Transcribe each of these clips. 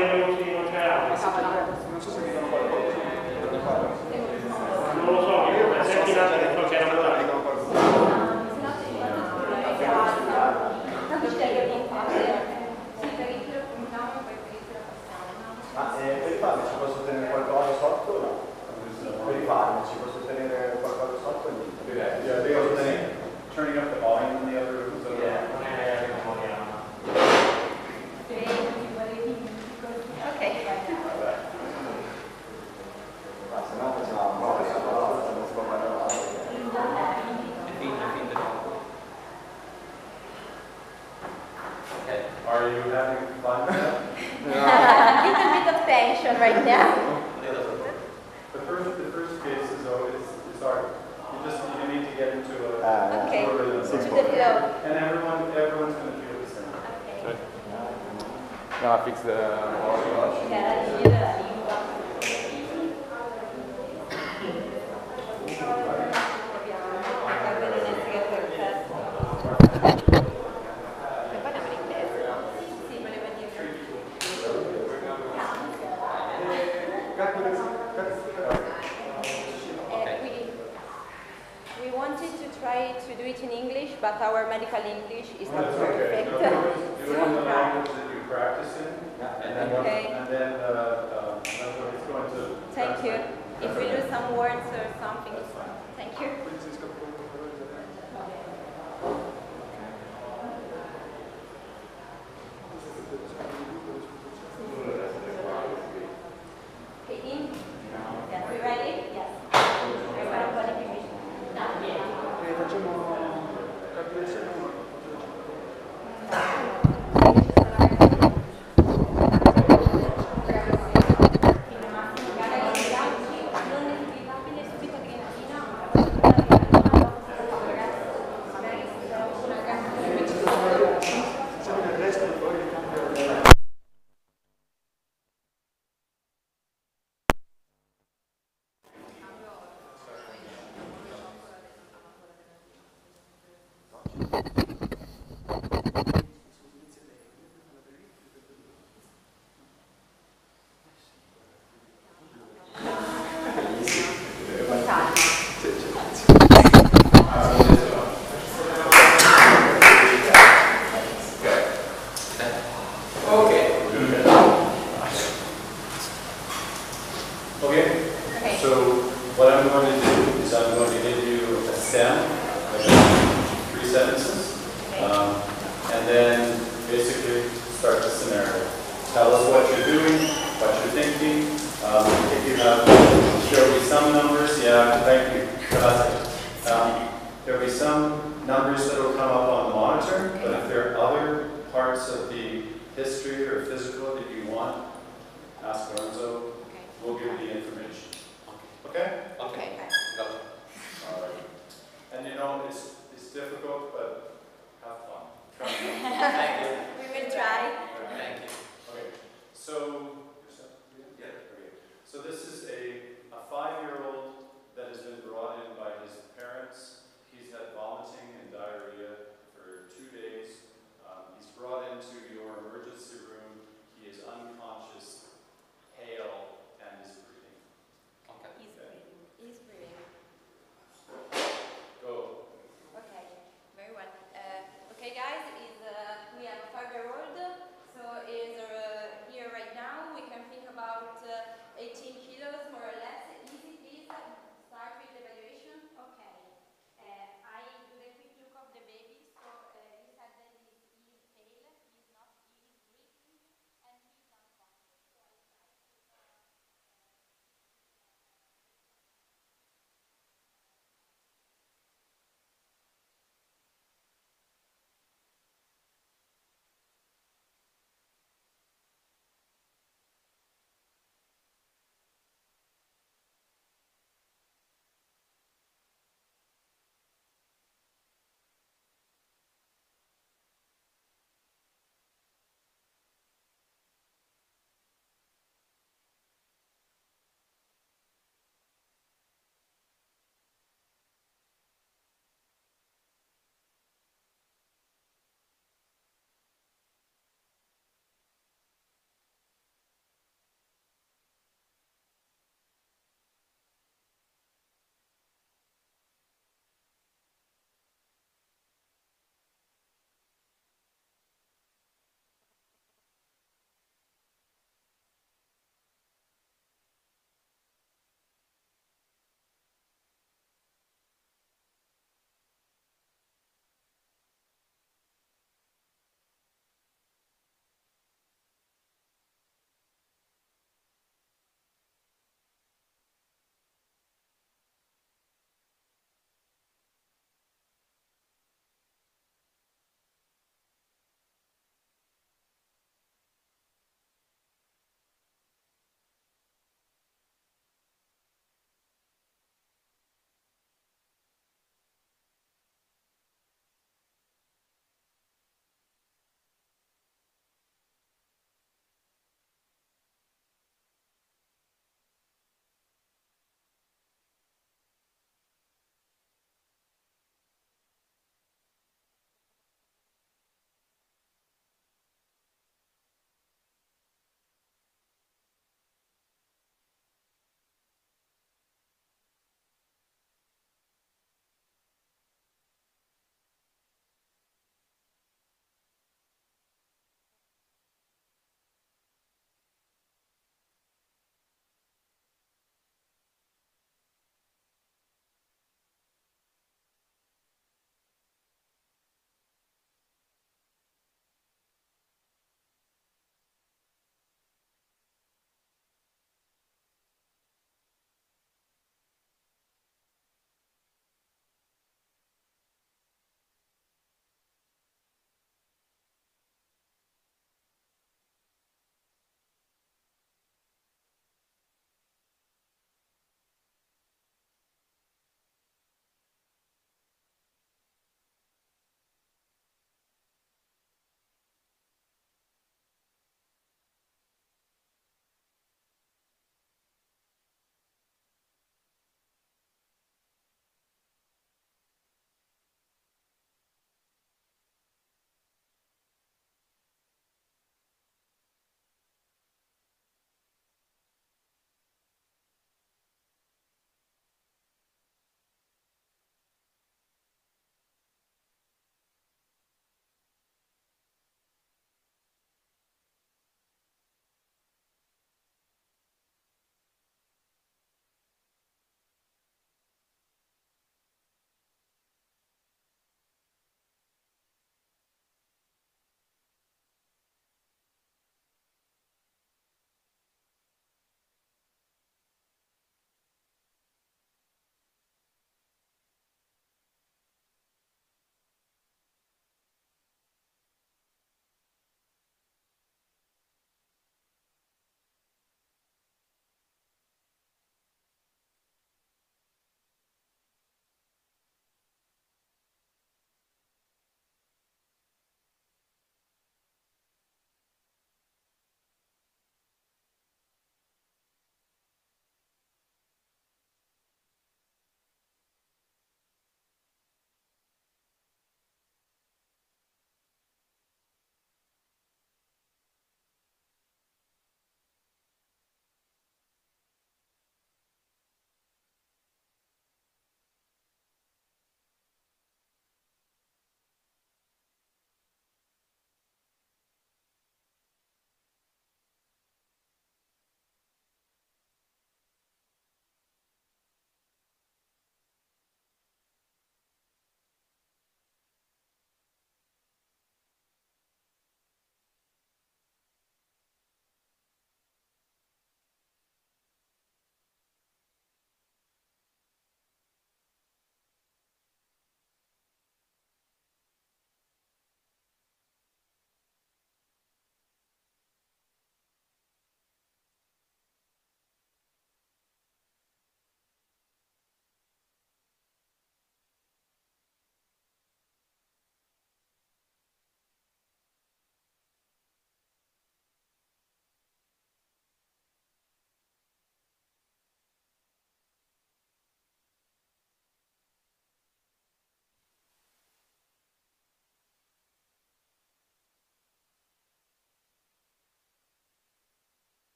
non c'è altro. Non so se mi danno qualcosa. Non lo so, io senti l'altro che so che era mandato. Ma per i farmaci posso tenere qualcosa sotto? No. Per i farmaci posso tenere qualcosa sotto? Posso tenere? Turning up the volume in the other rooms? Non è Ok. Ma se no facciamo non si può fare avanti. Okay. Are you having fun? A little bit of tension right now. The first case is always hard. You need to get into a Okay. rhythm. To the flow. And everyone's going to feel the same. Okay. No, I fix the We wanted to try to do it in English, but our medical English is not That's okay. perfect. Do it in the language that you practice in, and then Okay. it's going to. Thank you. If we lose some words or something, thank you. Okay, Dean? Yes, we ready? Yes. facciamo capire se no. So what I'm going to do is I'm going to give you a stem, like 3 sentences, and then basically start the scenario. Tell us what you're doing, what you're thinking. If you have, there'll be some numbers. Yeah, thank you. There'll be some numbers that will come up on the monitor, but if there are other parts of the history or physical that you want, ask Lorenzo. We'll give you the information. Okay? Okay. Got it. All right. And you know, it's difficult, but have fun. Try and Thank you. We will try. Thank you. Okay. So, Yeah. okay. So this is a 5-year-old that has been brought in by his parents. He's had vomiting and diarrhea for 2 days. He's brought into your emergency room. He is unconscious.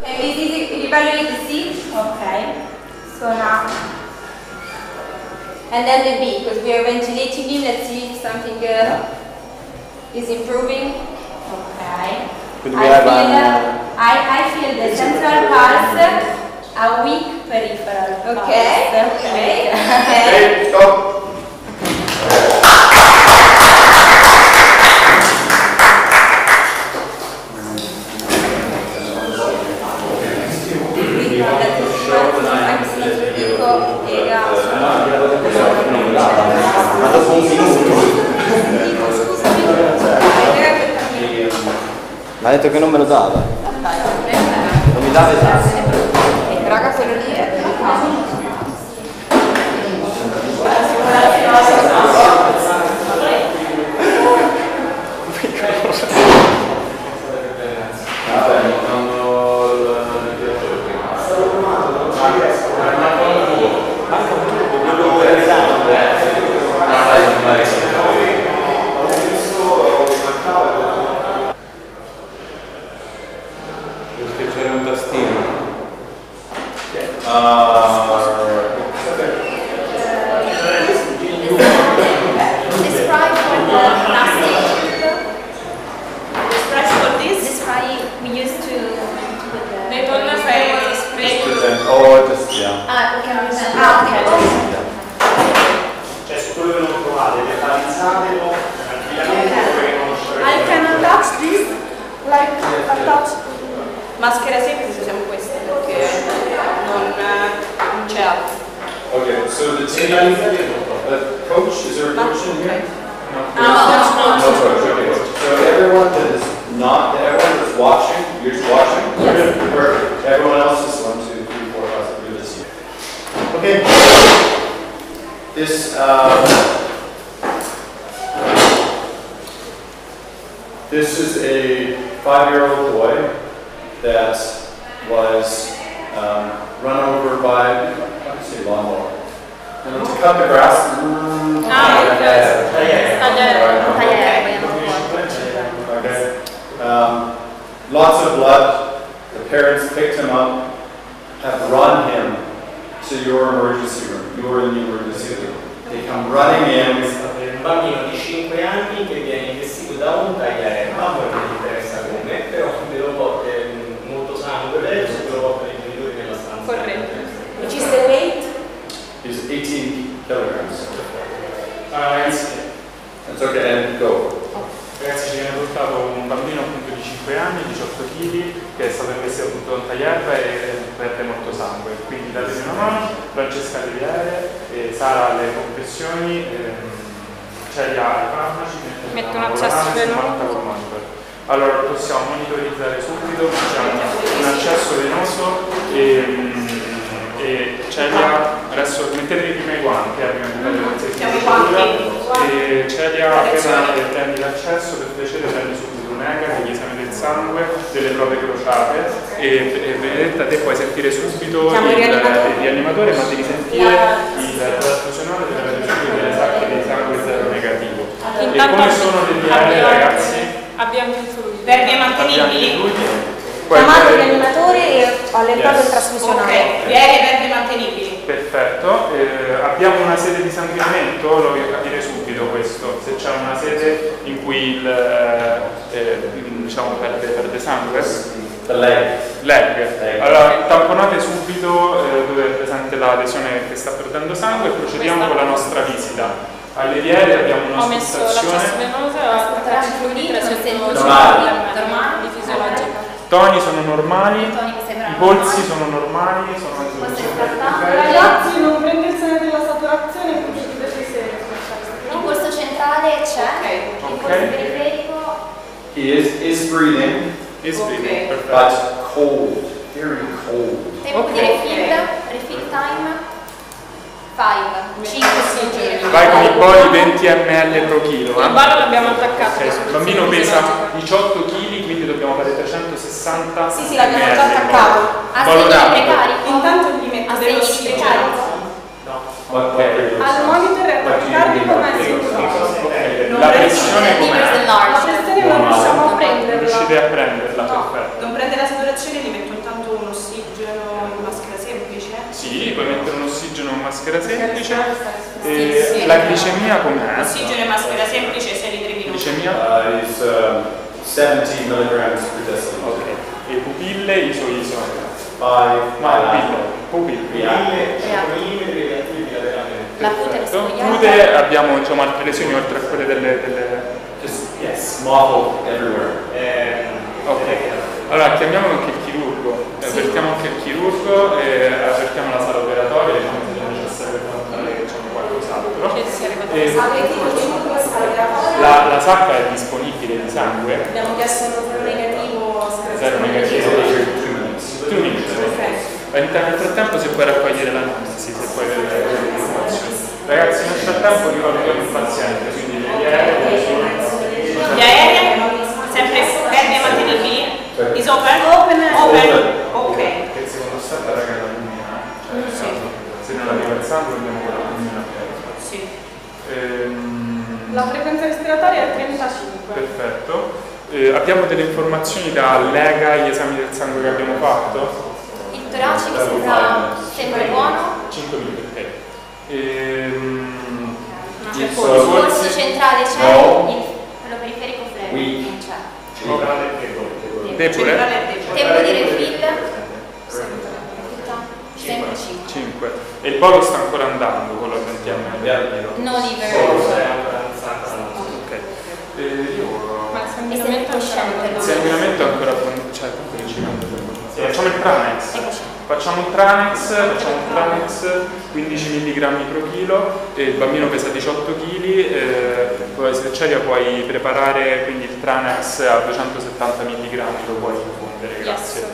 And this is evaluate the C. Okay. So now, And then the B, because we are ventilating him. Let's see if something is improving. okay. Quindi we have I feel the central pulse, a weak peripheral Okay. pulse. Okay. Hey, stop! Ma dopo un minuto? Mi ha detto che non me lo dava. Non mi dava esatto. Raga, quello lì è Perché c'era un tastino. Describe for the plastic. Describe for this. Describe we used to with the. They don't know if I spray. Oh, just, yeah. Ah, we can present. Ah, okay. Cioè su quello che non trovate, detalizzatelo tranquillamente perché non I can attach this, like attach. Maschera semplice usiamo queste perché non c'è altro. Okay, so the team, coach, is there a coach in here? No. No coach, okay. So everyone that is not, everyone that's watching, you're just watching? Yes. Perfect. Everyone else is 1, 2, 3, 4, 5, do this here. Okay. This is a 5-year-old boy that was run over by, how do you say lawnmower? To cut the grass. Okay. Lots of blood. The parents picked him up, have run him to your emergency room. You're in the emergency room. They come running in. Un bambino di 5 anni che viene investito da un tagliaremma, poi non mi interessa come, però è molto sangue adesso, lo portano i genitori nella stanza. Corretto. Which is the weight? He's 18 kilograms. Ragazzi, That's okay, and go. Ragazzi, ci viene portato un bambino appunto di 5 anni, 18 kg, che è stato investito appunto da un tagliarpa e perde molto sangue. Quindi datemi una mano, Francesca le viene, Sara alle compressioni, Celia ai farmaci, Metto un accesso venoso. Allora possiamo monitorizzare subito, facciamo un accesso venoso e Celia, adesso mettetevi prima i guanti prima di fare qualsiasi procedura. E Celia, appena prendi l'accesso, per piacere prendi subito un'ECA, degli esami del sangue, delle prove crociate e Benedetta te puoi sentire subito il rianimatore, ma devi sentire il trasfusionale deve avere subito delle sacche di sangue zero negativo. E come sono le diaree, ragazzi? Abbiamo i fluidi. Verdi Abbiamo i mantenibili? fluidi. Chiamato il rianimatore e allentato il trasfusionale. Ok, viene verdi mantenibili. Perfetto, abbiamo una sede di sanguinamento, lo voglio capire subito questo, se c'è una sede in cui diciamo perde sangue. Leg. Allora tamponate subito dove è presente la lesione che sta perdendo sangue e procediamo con la nostra visita. Alle viere abbiamo Ho messo l'accesso un'ospitazione. venoso e ho attaccato i fluidi 300 Normali. di fisiologica. Toni sono normali, i polsi sono normali, sono Ragazzi, non prendersene della saturazione e procedete serie. Il polso centrale c'è, il polso Ok. periferico. He is breathing, Is breathing, perfetto. but cold, very cold. Tempo di refill time 5 sì. Vai con i boli 20 ml pro chilo. Il ballo l'abbiamo attaccato. Ok, il bambino pesa 18 kg, quindi dobbiamo fare 360 Sì, l'abbiamo ml già di attaccato. Ballo Assegni di rapido. precarico. Intanto gli metto Assegni di dell'ossigeno. precarico. What Al monitor è tachicardico ma è sicuro. La pressione Is com'è? La enlarged. pressione non riusciamo a prenderla. Riuscite a prenderla, No, perfetto. non prende la saturazione, gli metto intanto un maschera semplice. E la glicemia com'è? Ossigeno e maschera semplice 6 litri minuti. Glicemia? Is 70 milligrams per deciliter. Ok. E pupille, iso. Pupille. 1000 millimetri reattivi lateralmente. La cute Perfetto. riscogliata. Cute abbiamo diciamo, altre lesioni oltre a quelle delle... Yes, mottled everywhere. Ok. Allora chiamiamo anche il chirurgo, avvertiamo anche il chirurgo e avvertiamo la sala operatoria, diciamo se è necessario notare che c'è qualcos'altro. La sacca è disponibile di sangue? Abbiamo chiesto un zero negativo. Zero negativo. 2 minuti. Nel frattempo se puoi raccogliere l'analisi, se puoi vedere le informazioni. Ragazzi, nel frattempo ricordiamo il paziente, quindi le Gli aerei, sempre fermi e mantenibili? Is open? Open. Ok. che il secondo stato raga è la lumina, cioè se non arriva il sangue andiamo con la lumina. Sì. La frequenza respiratoria è 35. Perfetto. Abbiamo delle informazioni da lega gli esami del sangue che abbiamo fatto? Il torace mi sembra buono. 5 minuti, ok. Il polso centrale c'è, quello periferico flebo. Non c'è. Debole? Tempo di refill? Sempre 5. 5. E il bolo sta ancora andando con la 20 ml? No liver. Ok. Ma il E sanguinamento sempre Il sanguinamento è ancora cioè, facciamo il Tranex. Facciamo un Tranex 15 mg pro chilo, il bambino pesa 18 kg, se c'è puoi preparare quindi il Tranex a 270 mg, lo puoi infondere, grazie.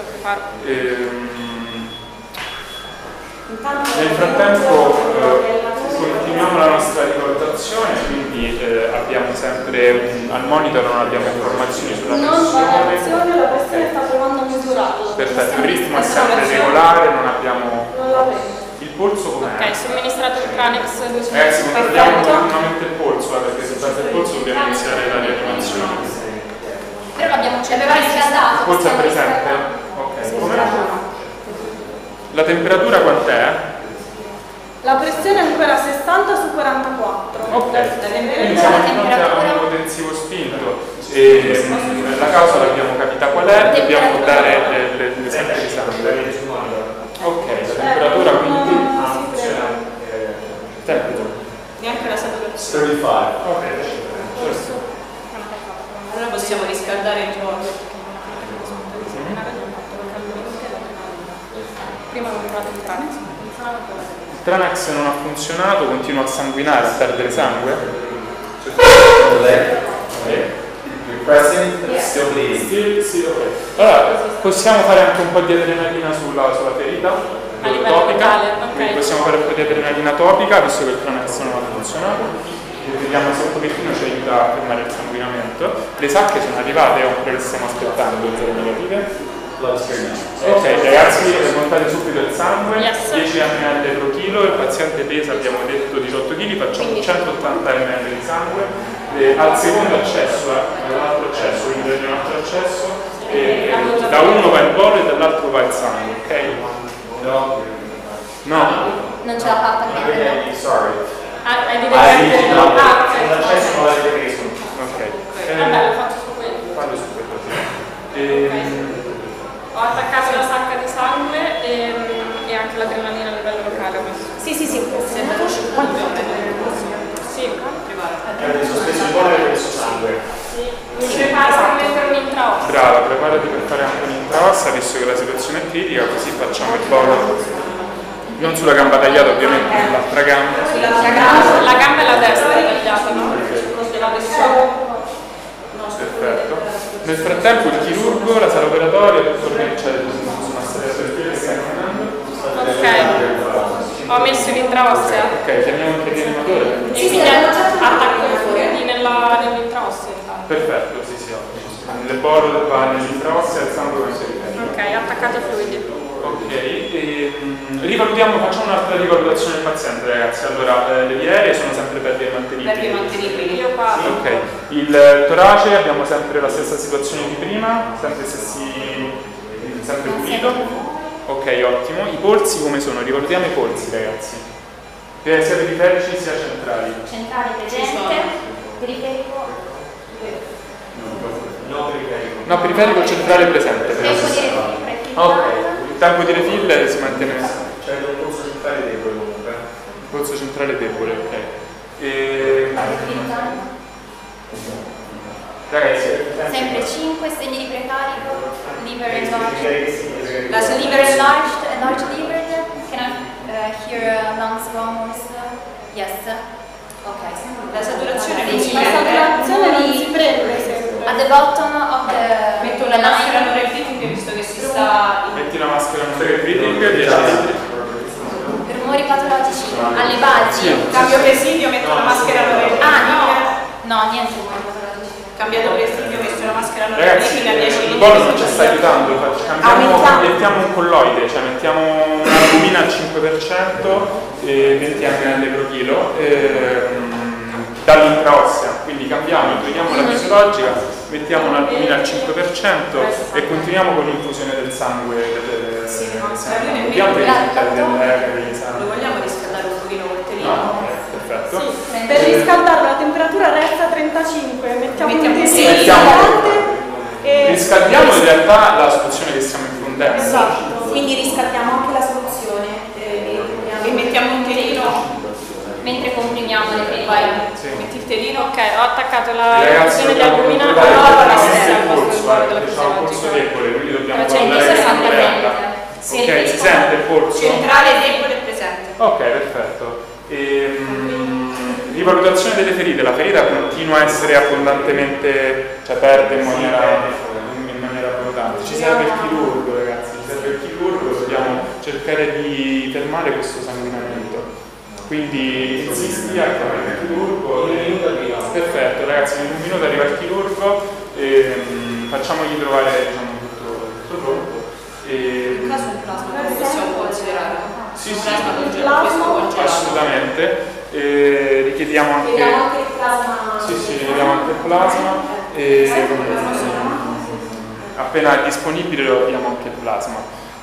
Nel frattempo continuiamo la nostra rivalutazione, quindi abbiamo sempre al monitor non abbiamo informazioni sulla pressione. La pressione sta provando a misurarla. Perfetto, il ritmo è sempre regolare, non abbiamo... Il polso com'è? Ok, somministrato il Tranex. Ragazzi, controlliamo continuamente il polso, perché se perde il polso dobbiamo iniziare la rianimazione. Però l'abbiamo riscaldato. Il polso è presente? Ok, com'è? La temperatura quant'è? La pressione è ancora 60 su 44. Ok, quindi siamo di fronte a un potenzivo spinto e la causa l'abbiamo capita qual è, dobbiamo dare l'esempio di sangue. Ok, la temperatura quindi... Neanche la saturazione. 35. Ok, Allora possiamo riscaldare il giorno. Prima avevo provato il Tranex. il Tranex non ha funzionato, continua a sanguinare, a perdere sangue. Pressing, still bleeding. Sì, ok. Allora, possiamo fare anche un po' di adrenalina sulla ferita? A livello locale, ok. Quindi possiamo fare un po' di adrenalina topica, visto che il Tranex non ha funzionato. Vediamo se un pochettino ci aiuta a fermare il sanguinamento. Le sacche sono arrivate oppure le stiamo aspettando, zero negative? Ok, ragazzi, montate subito il sangue, 10 ml pro chilo, il paziente pesa, abbiamo detto 18 kg, facciamo 180 ml di sangue, al secondo accesso, dall'altro accesso, quindi da un altro accesso, da uno va il bolo e dall'altro va il sangue, ok? No. No? Non ce l'ha fatta a mettere. Sorry. L'accesso non l'avete preso. Ok. Vabbè, lo faccio su quello. Fallo su quello. Ho attaccato la sacca di sangue e anche l'adrenalina a livello locale. Sì. Avete sospeso il bolo e avete messo sangue. Mi preparo per mettere un intraosso. Brava, preparati per fare anche un'intravossa, visto che la situazione è critica, così facciamo il bolo. Non sulla gamba tagliata, ovviamente, nell'altra gamba. La gamba e la destra è tagliata, no? La destra. Perfetto. Nel frattempo il chirurgo, la sala operatoria, tutto organizzato su una serie di sta camminando. Ok. Ho messo l'intraossea. Ok, chiamiamo anche il rianimatore. E quindi attacco i fluidi nell'intraossea. Perfetto, sì, ottimo. Nel bolo va nell'intraossea e il sangue va in periferia. Ok, attaccato ai fluidi. Ok, rivalutiamo, facciamo un'altra rivalutazione del paziente, ragazzi. Allora, le vie aeree sono sempre per le mantenibili. Io parlo. Ok, il torace abbiamo sempre la stessa situazione di prima, sempre pulito. Ok, ottimo. I polsi come sono? Rivalutiamo i polsi, ragazzi. sia periferici sia centrali. Centrale presente, periferico. No, periferico centrale presente. Tempo di refill. Ok, il tempo di refill si mantiene. Cioè un polso centrale debole comunque. Polso centrale debole, ok. Ragazzi, Sempre 5, segni di precarico, liver enlarged. La Liver enlarged liver. Can I hear lungs almost? Yes. Ok. La saturazione non si La prende. saturazione Non si prende sempre. At the bottom of the Metto una maschera non breathing visto che si sta metti una maschera non breathing, 10 litri. rumori patologici alle basi. cambio presidio, metto una maschera non breathing. No, niente rumori patologici. Cambiato presidio, metto una maschera non Ragazzi, breathing a 10 il litri. Bolo non ci sta aiutando, mettiamo un colloide, cioè mettiamo un'albumina al 5% e 20 ml per chilo dall'intraossea, quindi cambiamo, togliamo la fisiologica, mettiamo un'albumina al 5% e continuiamo con l'infusione del sangue. Vediamo i risultati degli esami. Lo vogliamo riscaldare un pochino col telino? No, perfetto. Per riscaldarlo la temperatura resta 35, mettiamo un Mettiamo Riscaldiamo in realtà la soluzione che stiamo infondendo. Esatto, quindi riscaldiamo anche la soluzione e mettiamo un telino. Mentre comprimiamo le febbre. Sì. Metti il telino, ok, ho attaccato la Ragazzi, questione di dobbiamo albumina controllare alla il polso, sistema diciamo il polso debole, quindi dobbiamo Però c'è il guardare viso che presente. Ok, si sente il polso? centrale debole e presente. Ok, perfetto. Rivalutazione delle ferite. La ferita continua a essere abbondantemente, cioè perde in maniera abbondante. Ci serve il chirurgo, ragazzi, ci serve il chirurgo, dobbiamo cercare di fermare questo sanguinamento. Quindi insisti a chiamare il chirurgo. Perfetto, ragazzi, in un minuto arriva il chirurgo e facciamogli trovare tutto pronto. In caso un plasma non possiamo considerare. Sì, Un plasma congelato, questo congelato. assolutamente. Richiediamo anche il plasma. Sì, richiediamo anche il plasma. Appena è disponibile lo abbiamo anche il plasma.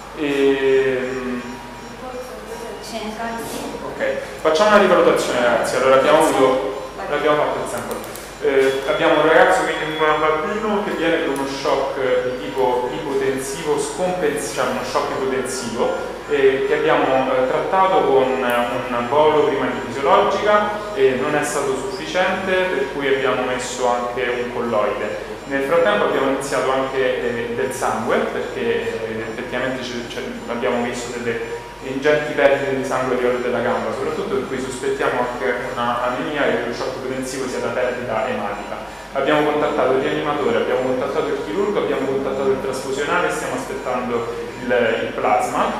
Ok, facciamo una rivalutazione, ragazzi. Allora abbiamo fatto il sample. Abbiamo un ragazzo, quindi un bambino che viene con uno shock di tipo ipotensivo cioè uno shock ipotensivo che abbiamo trattato con un bolo prima di fisiologica e non è stato sufficiente, per cui abbiamo messo anche un colloide. Nel frattempo abbiamo iniziato anche del sangue perché effettivamente abbiamo visto delle ingenti perdite di sangue a livello della gamba, soprattutto per cui sospettiamo anche una anemia e che lo shock ipotensivo sia da perdita ematica. Abbiamo contattato il rianimatore, abbiamo contattato il chirurgo, abbiamo contattato il trasfusionale, stiamo aspettando il plasma.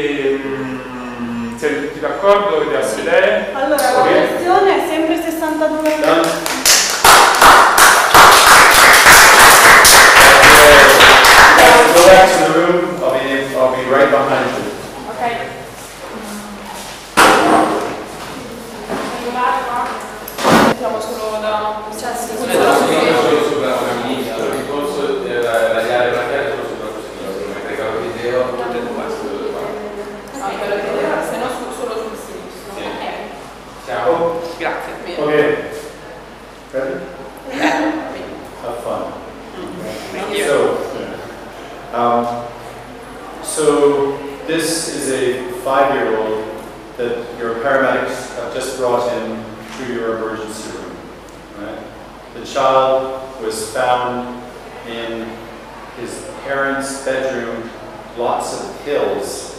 Siete tutti d'accordo? Avete altre idee? Allora, la pressione è sempre 62. Go back to the room. I'll be right behind you. Ok. Siamo solo da... Cioè, sì, Solo sopra una linea, il polso radiale e brachiale solo sopra questo, mentre che il video tutte e due se no solo sul sinistro. Sì. Ciao. Grazie. Okay. Ready? Have fun. So this is a 5-year-old that your paramedics have just brought in to your emergency room. Right? The child was found in his parents' bedroom, lots of pills.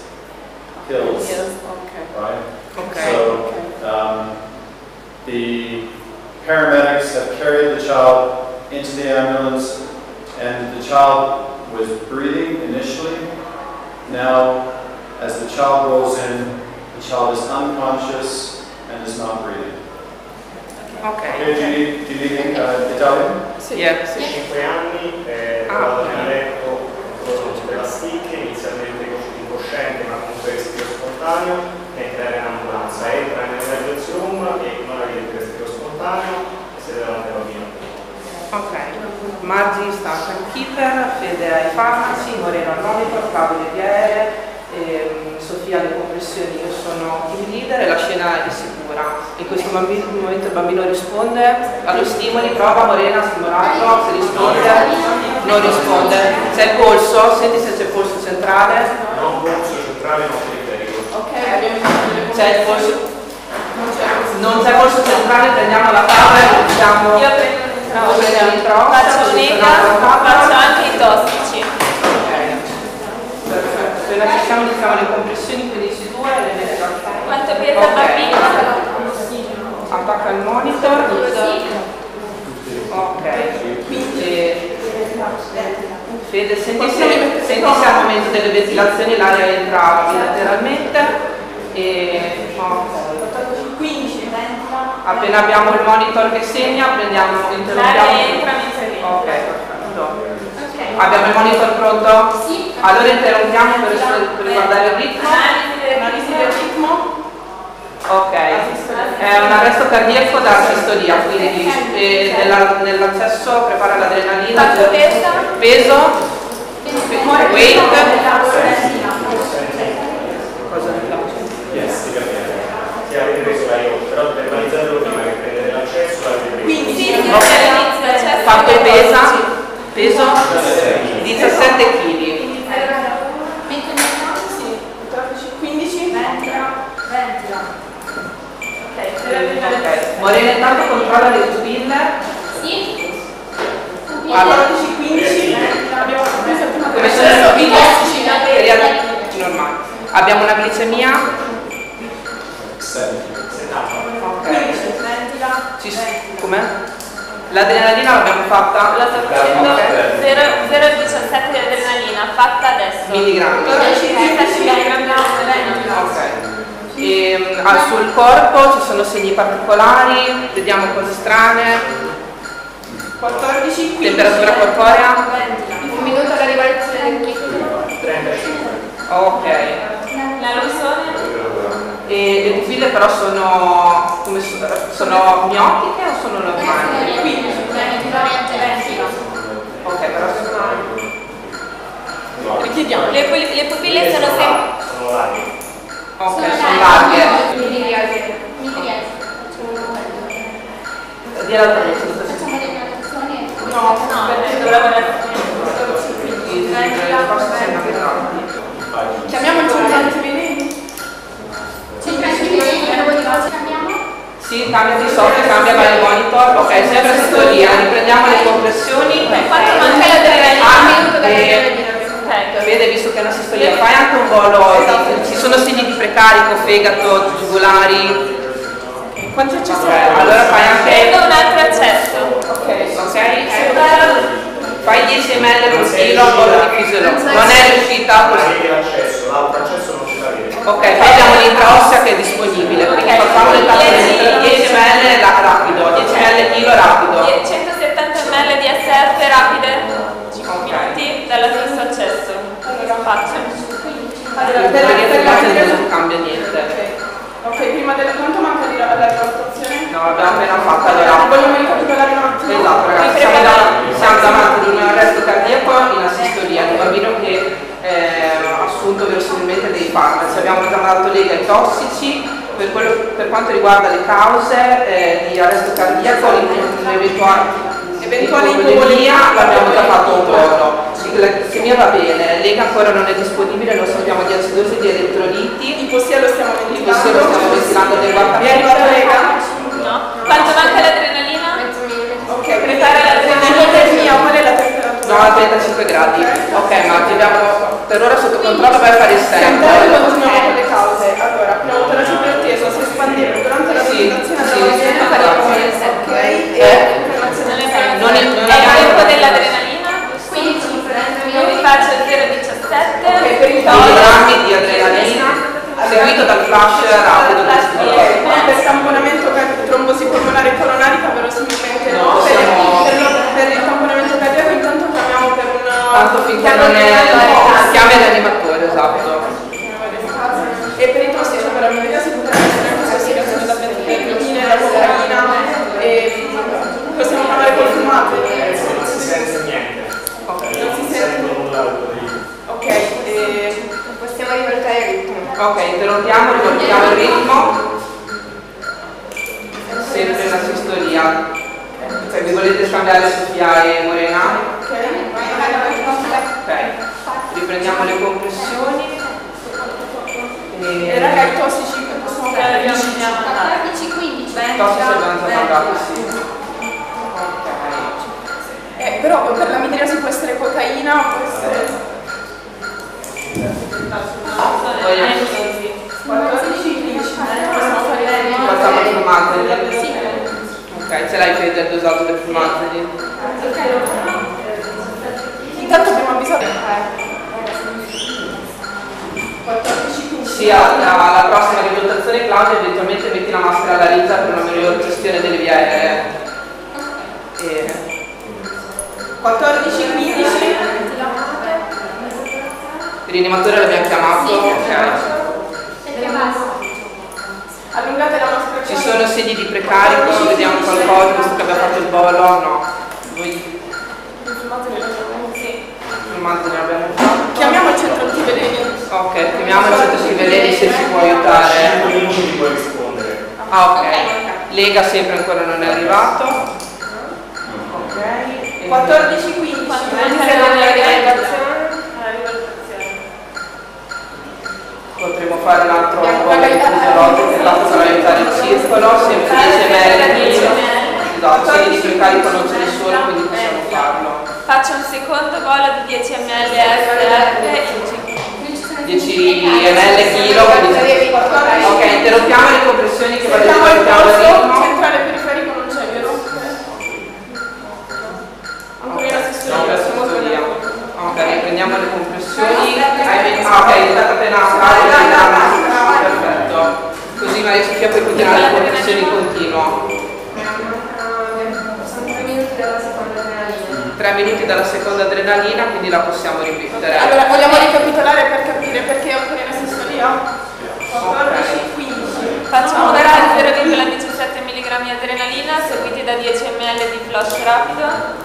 Right? Okay. So the paramedics have carried the child into the ambulance, and the child was breathing initially. Now, as the child rolls in, the child is unconscious and is not breathing. Okay, do you need Italian? Sì. 5 anni, trovato nel letto con delle pasticche, inizialmente incosciente ma comunque respiro spontaneo, mentre era in ambulanza, entra nell'emergency room e non avete respiro spontaneo e siete davanti al bambino. Ok, margini stanza keeper, fede ai farmaci, Moreno al monitor, Fabio di aeree, Sofia avvia le compressioni. Io sono team leader e la scena è sicura. In questo momento il bambino risponde allo stimoli, prova, Morena, stimolato, se risponde, non risponde. C'è il polso, senti se c'è il polso centrale. Non polso centrale, non periferico. Ok, C'è il polso. Non c'è polso centrale, prendiamo la tavola e mettiamo. Io prendo faccio un'ega, faccio anche i tossici. Ok, perfetto. Appena ci siamo iniziamo le compressioni, quindi si due e le metto. Quanto pesa il bambino? Attacca il monitor. Così. Ok. Fede, senti se al momento delle ventilazioni l'aria entra bilateralmente. E 15. appena abbiamo il monitor che segna, interrompiamo. L'aria entra mentre viene. Ok, perfetto. Abbiamo il monitor pronto? Sì. Allora interrompiamo per guardare il ritmo. Analisi del ritmo. Ok, è un arresto cardiaco da sistolia, quindi nell'accesso prepara l'adrenalina. Quanto pesa? Peso, weight. Cosa Che avete preso la io, però per verbalizzarlo prima che prendete l'accesso l'avete preso. Quindi Quanto pesa? Peso 17 kg. 15. Ok, Morena intanto controlla le pupille. Sì. Allora, 15. Abbiamo preso il primo come sono le pupille? Normale. Abbiamo una glicemia. Ok. Com'è? L'adrenalina l'abbiamo fatta? La sto facendo 0,17 di adrenalina, fatta adesso. Milligrammi. Ok. E, sul corpo ci sono segni particolari, vediamo cose strane. 14. Temperatura corporea? Un minuto alla rivelazione del chicco. 35. Ok. La rossone? E le pupille però sono miotiche o sono normali? 15. Ok, però Richiediamo. Le pupille sono sempre... Sono larghe. ok, sono larghe. Di l'altra No, perché dovrebbe chiamiamo il centrale veleni. sì, cambia di software, cambia il monitor. Ok, sempre sistolia. Riprendiamo le compressioni. Quanto manca l'adrenalina? Vede, visto che è una sistolia, fai anche un volo. Ci sono segni di precarico, fegato, giugulari. Quanti accessi? Allora fai anche. Prendo un altro accesso. Ok. Fai 10 ml per chilo a volo di fisiologico. Non è riuscita così. Avete l'accesso, l'altro accesso non ce l'avete. Ok, poi abbiamo l'intraossea che è disponibile. Quindi facciamo le tappe 10 ml rapido, 10 ml chilo rapido. 170 ml di SF rapide. 5 minuti dalla stesso accesso. Faccio. Non cambia niente. Ok, prima del quanto manca alla rivalutazione? No, l'abbiamo appena fatta allora. Vogliamo ricapitolare un attimo? Esatto ragazzi, siamo davanti ad un arresto cardiaco in assistolia, un bambino che ha assunto verosimilmente dei farmaci. Abbiamo già dato lega ai tossici. Per quanto riguarda le cause di arresto cardiaco, l'eventuale ipovolemia l'abbiamo già fatto un volo. La glicemia va bene, lega ancora non è disponibile, non sappiamo di acidosi di elettroliti. Ipossia lo stiamo ventilando. adeguatamente. È arrivata lega? No. Quanto manca l'adrenalina? Ok, prepara l'adrenalina. Qual è la temperatura? No, a 35 gradi. Ok, ma abbiamo per ora sotto controllo, vai a fare il Sempre sample. continuiamo con le cause. Allora, abbiamo avuto la supertesa, si espandeva durante la presentazione della viene faremo ok. Non è È il tempo dell'adrenalina? Quindi io vi faccio 0,17 milligrammi di adrenalina seguito dal flash rapido del Ok, per tamponamento trombosi polmonare coronarica verosimilmente no, per il tamponamento cardiaco intanto chiamiamo per un... tanto finché non è chiave l'animatore, esatto. E per i tossici per la memoria si potrebbe essere anche considerazione da benzocaina, la cocaina e possiamo parlare col fumato. Non si sente niente. Non si sente nulla. ok, possiamo rivoltare il ritmo. Ok, interrompiamo, rivoltiamo il ritmo. Sempre la sistolia. Cioè, vi volete scambiare Sofia e Morena? Ok. Riprendiamo le compressioni. E raga, i tossici che possono fare 14, 15, 20. Tossici abbiamo già parlato, sì. Ok. Però per la midriasi può essere cocaina o può essere... 14, 15, possiamo fare Facciamo il fumazzoli. Ok, ce l'hai Fede il dosato del fumazzoli? Intanto abbiamo bisogno 14, 15. Sì, alla prossima rivalutazione Claudia eventualmente metti la maschera alla rizza per una migliore gestione delle vie aeree. 14, 15. Il rianimatore l'abbiamo chiamato, ok. Allungate la maschera. Ci sono segni di precarico, vediamo qualcosa, visto che abbiamo fatto il volo, no. Voi filmate ne abbiamo fatto. Chiamiamo il centro antiveleni. Ok, chiamiamo il centro antiveleni se ci può aiutare. 5 minuti puoi rispondere. Ah, ok. Lega sempre ancora non è arrivato. Ok. 14, 15. Potremmo fare un altro volo di fisiologico che tanto sarà aiutare il circolo, sempre 10 ml. Esatto, segni di precarico non ce ne sono, quindi possiamo farlo. Faccio un secondo volo di 10 ml SF. 10 ml chilo, quindi... Ok, interrompiamo le compressioni che vanno Sentiamo il al polso, ritmo. centrale periferico non c'è, vero? Ancora in assistoria, stiamo sbagliando. Ok, riprendiamo le compressioni. Ok, è stata appena perfetto. Così Maria Sofia puoi continuare le compressioni in continuo. 3 minuti dalla seconda adrenalina, quindi la possiamo ripetere. Allora, vogliamo ricapitolare per capire perché è ancora in assistoria? 14, 15. Faccio ancora 0,17 mg adrenalina seguiti da 10 ml di flush rapido.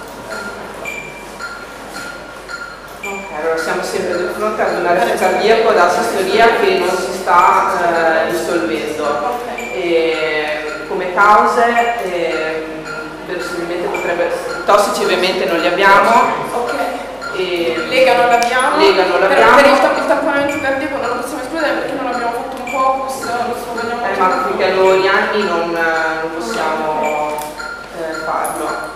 Ok, allora siamo sempre di fronte ad un arresto cardiaco da sistolia che non si sta risolvendo. Come cause verosimilmente potrebbe essere tossici, ovviamente non li abbiamo. Ok. Lega non l'abbiamo. Per il tamponamento cardiaco non lo possiamo escludere perché non abbiamo fatto un focus, lo so, vogliamo Ma finché hanno gli anni non possiamo farlo.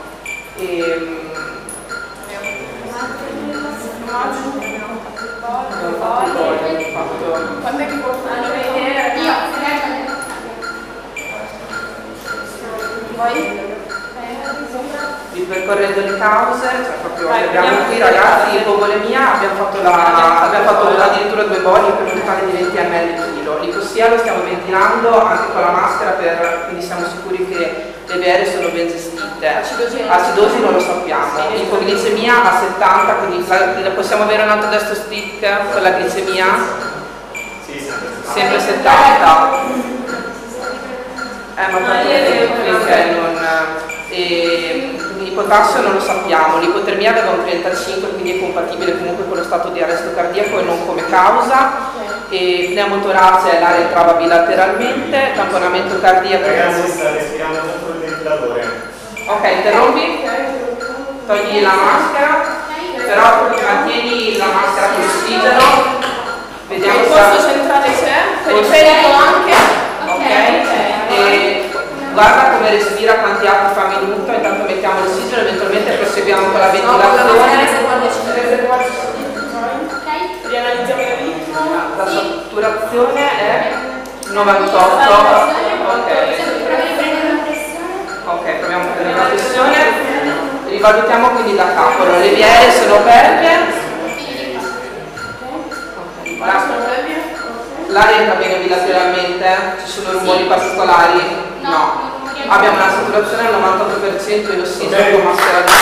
Quando è che può fare? Ripercorrendo le cause, cioè proprio abbiamo qui ragazzi ipovolemia, abbiamo fatto addirittura 2 boli per un totale di 20 ml chilo. L'icossia lo stiamo ventilando anche con la maschera, quindi siamo sicuri che le VR sono ben gestite. Acidosi non lo sappiamo. Ipoglicemia a 70, quindi possiamo avere un altro destro stick per la glicemia? Sì, sempre 70. Ma perché non... il potassio non lo sappiamo, l'ipotermia aveva un 35, quindi è compatibile comunque con lo stato di arresto cardiaco e non come causa. Pneumotorace, l'aria entrava bilateralmente, tamponamento cardiaco. Ragazzi, sta respirando dentro il ventilatore. Ok, interrompi, togli la maschera, però mantieni la maschera con l'ossigeno. Vediamo il posto centrale c'è, periferico anche. Ok. Guarda come respira, quanti atti fa minuto, intanto mettiamo l'ossigeno, eventualmente proseguiamo con la ventilazione. Rianalizziamo il ritmo. La saturazione è 98. Ok, proviamo a prendere la pressione. Rivalutiamo quindi da capo. Le viere sono pervie. L'aria entra bene bilateralmente? Ci sono rumori particolari? No. Abbiamo una saturazione al 98% e l'ossigeno con maschera di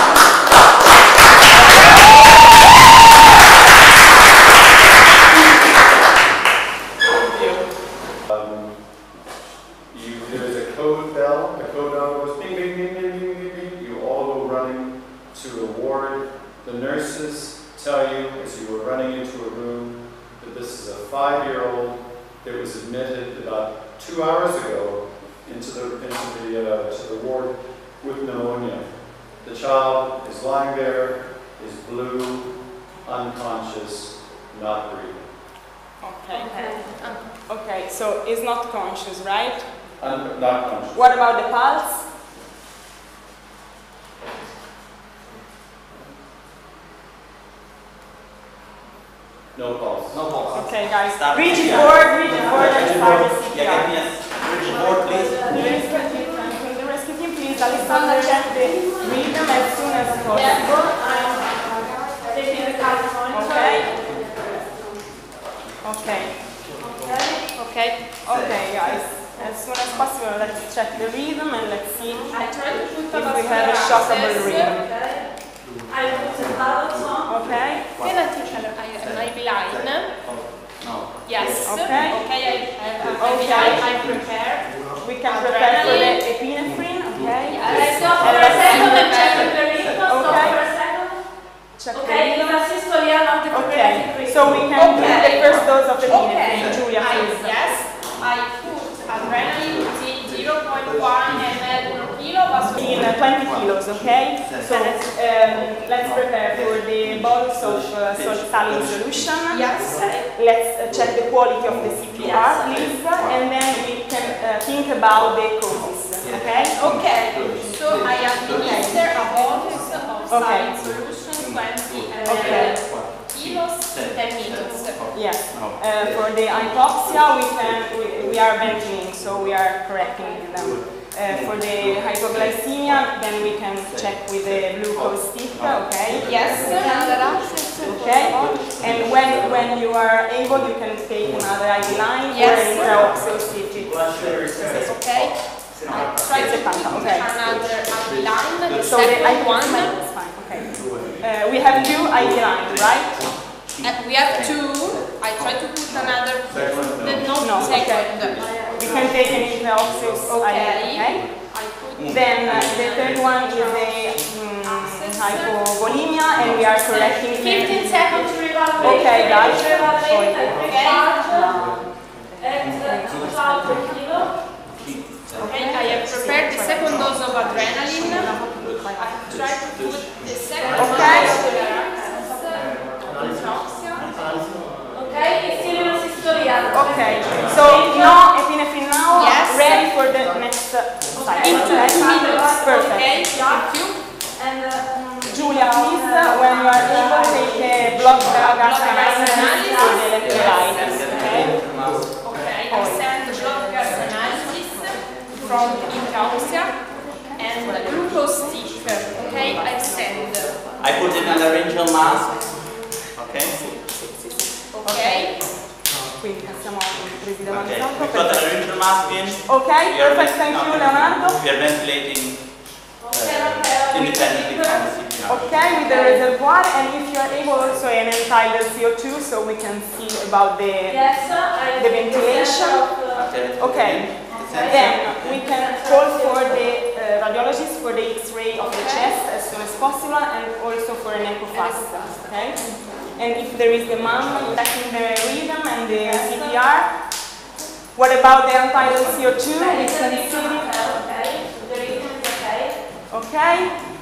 There is a code bell, the code bell goes bing, bing, bing, bing, bing, bing, bing. You all go running to a ward. The nurses tell you as you were running into a room, that this is a 5-year-old that was admitted about 2 hours ago into the ward with pneumonia. The child is lying there, is blue, unconscious, not breathing. Okay. Okay, so is not conscious, right? Not conscious. What about the pulse? No pulse. No pulse. Okay, guys. Start. Rigid board, and start the CPR. Yeah, yes. Rigid board, please. The rescue team, please, Alessandra, check the rhythm as soon as possible. Taking the card monitor. Okay. Okay. Okay. Okay, guys. As soon as possible, let's check the rhythm and let's see if I try to put we have a shockable rhythm. I put the balance on. Okay. Can I teach an IV line? No. Yes. Okay. Okay, I prepare. We can prepare for the epinephrine. Okay. Let's stop for a second and check the rhythm. Stop Okay. for a second. Check Okay, the give us history of the progressive rhythm. so we can give the first dose of the epinephrine. Okay. Julia, please. Yes, I put adrenaline 0.1 ml per kilo. In 20 kilos, okay? So let's prepare for the bolus of salt saline solution. Yes. Let's check the quality of the CPR, please, and then we can think about the causes, okay? Okay, so I administer a bolus of saline solution 20 ml kilos 10 minutes. Yes. For the hypoxia, we are venting, so we are correcting them. For the hypoglycemia, then we can check with the glucose stick, okay? Yes. Okay. And when you are able, you can take another IV line Yes. or an intraocular stick. Okay. I try to put another IV line. So the IV line is fine. Okay. We have 2 IV lines, right? We have 2. I try to put another. No, second. We can take an intraocular okay? Then the third one is a hypovolemia, and we are correcting 15 seconds to evaluate. Okay, guys. Okay, I have prepared the second dose of adrenaline. I try to put the second Okay, it's still in a historia. Okay, so no epinephrine now. Yes. Ready for the next cycle. In 2 minutes. Perfect. Okay, thank you. And Julia, please, when you are able, take a blood gas analysis for the electrolytes. Okay. Okay, I send the blood gas analysis from intraocular and the glucose stick. Okay, I send. I put in a laryngeal mask. Okay. Okay. Quindi passiamo al presidente Okay. Mazzotto. We've got the laryngeal mask in. Okay, perfect. Thank you, Leonardo. We are ventilating independently from the CPR. Okay, with the reservoir, and if you are able, also an end-tidal CO2, so we can see about the ventilation. Okay, then we can call for the radiologist for the X-ray of the chest as soon as possible, and also for an echo fast. Okay, and if there is the mom checking the rhythm and the CPR, what about the end-tidal CO2? We can see. Okay.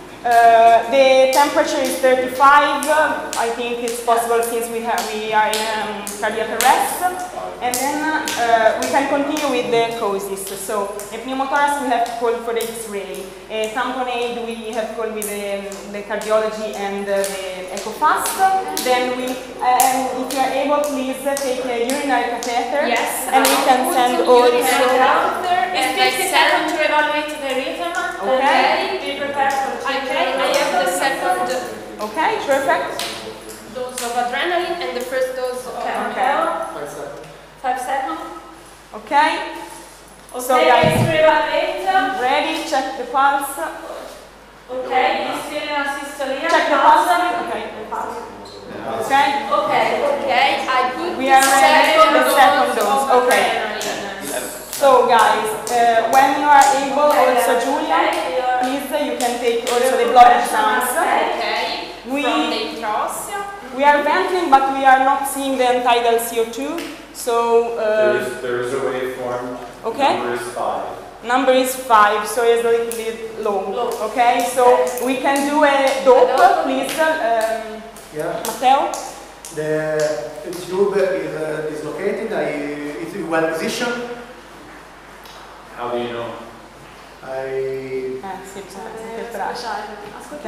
The temperature is 35. I think it's possible since we are in cardiac arrest. And then we can continue with the causes. So a pneumothorax we have to call for the X-ray. A tamponade we have called with the cardiology and the echo fast. Then we, if you are able, please take a urinary catheter. Yes. And we can send also. And I send to evaluate the rhythm. Okay. Be prepared for Okay, I have the second Okay, perfect. dose of adrenaline and the first dose of Okay. 5 seconds. Okay. So Okay, guys, let's evaluate. ready? Check the pulse. Okay, it's still in a systolia. Check the pulse. Okay. Okay. Okay, I put We are ready for the second of dose. Okay. adrenaline. So guys, when you are able, also Julia, please you can take also the blood exams. Okay. We intraossea. We are venting, but we are not seeing the end-tidal CO2. So there is a waveform. Okay. Number is 5. Number is 5, so it's a little bit low. Okay, so we can do a dope, please, Matteo. The tube is dislocated. It's well positioned. How do you know? Sì, sente il braccio. Ok.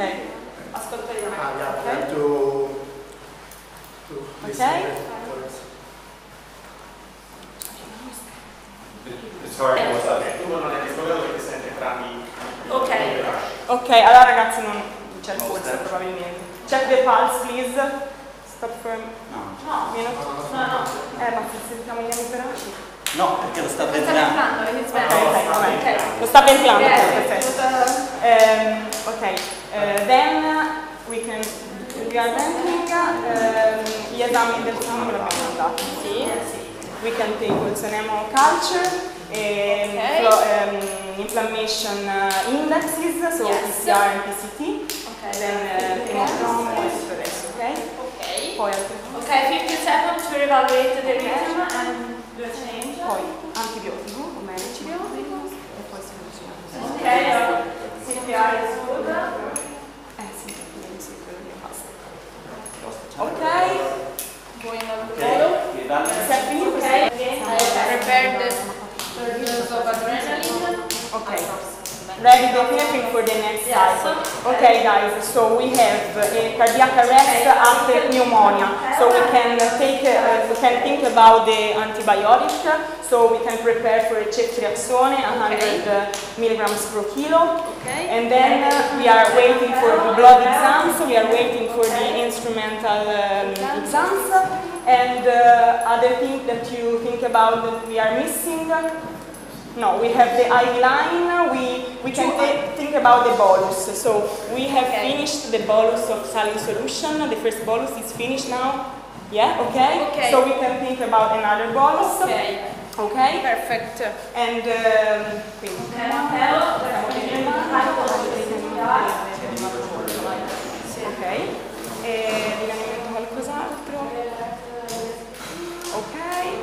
Yeah, to Okay. It's hard to tell. Il tubo non è dislocato perché sente entrambi. Ok. Ok, allora ragazzi non c'è il polso probabilmente. Check the pulse, please. Stop firm. No. No, ma se sentiamo gli bracci. No, perché lo sta ventilando. Okay. Lo sta ventilando, perfetto. Then we are venting, gli esami del sangue l'abbiamo mandato. Sì. We can take also an culture, inflammation indexes, so PCR and PCT, then hemoglobin e tutto il resto, ok? Poi 50 seconds to evaluate the rhythm and the change. Poi antibiotico, come antibiotico, e poi si funziona. Ok, CPR is good. Sì, ok. Going on the follow. Okay, again, I prepared the use of adrenaline. Okay. Ready definitely for the next cycle. Okay guys, so we have a cardiac arrest after pneumonia. So we can think about the antibiotic. So we can prepare for a ceftriaxone, 100 milligrams per kilo. Okay. And then we are waiting for the blood exams. We are waiting for the instrumental exams. And other thing that you think about that we are missing. No, we have the IV line, we can think about the bolus. So we have finished the bolus of saline solution. The first bolus is finished now. Yeah, okay? So we can think about another bolus. Okay. Okay? Perfect. And quindi ok. E rimanendo qualcos'altro. Ok.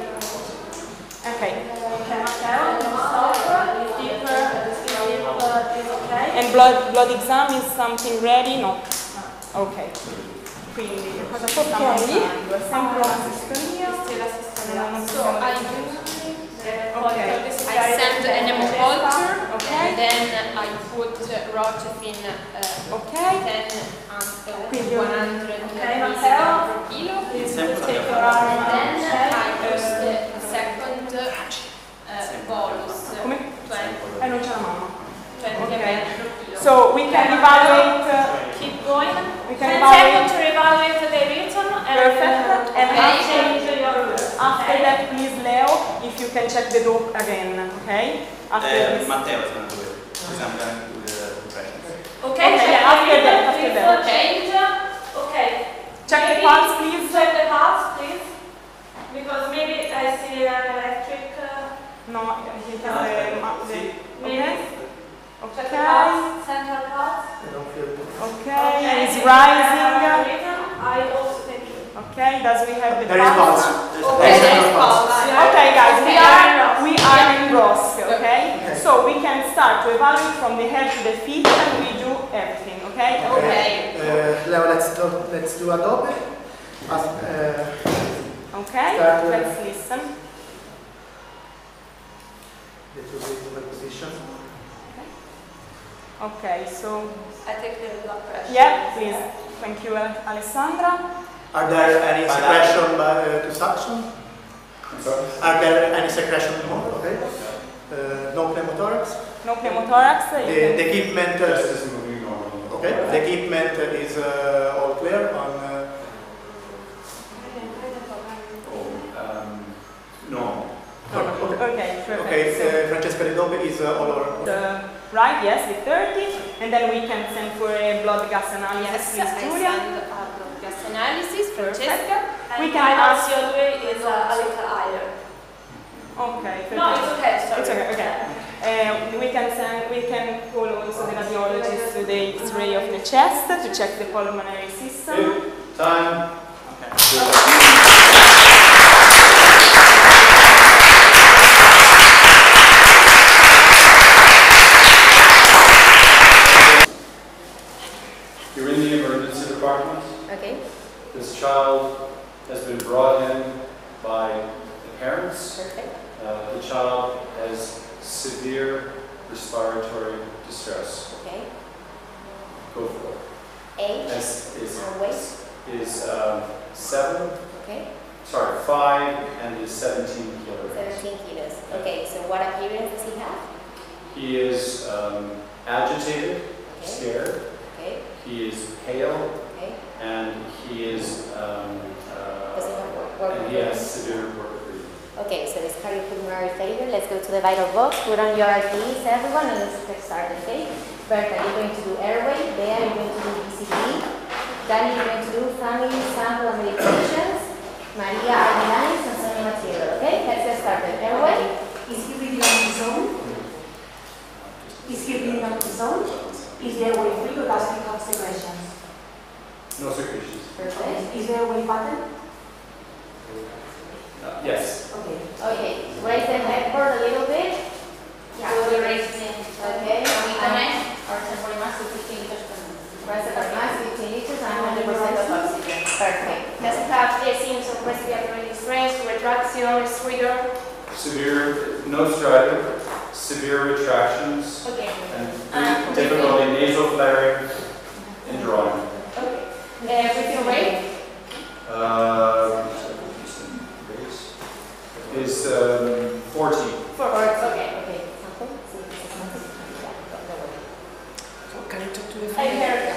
And blood exam is something ready? No. Ok. Quindi cosa facciamo? È sempre una sistonia. I send an hemoculture, and then I put rochefin 10 and 100 milligrams per kilo. Then I use the second bolus. Come? Non c'è la mamma. 20 ml per kilo. So we can evaluate. Keep going. We can 10 seconds to evaluate the rhythm. Perfect. And after Okay. that, please, Leo, if you can check the dope again, okay? After this. Matteo is going to do it, because I'm going to do the impressions. Okay, yeah, after that. Change. Okay. Check the pulse, please. Check the pulse, please. Because maybe I see an electric. No, I think okay. Check the pulse, central pulse. Okay, it's rising. I also take it. Okay, does we have the There is pulse. Okay, guys, we are in ROSC, okay? So we can start to evaluate from the head to the feet, and we do everything, okay? Leo, let's do a dope. Okay, let's listen. The two reasonable positions. Okay, so I take the blood pressure. yeah, please. Thank you, Alessandra. Are there any secretion to suction? Are there any secretion? No. Okay. No pneumothorax. No pneumothorax. The equipment. Is moving normally. Okay. The equipment is all clear on. No. Okay, perfect. Okay. Francesca De Dope is all over. Right, yes, the 30, and then we can send for a blood gas analysis. Yes, Please, Julia. I send a blood gas analysis, Francesca. We And can my ask- CO2 is a little higher. Okay. No, it's okay, sorry. It's okay. Okay. We can call also the radiologist to the X-ray of the chest to check the pulmonary system. This child has been brought in by the parents. Perfect. The child has severe respiratory distress. Okay. Go for it. Age and weight. Is 7. Okay. Sorry, 5 and is 17 kilograms. 17 kilos. Okay, so what appearance does he have? He is agitated, scared. Okay. He is pale. Okay. And he is Does he have work? and he has severe work breathing. Okay, so it's cardiopulmonary failure. Let's go to the vital box. Put on your RTEs, everyone, and let's get started, okay? Berta, you're going to do airway. Bea, you're going to do BCG. Danny, you're going to do family, sample, and medications. Maria, RD lines, and Sonia material, okay? Let's get started. Airway. Is he breathing on his own? Is he breathing on his own? Is the airway free or does he have secretions? No secretions. Perfect. Is the airway pattern? Yes. Okay. Okay. Raise the headboard a little bit. Yeah, we raise the Okay. or temporary mass to 15 liters per minute. Reservoir mass 15 liters and 100% of oxygen. Perfect. Does it have signs of respiratory distress, retraction, stridor? Severe, no stridor, severe retractions, Okay. and difficulty nasal flaring and drawing. Okay. Breathing rate? Is 14. Okay. Okay. Can you talk to the I heard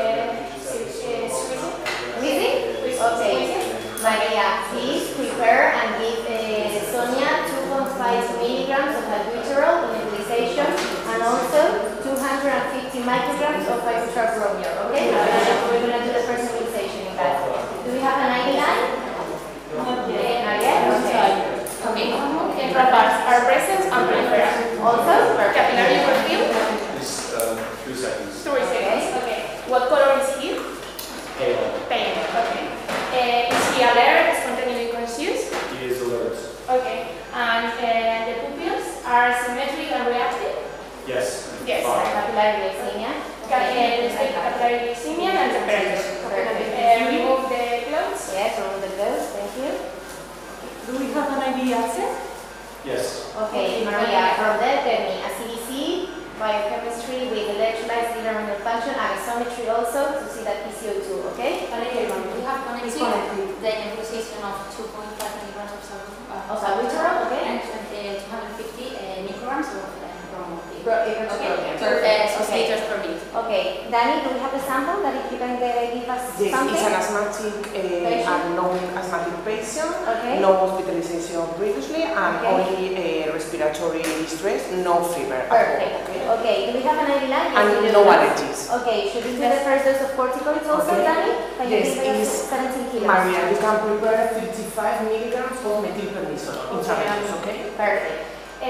Wheezing? Okay. Maria, please prepare and give Sonia 2.5 milligrams of albuterol in nebulization and also 250 micrograms of ibuprofen. Okay? We're going to do the first nebulization in that. Do we have an ID line? Not yet. Not yet? Okay. Okay. Central parts are present and peripheral. Also? Capillary perfume? Is 3 seconds. 3 seconds. Okay. What color is he? Pale. Pale. Okay. Is he alert, spontaneously conscious? He is alert. Okay. And the pupils are symmetric and reactive? Yes. Yes. Capillary glycemia. Capillary glycemia and temperature. Remove the clothes? Yes, remove the clothes. Thank you. Do we have an IV access? Yes. Okay, Maria, from there, tell me, a CBC, biochemistry with electrolytes, liver renal function, isometry also, to see that PCO2, okay? We have connected the negotiation of 2.5 milligrams of salbutamol, okay? And 250 micrograms of bromocriptine. Okay, per liters per minute. Okay, Danny, do we have a sample that if you can give us Yes, something? it's an asthmatic and non-asthmatic patient, Okay. no hospitalization previously, and only respiratory distress, no fever at all. Perfect. Okay, do we have an IV line? And Yes, we no do. allergies. Okay, should we do the first dose of corticoids also, Okay. Danny? Can you Yes, give it us is 17 kilos? Maria, you can prepare 55 milligrams of methylprednisolone intravenous, okay? Perfect.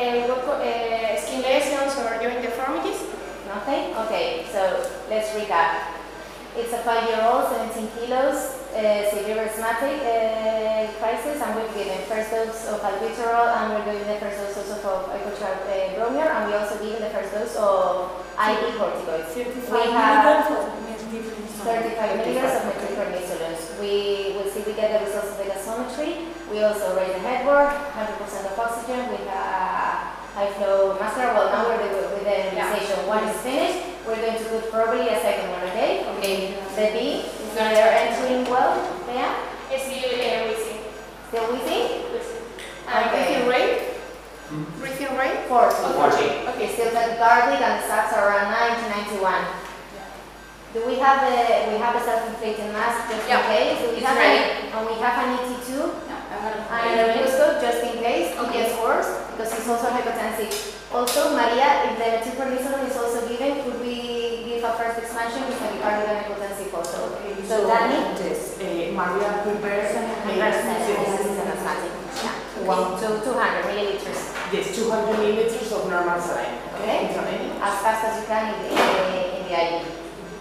Skin lesions or joint deformities? Nothing? Okay, so let's recap. It's a 5-year-old, 17 kilos, severe asthmatic crisis, and we've given first dose of albuterol, and we're doing the first dose also of icotropium, and we also given the first dose of IV corticoids. 35 milligrams of 35 milligrams of methylprednisolone. We will see we get the results of the gasometry. We also raise the headboard, 100% of oxygen with a high flow master. Well, now we're with the nebulization. One is finished. We're going to put probably a second one, okay? Okay. The B, they're entering well. Yeah? It's still wheezing. Still wheezing? Breathing rate? Breathing rate? 40. Okay, still tachycardic, and the stats are around 90, 91. Do we have a self-inflating mask just in case? Do we have and we have an ET2? No, and a microscope just in case it gets worse because it's also hypotensive. Also, Maria, if the methylprednisolone is also given, could we give a first expansion with tachycardic and hypotensive also? So Danny? Yes, Maria prepares an asthmatic. Yeah. So 200 milliliters. Yes, 200 milliliters of normal saline. Okay. As fast as you can in the IV.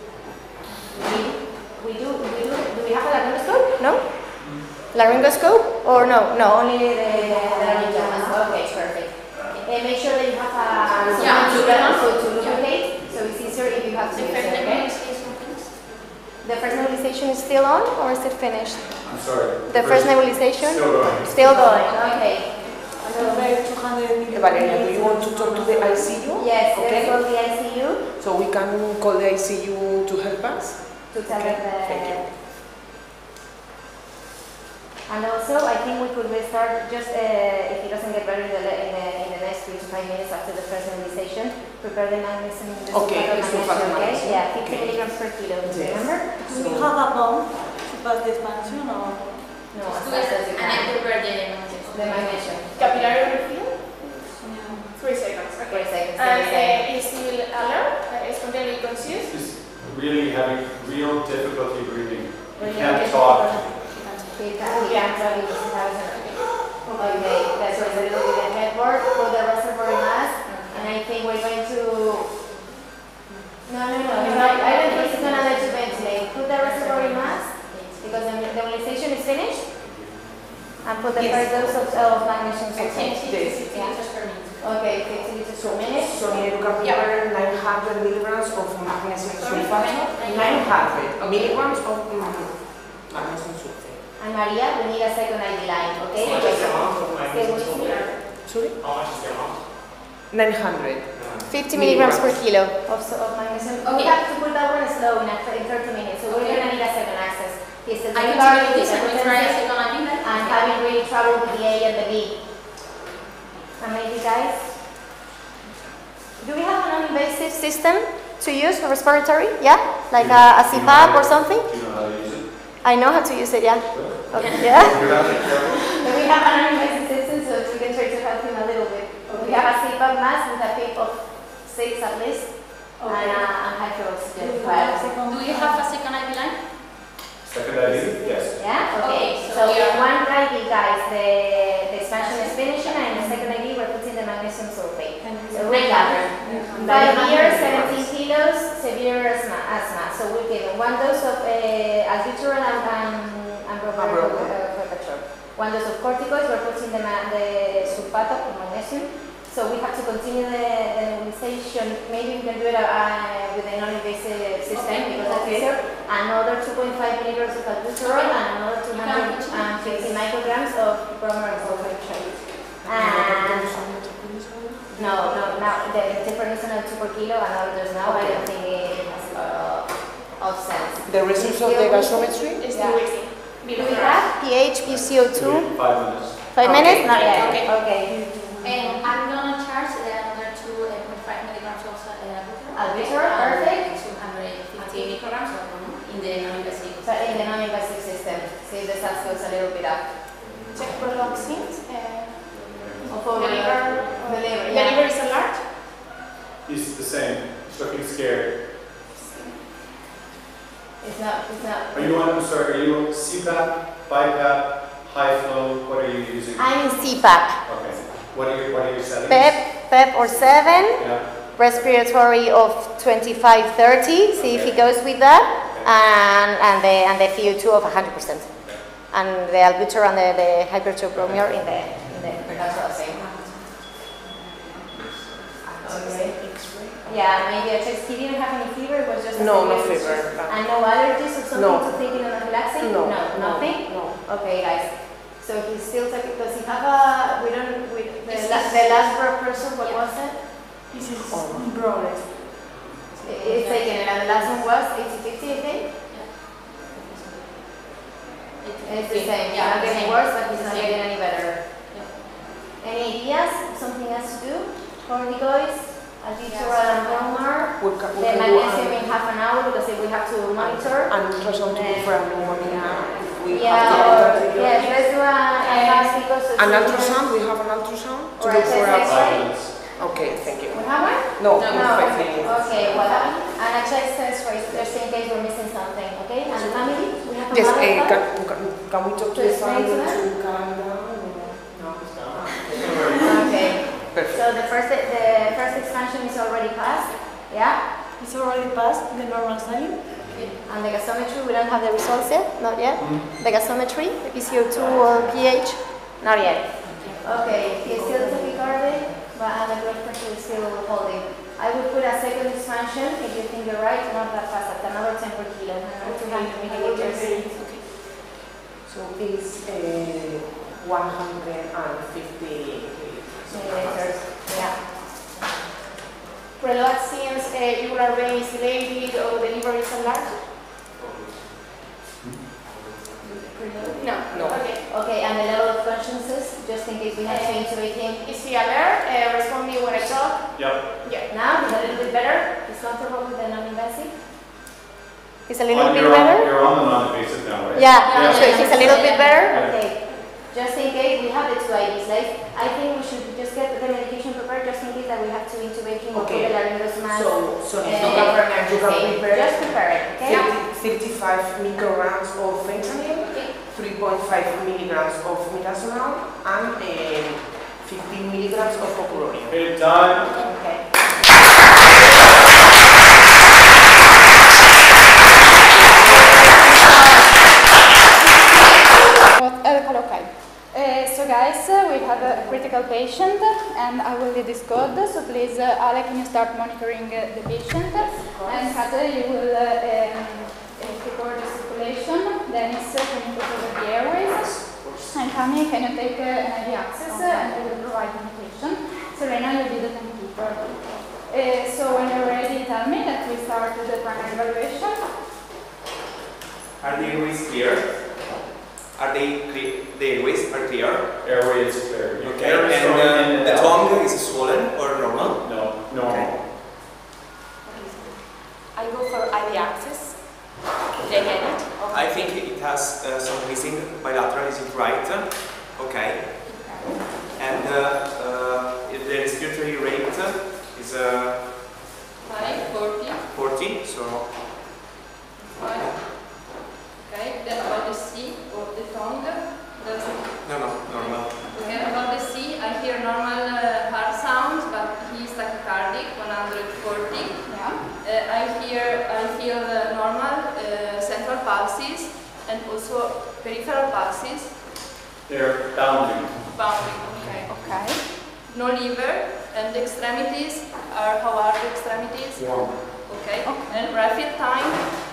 Do we have a laryngoscope? No? Laryngoscope? Or no? No, only the laryngoscope. Okay, perfect. Make sure that you have someone to lubricate, so it's easier if you have to use it, okay? The first nebulization is still on, or is it finished? I'm sorry. The first nebulization? Still going. Still going, okay. Valeria, do you want to talk to the ICU? Yes, okay. let's call the ICU. So we can call the ICU to help us? To tell okay. them Thank you. And also, I think we could restart just if it doesn't get better in the next 3 to 5 minutes after the first nebulization, prepare the magnesium. Okay, okay? Yeah, 50 milligrams per kilo, remember? Do we have a pump to pass the expansion or? No, as Do fast it as you and can. I prepare The magnesium. Capillary refill? 3 seconds. 3 seconds. And is still alert? Spontaneously conscious? Just really having real difficulty breathing. You Really can't talk. Okay, that's why it's a little bit of headboard for the reservoir mass, and I think we're going to. No. I don't think it's gonna let you ventilate. Put the reservoir mass because the nebulization is finished, and put the first dose of magnesium sulfate. Okay, 50 liters per minute. So you can prepare 900 milligrams of magnesium sulfate. 900 milligrams of magnesium sulfate. And Maria, we need a second IV line, okay? How much is the amount of magnesium sulfate? Sorry? How much is the amount? 900. 50 milligrams per kilo of magnesium. Okay. We have to put that one slow in 30 minutes, so we're going to need a second access. He's still I taking continue part, this and we try a and second agenda. having really trouble with the A and the B. And maybe guys, do we have a non-invasive system to use for respiratory? Yeah? Like a CPAP or something? Do you know how to use it? I know how to use it, yeah. Okay. Yeah? We have a non-invasive system, so we can try to help him a little bit. We have a CPAP mask with a PIP of 6 at least, and high flow oxygen. Do you have a second IV line? Second IV? Yes. Yeah? Okay. Okay, So so in one IV, guys, the expansion is finishing, and in the second IV, we're putting the magnesium sulfate. So we're covered. 5 years, 17 kilos, severe asthma. So we're giving 1 dose of albuterol and bromide. 1 dose of corticoids, we're putting the sulfate of magnesium. So we have to continue the nebulization. Maybe we can do it with a non-invasive system because that's easier. Another 2.5 milligrams of albuterol and another 250 micrograms of bromide sulfate. No, the differential 2 per kilo and others now. I don't think it has a lot of sense. The results of the gasometry? Is still waiting. Do we have pH, PCO2? 5 minutes. 5 minutes? Not yet. Okay. And I'm gonna charge another 2.5 milligrams of albuterol, perfect. 250 micrograms in the non-invasive. So in the non-invasive system, see if the sats goes a little bit up. Check for vaccines. The liver. The liver is alert? He's the same. He's looking scared. It's not. Are you on, sorry, are you CPAP, BiPAP, high flow? What are you using? I'm in CPAP. Okay. What are your settings? PEP or 7. Yeah. Respiratory of 25-30. See if he goes with that. And the VO2 of 100%. And the albuterol and the hypertrophromia in the that's what I'm saying. Okay. Yeah, maybe a test. He didn't have any fever. It was just no fever. And no allergies or something to taking and relaxing. No, nothing. No. Okay, guys. So he's still taking. Does he have a? The last blood pressure. What was it? This is progress. It's taken, and the last one was 80-50, I think. It's the same. Yeah, not getting worse, but he's not getting any better. Any ideas? Something else to do? Corticoids, albuterol and bromide. The magnesium in half an hour because if we have to monitor. And ultrasound to confirm pneumonia. Yes, let's do a fast because. An ultrasound? We have an ultrasound to Or look a for chest a. X-ray? Okay, thank you. We have one? No, Okay, well, and a chest X-ray just in case we're missing something. Okay, and the family? We have a yes, can we talk to the family to Okay. Perfect. So the first expansion is already passed. Yeah. It's already passed the normal saline. And the gasometry, we don't have the results yet. Not yet. The gasometry, the PCO2 or pH, not yet. Okay. He's still tachycardic, but the blood pressure is still holding. I will put a second expansion, if you think you're right, not that fast, at another 10 per kilo, 200 milliliters. So it's 150 milliliters. Yeah. Relaxins, jugular vein is dilated or the liver is enlarged? No. Okay, and the level of consciousness, just in case we have to intubate him. Is he alert? Respond me when I talk? Yep. Yeah. Now he's a little bit better. He's comfortable with the non-invasive? He's a little bit better? You're on the non-invasive now, right? Yeah. So he's a little bit better? Yeah. Okay. Just in case we have the 2 IVs, like, I think we should just get the medication prepared just in case that we have to intubate him or put the laryngosmas. So you can prepare just prepare it, okay? 35 micrograms of fentanyl, 3.5 milligrams of midazolam, and 15 milligrams of populonium. Okay, time. Okay. So guys, we have a critical patient and I will lead this code, so please Alec, can you start monitoring the patient, and Kate, you will record the circulation. Dennis, can you take over the airways, and Kami, can you take an IV access and we will provide medication. Serena, you will be the timekeeper. So when you're ready, tell me that we start with the primary evaluation. Are the airways clear? Are the airways are clear? Airway is clear. Okay, and the tongue is swollen or normal? No, normal. Okay. I go for IV access. Did I get it? I think it has some missing bilateral, is it right? Okay. And the respiratory rate is 40, so... Okay, then about the C or the tongue, No, normal. Okay, about the C, I hear normal heart sounds, but he is tachycardic, 140. Yeah. I feel normal central pulses and also peripheral pulses. They're bounding. Bounding, okay. Okay. No liver, and the extremities how are the extremities? Warm. Okay. And rapid time?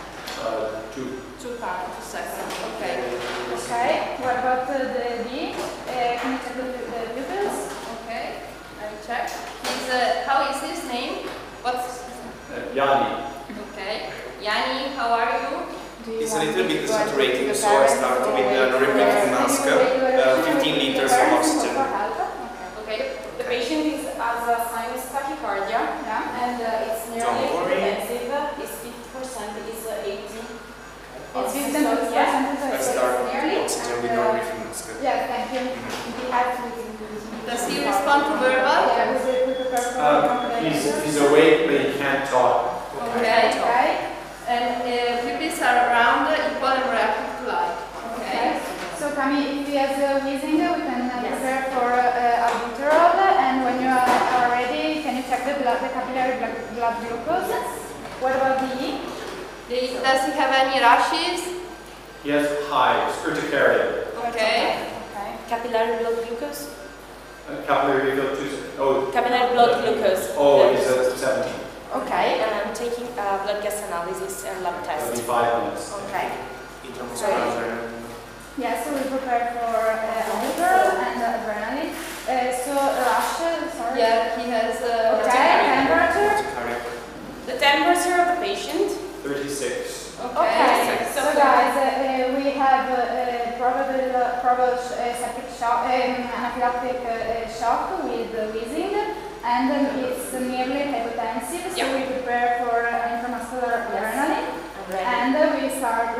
2 seconds. Okay. Okay. What about the D? Can you check the pupils? Okay. I check. How is his name? What's Yanni. Okay. Yanni, how are you? It's a little bit saturating, so I start with a non-repeating mask, 15 liters of oxygen. Okay. The patient has a sinus tachycardia, and it's nearly hypertensive. It's 50%, it's 80. It's 50%. I start with oxygen with non-repeating mask. Yeah, thank you. He has to Does he respond to verbal? Yeah, we prepare for He's awake, but he can't talk. Okay. And pupils are round, equal and reactive to light. Okay. So Kami, if he has wheezing, we can prepare for albuterol, and when you are ready, can you check the capillary blood glucose? What about the E? Does he have any rashes? He has hives, urticaria. Okay. Capillary blood glucose? Capillary glucose. Oh. Capillary blood glucose. Oh, he's at 70. Okay, and I'm taking blood gas analysis and lab test. That'll be 5 minutes. Okay. Yeah, so we prepare for albuterol and adrenaline. So Rush, sorry. Yeah, he has temperature. The temperature of the patient? 36. Okay. So guys, we have probable septic shock, anaphylactic shock with wheezing, and it's nearly hypotensive. So we prepare for intramuscular adrenaline, and we can start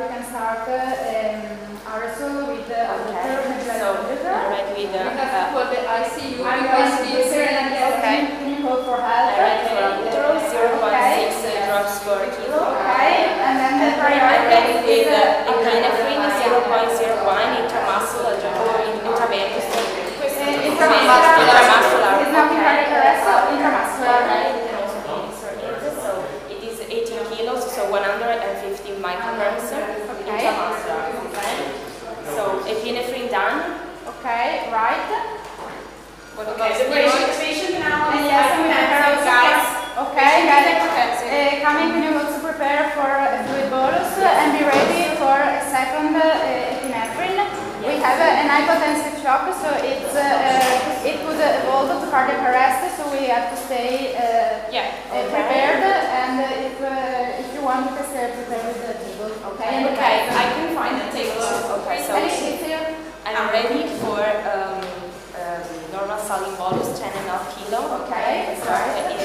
aerosol with albuterol. So alright, with we have to call the ICU because he's Can you call for help? Alright, for albuterol, 0.6 drops per kilo. Okay, and then the I'm ready with epinephrine, 0.01 intramuscular or intravenous. Intramuscular. It's not cardiac arrest, so intramuscular. Right, it can also be inserted. So it is 18 kilos, so 150 micrograms intramuscular. Okay. So epinephrine done. Okay, right. Okay, the patient now is yes, guys. Okay, guys. Coming, can you also prepare for a fluid bolus and be ready for a second epinephrine? We have an hypotensive shock, so it could evolve to cardiac arrest, so we have to stay prepared. And if you want, you can stay prepared with the table. Okay. Okay. I can find the table. Okay. So I'm ready for normal saline bolus, 10.5 kilo. Okay. I start in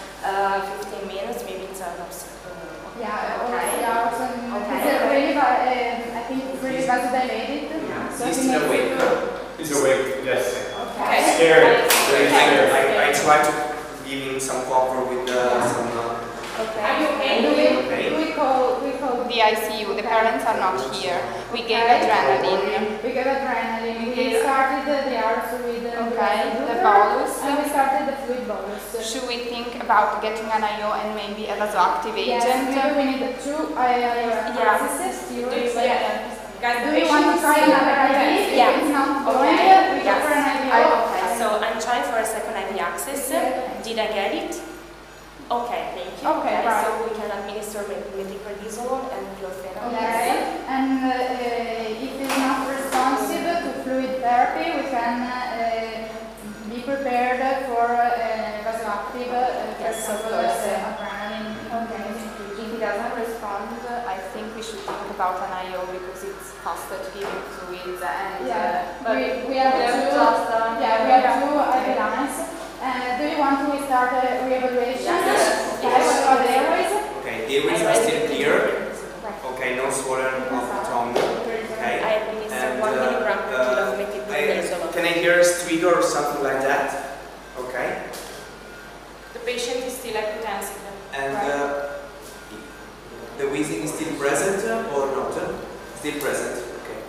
15 minutes. Maybe it's yeah, it's really, I think it's really vasodilated. Yeah. So he's still awake. He's awake, yes. Okay. Scared. I try to give him some comfort with some. Okay. Are you okay? We call the ICU. The parents are not here. We gave adrenaline. We started the hours with the bolus. And we started the fluid bolus. Should we think about getting an IO and maybe a vasoactive agent? Yes, we need 2 accesses. Do you want to try another IV? Yeah. If it's not going, we go for an IO. Okay, so I'm trying for a second IV access. Did I get it? Okay, thank you. Okay, right. So we can administer methylprednisolone and clofenamin. Yes, and if it's not responsive to fluid therapy, we can be prepared for vasoactive, for example, adrenaline. If he doesn't respond, I think we should think about an IO because it's faster to give him fluids and we have two IV lines. Do you want to start a re-evaluation? Yes. What about the airways? Okay, the airways are still clear. Okay, no swollen of the tongue. Okay. I administer 1 milligram per kilo of methylprednisolone. Can I hear a stridor or something like that? Okay. The patient is still hypotensive. And the wheezing is still present or not? Still present. Okay.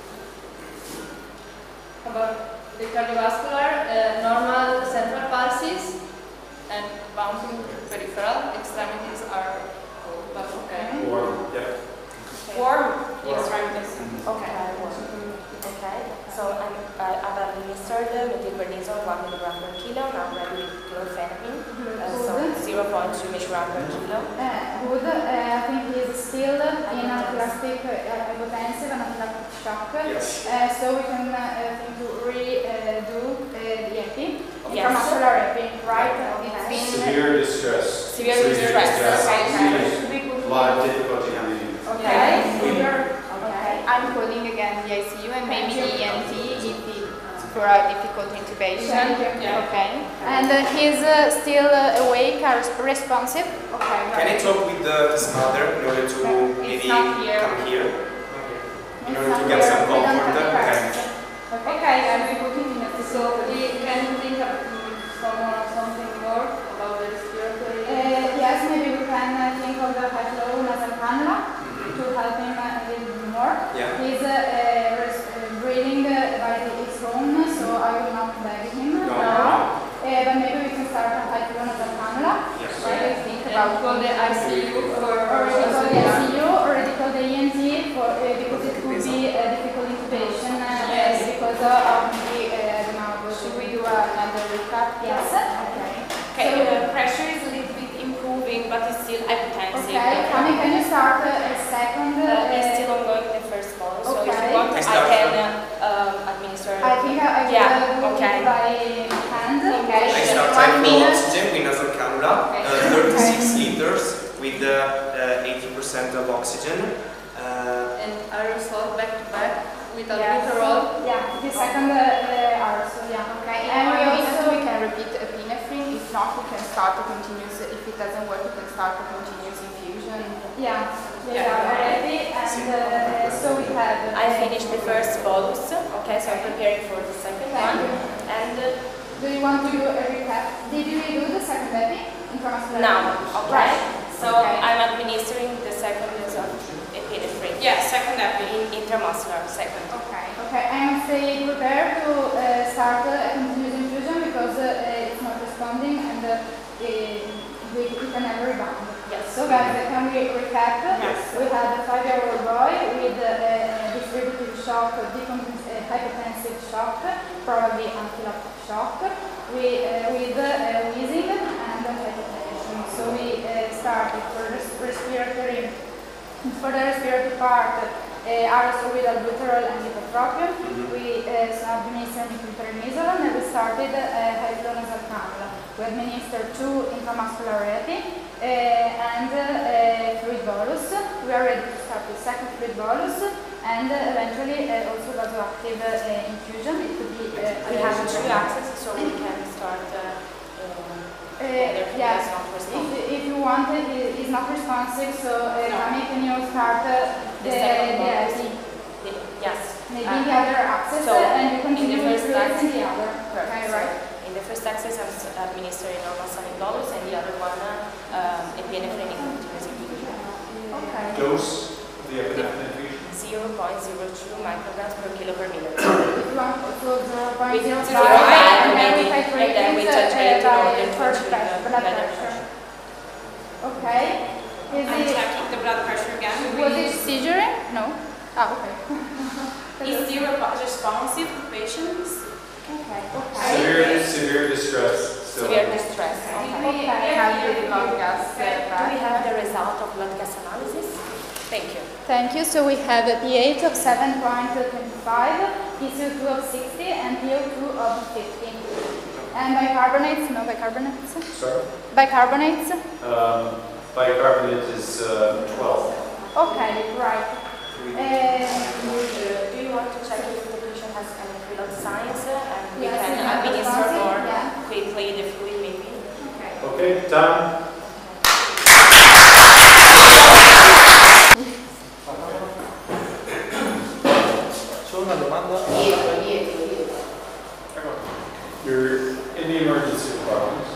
About the cardiovascular, normal central pulses and bouncing peripheral extremities are cold, but okay. Warm, yeah. Warm? Yes, right. Okay. Okay. So I've administered methylprednisolone 1 milligram per kilo. Now I'm ready with clofenamin. So 0.2 milligram per kilo. Good. I think he's still in anaphylactic hypotensive, anaphylactic shock. Yes. So we can think to redo the epi. Yes. Intramuscular epi, right? Okay. Severe distress. Severe distress. Okay. A lot of difficulty handling. Okay. I'm calling again the ICU and maybe the ENT for a difficult intubation. Okay. And he's still awake, responsive. Okay. Can I talk with his mother in order to maybe come here? In order to get some comfort? Okay, I'll be putting in a facility. Can you think of something more about the respiratory? Yes, maybe we can think of the high-flow nasal cannula to help him a little bit more. Yeah. He's breathing by his own, so I will not beg him now. But maybe we can start a high-flow nasal cannula. Yes. What do you think about call the ICU already call the ICU, already call the ENT because it could be a difficult intubation because of the mouth. Should we do another recap? Yes. Okay, So, the pressure is a little bit improving, but it's still hypotensive. Okay, can you start a second? It's still ongoing the first ball, so if you want, I can administer. I think I will do it by hand. Okay. I start high flow oxygen with nasal cannula, 36 liters with 80% of oxygen. And aerosol back to back with albuterol. Yeah, the second aerosol, yeah. Okay, And we also can repeat epinephrine. If not, we can start a continuous. If it doesn't work, we can start a continuous infusion. Yeah, already. And so we have. I finished the first bolus, okay, so I'm preparing for the second one. And do you want to do a recap? Did you do the second epi? now, okay. So I'm administering the second epinephrine. Yeah, second epi. Intramuscular, second. Okay, I'm stay prepared to start a continuous infusion because it's not responding and we can never rebound. Yes. So guys, can we recap? Yes. We had a 5-year-old boy with distributive shock, hypotensive shock, probably anaphylactic shock, with wheezing and hypotension. So we started for the respiratory part, aerosol, albuterol, and ibuprofen. We administered nitroglycerin, and we started hydronasal cannula. We administered 2 intramuscular reti and fluid bolus. We are ready to start the second fluid bolus, and eventually also vasoactive infusion. It could be. We have 2 access, so we can start. Yes, if you want it, it's not responsive, so can you start the yes. Maybe the other access, so and you continue in the first access, in the other. Okay, right? In the first access, I'm administering normal saline bolus, and the other one, epinephrine continuous infusion. Okay. Dose of the epinephrine infusion? 0.02 micrograms per kilo per minute. If you want also 0.05, and then we titrate in order to achieve blood pressure. Okay. I'm checking the blood pressure again. Was it seizure? No. Ah, okay. Is zero responsive to patients? Okay. Severe distress. Severe distress. Do we have the blood gas? Do we have the result of blood gas analysis? Thank you. Thank you. So we have a pH of 7.25, PCO2 of 60, and PO2 of 50. And bicarbonates? No bicarbonates? Sorry? Bicarbonates? Bicarbonate is 12. Okay, right. Do you want to check if the patient has any fluid signs and we can administer more quickly the fluid maybe? Okay, done. Solo una domanda. You're in the emergency department.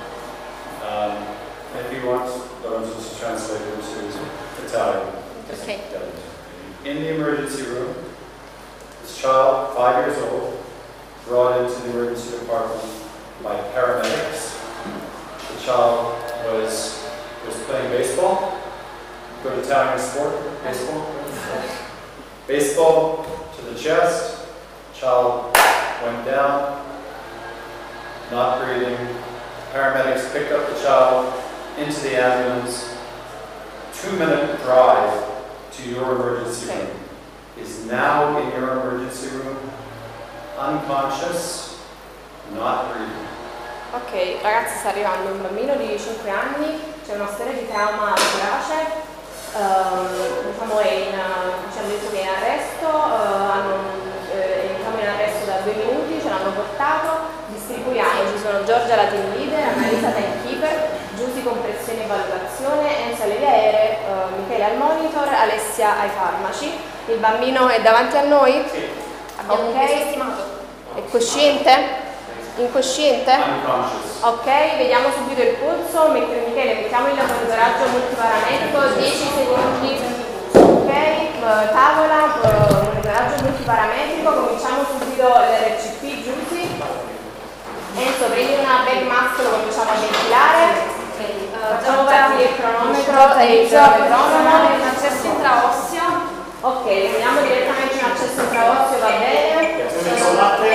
If you want, I'm just translate it to Italian. Okay. In the emergency room, this child, 5 years old, brought into the emergency department by paramedics. The child was playing baseball. Good Italian sport, baseball. Baseball to the chest. Child went down, not breathing. Paramedics picked up the child into the ambulance. 2-minute drive to your emergency room. Is now in your emergency room, unconscious, not breathing. Ok, ragazzi, sta arrivando un bambino di 5 anni, c'è una storia di trauma al torace, diciamo ci hanno detto che è in arresto, entriamo in arresto da 2 minuti, ce l'hanno portato, distribuiamo, ci sono Giorgia la team leader, Annalisa timekeeper, Giusy compressione e valutazione, Enzo alle vie aeree, Michele al monitor, Alessia ai farmaci. Il bambino è davanti a noi? Sì. Abbiamo un peso stimato. È cosciente? Incosciente? Ok, vediamo subito il polso. Michele, mettiamo il monitoraggio multiparametrico, 10 secondi. Ok, tavola, monitoraggio multiparametrico, cominciamo subito l'RCP, Giusy. Enzo, prendi una bag mask, lo cominciamo a ventilare. Facciamo partire il cronometro e il metronomo. Un accesso intraosseo. Ok, vediamo direttamente un accesso intraosseo, va bene. Perfetto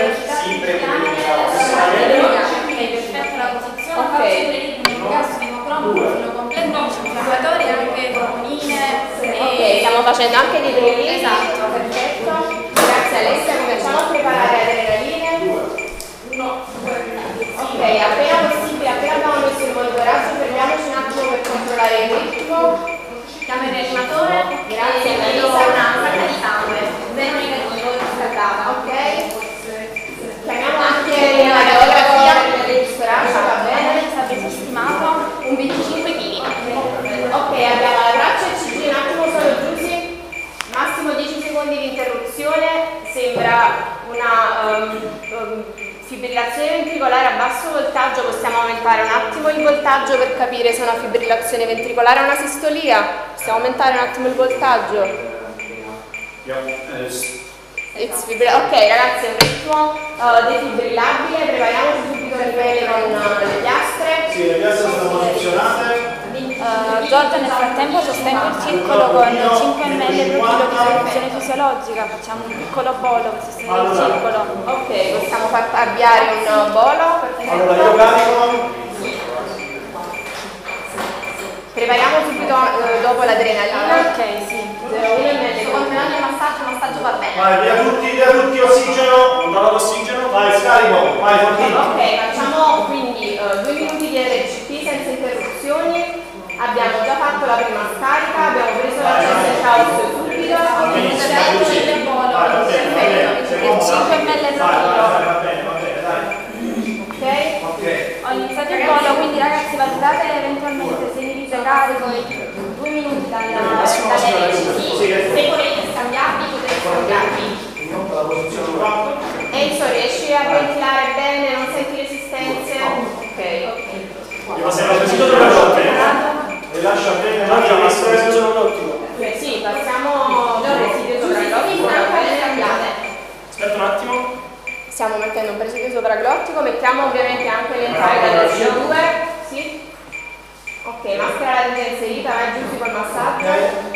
la posizione, faccio un gas filo completo, circolatori, anche hormonine. Ok, stiamo facendo anche dei prelievi. Esatto. Perfetto. Grazie Alessia, cominciamo a preparare adrenaline. Ok, appena possibile, appena abbiamo messo il monitoraggio, fermiamoci un attimo per controllare il ritmo. Chiamo il rianimatore. Grazie, Annalisa, una sacca di sangue. Zero negativo, riscaldata, ok? Chiamiamo anche la radiografia per registrarci, va bene? Abbiamo stimato un 25 kg. Ok, abbiamo la traccia ECG, un attimo solo Giusy. Massimo 10 secondi di interruzione, sembra una fibrillazione ventricolare a basso voltaggio, possiamo aumentare un attimo il voltaggio per capire se è una fibrillazione ventricolare o una sistolia. Possiamo aumentare un attimo il voltaggio. Ok ragazzi, è un ritmo defibrillabile, prepariamoci subito le pelle con le piastre. Sì, le piastre sono posizionate. Giorgia nel frattempo sostengo il circolo con 5 ml per chilo di soluzione fisiologica, facciamo un piccolo bolo per sostenere il circolo. Ok, possiamo avviare un bolo. Allora io carico. Prepariamo subito dopo l'adrenalina. Ok, sì. 1 ml, con ogni massaggio va bene. Vai, via tutti, ossigeno, non dava l'ossigeno, vai, scarico, vai, continua. Ok, facciamo quindi 2 minuti di RCP senza interruzioni. Abbiamo già fatto la prima scarica, abbiamo preso l'accesso al caos subito. Il 5 ml Va bene, dai. Ok? Ho iniziato il volo, quindi ragazzi valutate eventualmente se mi dite carico 2 minuti dall'RCP. Se volete scambiarvi, potete scambiarvi. Enzo, riesci a ventilare bene, non senti resistenze? Ok. Io passiamo al presidio sovraglotti. E lascia bene, mangia una storia sovraglotti. Sì, passiamo al presidio sovraglotti. Aspetta un attimo. Stiamo mettendo un presidio sopraglottico, mettiamo ovviamente anche l'entrata del CO2. Sì? Ok, maschera laringe inserita, vai giù col massaggio.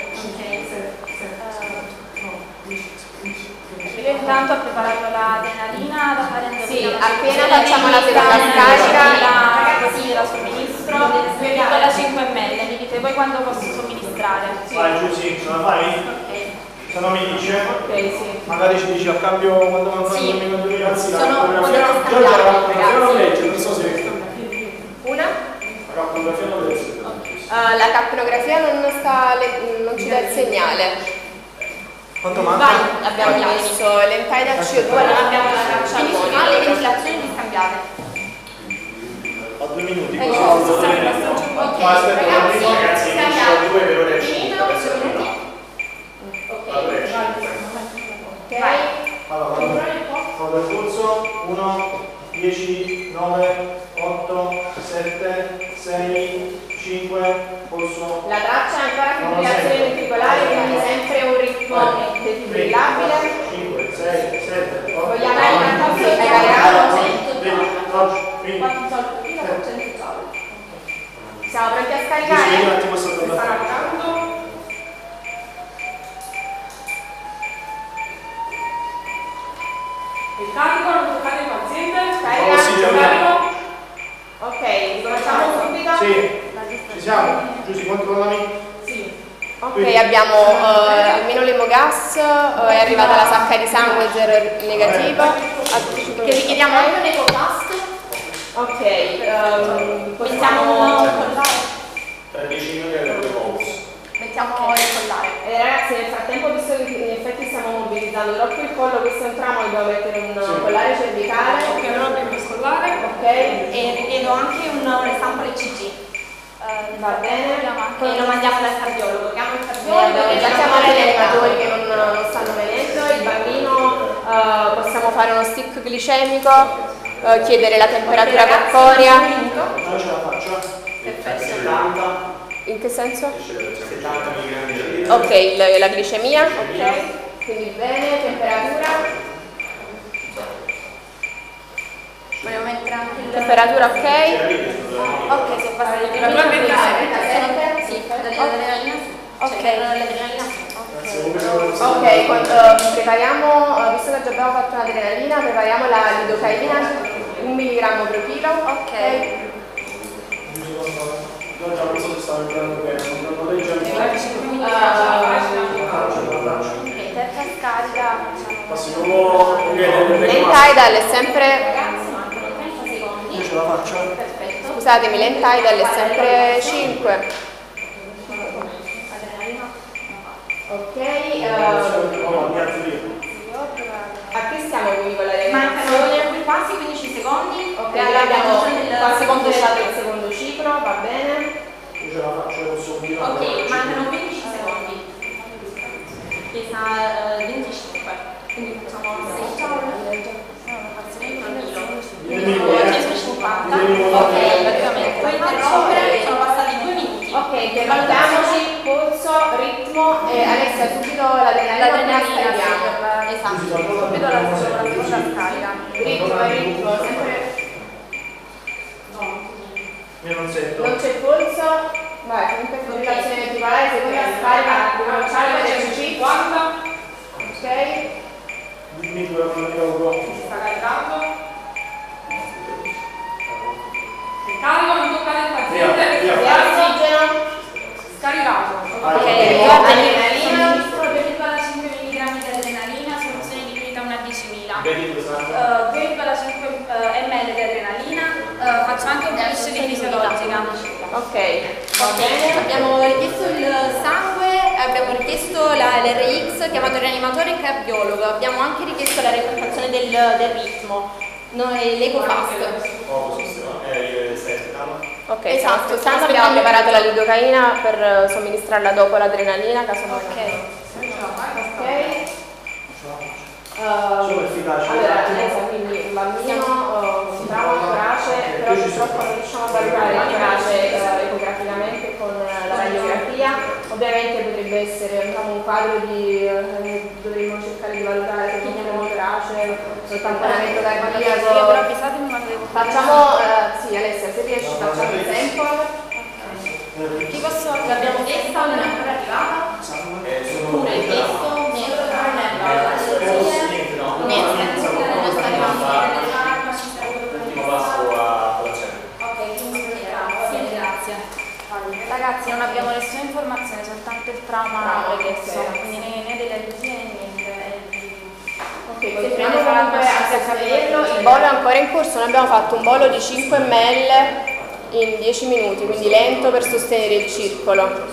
Io intanto ho preparato l'adrenalina da fare in Sì, appena facciamo la seconda scarica così la somministro, quella 5 ml, mi dite voi quando posso somministrare. Vai giù, sì, ce la fai? Se no mi dice, sì. Magari ci dici a cambio quando mancano Sì. un minuto di ragazzi, Giorgia non legge, non so se Una? la capnografia non legge. La capnografia non ci dà il segnale. Quanto manca? Vai, abbiamo messo l'entità da CO2, non abbiamo la traccia Quindi sono armonica. le ventilazioni riscambiate. A 2 minuti. Ok, Ragazzi, inizio 2 per ore 5. Ok. Allora, vado il corso. 1, 10, 9, 8, 7, 6, 5, polso. La traccia è ancora fibrillazione ventricolare, quindi sempre un ritmo defibrillabile. 5, 6, 7, 8, Vogliamo il percorso è caricato? Siamo pronti a scaricare? Un attimo sto lavorando. Il carico, non toccare il paziente. Carico. Ok, ricominciamo subito? Sì, ci siamo. Giussi, controllami. Sì. Ok, abbiamo almeno l'emogas, è arrivata la sacca di sangue 0 negativo. Che richiediamo anche un ecocast. Ok, possiamo collare. Tra 10 minuti è il polso. Mettiamo il collare. Ragazzi, nel frattempo, visto che in effetti stiamo mobilizzando troppo il collo, questo è un tramo, dobbiamo mettere un collare cervicale. Ok, allora abbiamo il collare. Ok. E do anche una stampa ECG. Va bene. E lo mandiamo dal cardiologo. Chiamo il cardiologo. Già chiamare gli animatori che non stanno venendo. Il bambino possiamo fare uno stick glicemico, chiedere la temperatura corporea. Non ce la faccio. Perfetto. 70. In che senso? 70 mg. Ok, la glicemia, ok. Quindi bene, temperatura. Vogliamo mettere anche il... Temperatura ok. Ok, se passa il Temperatura 27. Sì, l'adrenalina. Ok. Ok, prepariamo, visto che già abbiamo fatto l'adrenalina, prepariamo la lidocaina, 1 mg per chilo. Ok. Non so se stavo entrando bene, non legge Ok, terza scarica. L'entidal è sempre... Io ce la faccio? Perfetto. Scusatemi, l'entidal è sempre 5. Ok, a che stiamo quindi con la Mancano realizzazione? quasi 15 secondi. Ok, allora abbiamo quasi completato il secondo ciclo, va bene. Io ce la faccio, posso continuare. Ok, mancano 15 secondi. Pesa 25. Quindi facciamo 6 150. Ok, praticamente. Poi interrompere, sono passati 2 minuti. Ok, valutiamoci, polso, ritmo e Alessia subito l'adrenalina. Esatto, subito la seconda scarica. Ritmo, sempre... Io non sento. Non c'è polso, vai, comunque fibrillazione ventricolare, seconda scarica, ricominciare per 50. Ok. Dimmi dove lo Sta caricando. Il carico, non toccare il paziente. Via ossigeno. Grip da 5 ml di adrenalina, faccio anche un test di fisiologica. Ok, va bene. Abbiamo richiesto il sangue, abbiamo richiesto l'RX, chiamato il rianimatore e il cardiologo, abbiamo anche richiesto la registrazione del ritmo, l'eco fast. Ok, esatto, Sandra abbiamo preparato la lidocaina per somministrarla dopo l'adrenalina, caso allora, quindi un bambino si trova un torace, però purtroppo non riusciamo a valutare il torace ecograficamente con la radiografia. Ovviamente potrebbe essere un quadro di dovremmo cercare di valutare se chiamiamo torace, il tamponamento cardiaco. Facciamo, sì Alessia, se riesci facciamo il sample. Chi posso? L'abbiamo chiesto, non è ancora arrivata? Pure il testo, niente, non è arrivata. Niente, non sta arrivando. Ultimo passo a colazione. Ok, quindi grazie. Ragazzi, non abbiamo nessuna informazione, soltanto il trauma pregresso, quindi né delle allergie né niente. Ok, continuiamo comunque a saperlo. Il bolo è ancora in corso, noi abbiamo fatto un bolo di 5 ml in 10 minuti, quindi lento per sostenere il circolo.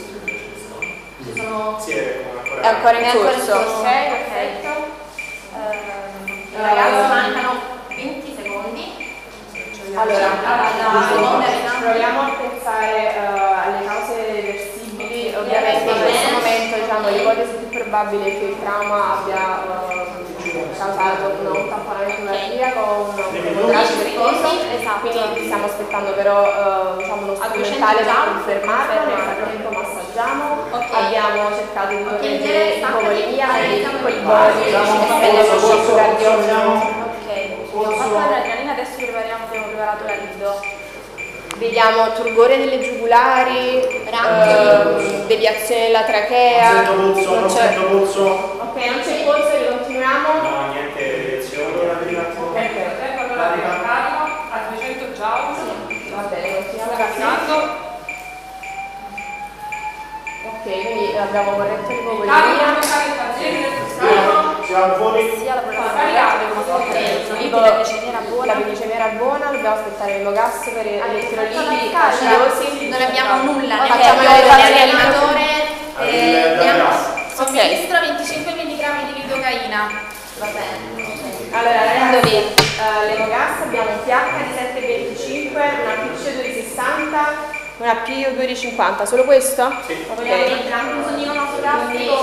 È ancora in corso. Ok, perfetto. Ragazzi, mancano 20 secondi. Allora, proviamo a pensare alle cause reversibili. Ovviamente in questo momento l'ipotesi più probabile è che il trauma abbia causato un tamponamento cardiaco o un torace percosso, quindi stiamo aspettando però uno strumentale per confermarlo. Nel frattempo massaggiamo, abbiamo cercato di correggere ipovolemia e i piccoli boli essendo molto cardioso. Abbiamo fatto l'adrenalina, adesso abbiamo preparato la lido. Vediamo turgore delle giugulari, deviazione della trachea. Non sento polso. Ok, non c'è il polso, ricontinuiamo. No, niente direzione. Allora carico a 200 joule. Va bene, continuiamo camminando. Ok, quindi abbiamo corretto l'ipovolemia. Siamo fuori. Sia la glicemia era buona, dobbiamo aspettare l'emogas per gli elettroliti acidosi. Non abbiamo nulla, facciamo il rianimatore, somministra Ok. 25 mg di lidocaina. Va bene. Allora ragazzi, l'emogas abbiamo un pH di 7,25, una pH di 60, una PO2 di 50, solo questo? Sì. Vogliamo mettere anche un sondino nasogastrico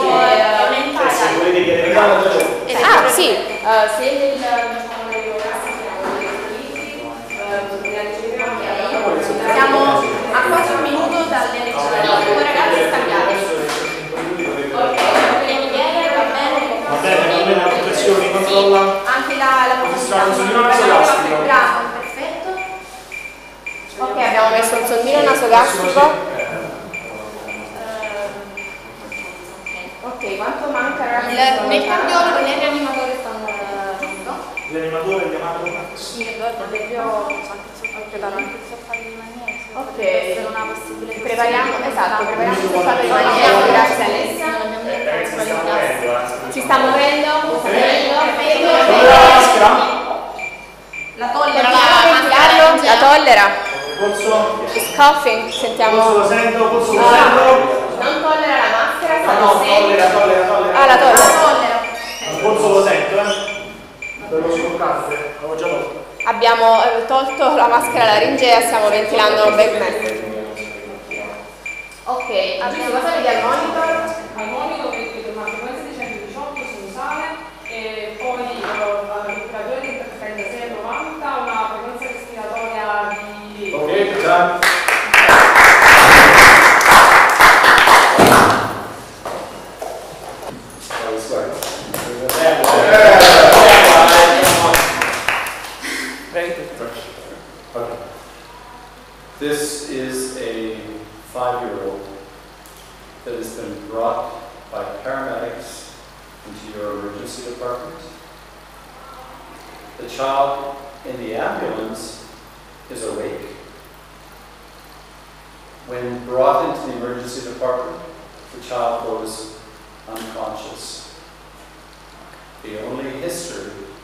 Ah sì, se siamo a quasi un minuto dalle registrazioni, ragazzi scambiatevi. Ok, le migliaia, va bene, la pressione controlla. anche la posizione. Bravo, perfetto. Ok, abbiamo messo un sondino nasogastrico. Ok, quanto manca ragazzi? Né il cardiologo né il rianimatore stanno giusto? L'animatore chiamato? Sì, ricordo che io preparo anche il soffato di magnesio. Ok, potrebbe essere una possibile prepariamo il soffato di magnesio, grazie Alessia. Si sta muovendo? La tollera, la tollera. Coughing, sentiamo. Polso lo sento, polso lo sento. Non tollera la maschera, sta tollera. Ah, la tollera. Il polso lo sento, Per lo scoccante, avevo già tolto. Abbiamo tolto la maschera laringea, stiamo ventilando back neck. Ok, adesso cosa vedi al monitor? Al monitor vedo una frequenza di 118 sinusale e poi l'indicatore di 36,90, una frequenza respiratoria di... Ok, ciao. This is a 5-year-old that has been brought by paramedics into your emergency department. The child in the ambulance is awake. When brought into the emergency department, the child goes unconscious. The only history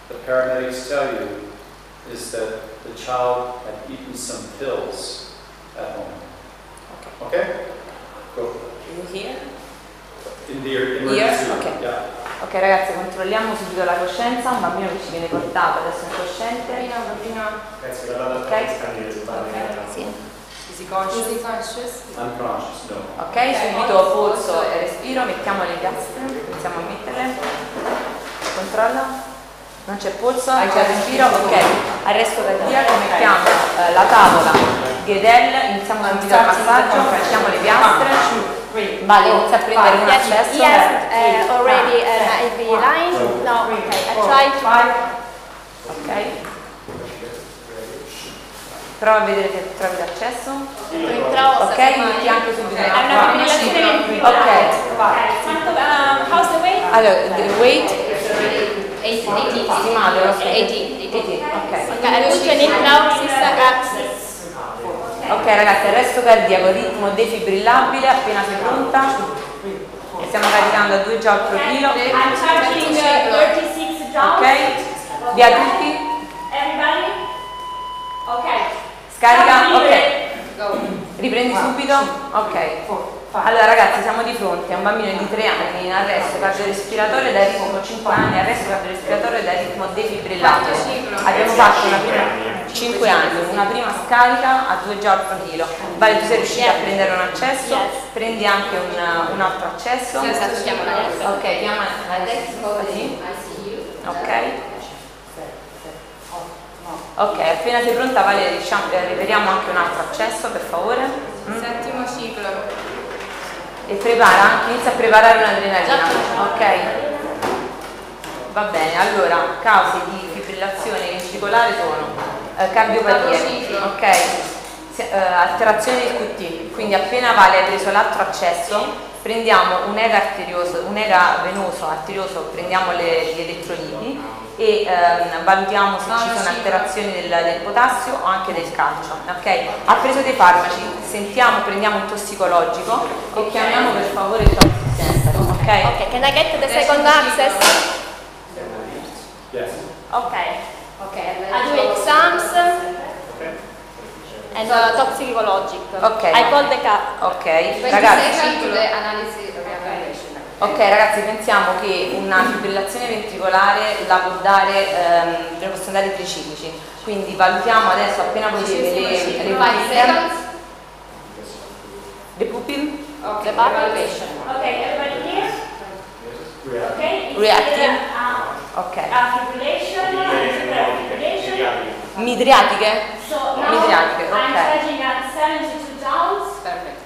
the paramedics tell you is that the child had eaten some pills at home. Okay? Go. Here? In the emergency room. Okay. Yeah. Ok ragazzi, controlliamo subito la coscienza, un bambino che ci viene portato, adesso è incosciente. Penso che la data Sì. Is he conscious? Unconscious, no. Ok, subito polso e respiro, mettiamo le piastre, iniziamo a metterle. Controlla. Non c'è polso, c'è respiro, ok. Arresto cardiaco, mettiamo la tavola, Guedel, iniziamo subito il massaggio, facciamo le piastre. Vale, inizia a prendere un accesso. Yes, already an IV line. No, okay. I try to. Ok. Prova a vedere se trovi l'accesso. Ok, metti anche subito l'acqua. Ok. How's the weight? Allora, the weight 80. stimato, ok. 80. Ok. Okay, I put an intrausis access. Ok ragazzi, arresto cardiaco, ritmo defibrillabile, appena sei pronta. Stiamo caricando a 2 joule pro chilo. I'm charging 36 joules. Ok, via tutti. Everybody? Ok. Scarica, ok. Riprendi subito? Ok. Allora ragazzi, siamo di fronte a un bambino di 3 anni in arresto cardiorespiratorio da ritmo 5 anni, arresto cardiorespiratorio da ritmo defibrillabile. Abbiamo fatto una prima 5 anni, una prima scarica a 2 joule per chilo. Vale, tu sei riuscita a prendere un accesso? Prendi anche un altro accesso. Ok, chiama così. Ok. Ok, appena sei pronta Vale, ripetiamo anche un altro accesso per favore. Settimo ciclo. E prepara anche, inizia a preparare un'adrenalina. Ok. Va bene, allora, cause di fibrillazione ventricolare sono cardiopatie, ok? Alterazione del QT, quindi appena Vale ha preso l'altro accesso, prendiamo un EGA arterioso, un EGA venoso arterioso, prendiamo gli elettroliti e valutiamo se ci sono alterazioni del potassio o anche del calcio, ok? Ha preso dei farmaci, sentiamo, prendiamo un tossicologico e chiamiamo per favore il toxic center, ok? Okay, can I get the second access? Yes. Okay. I do exams and toxicologic. Ok. I call the car. Ok, ragazzi. Ok ragazzi, pensiamo che una fibrillazione ventricolare la può dare, ne possono dare triciclici, quindi valutiamo adesso appena vedete le pupille. The palpation. Okay, everybody here? Okay. Reactive. Ok. Fibrillation. Midriatiche? So now Midriatiche, I'm ok. charging at 72 joules. Perfetto.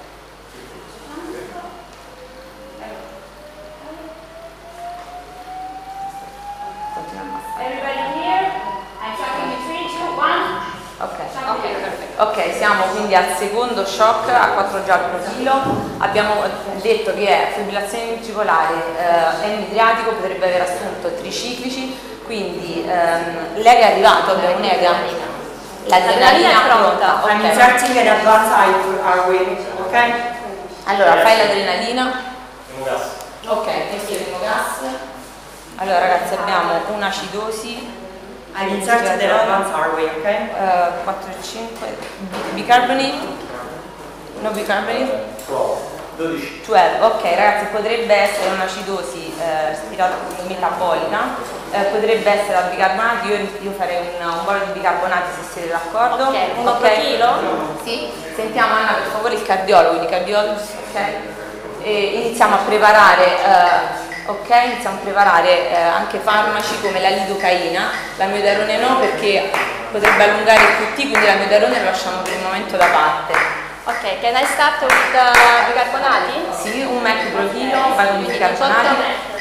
Everybody here? I'm counting in 3, 2, 1. Ok, siamo quindi al secondo shock a 4 joule pro chilo. Abbiamo detto che è fibrillazione ventricolare, è midriatico, potrebbe aver assunto triciclici, quindi l'EGA è arrivato, abbiamo un EGA. L'adrenalina è pronta. I'm inserting an advanced airway, ok? Allora, fai l'adrenalina. gas. Ok, questo è il primo gas. Allora ragazzi, abbiamo un'acidosi. I'm inserting the advanced airway, ok? 4 e 5. Bicarbonate? No bicarbonate? 12. 12. Ok ragazzi, potrebbe essere un'acidosi metabolica, potrebbe essere al bicarbonato. Io farei un bolo di bicarbonati se siete d'accordo. Ok, 1 chilo? Sì. Sentiamo Anna per favore il cardiologo di cardiologos, ok? E iniziamo a preparare anche farmaci come la lidocaina, la miodarone no perché potrebbe allungare il QT, quindi la miodarone lo lasciamo per il momento da parte. Ok, can I start with bicarbonati? Sì, un metro pro chilo, vado di bicarbonati.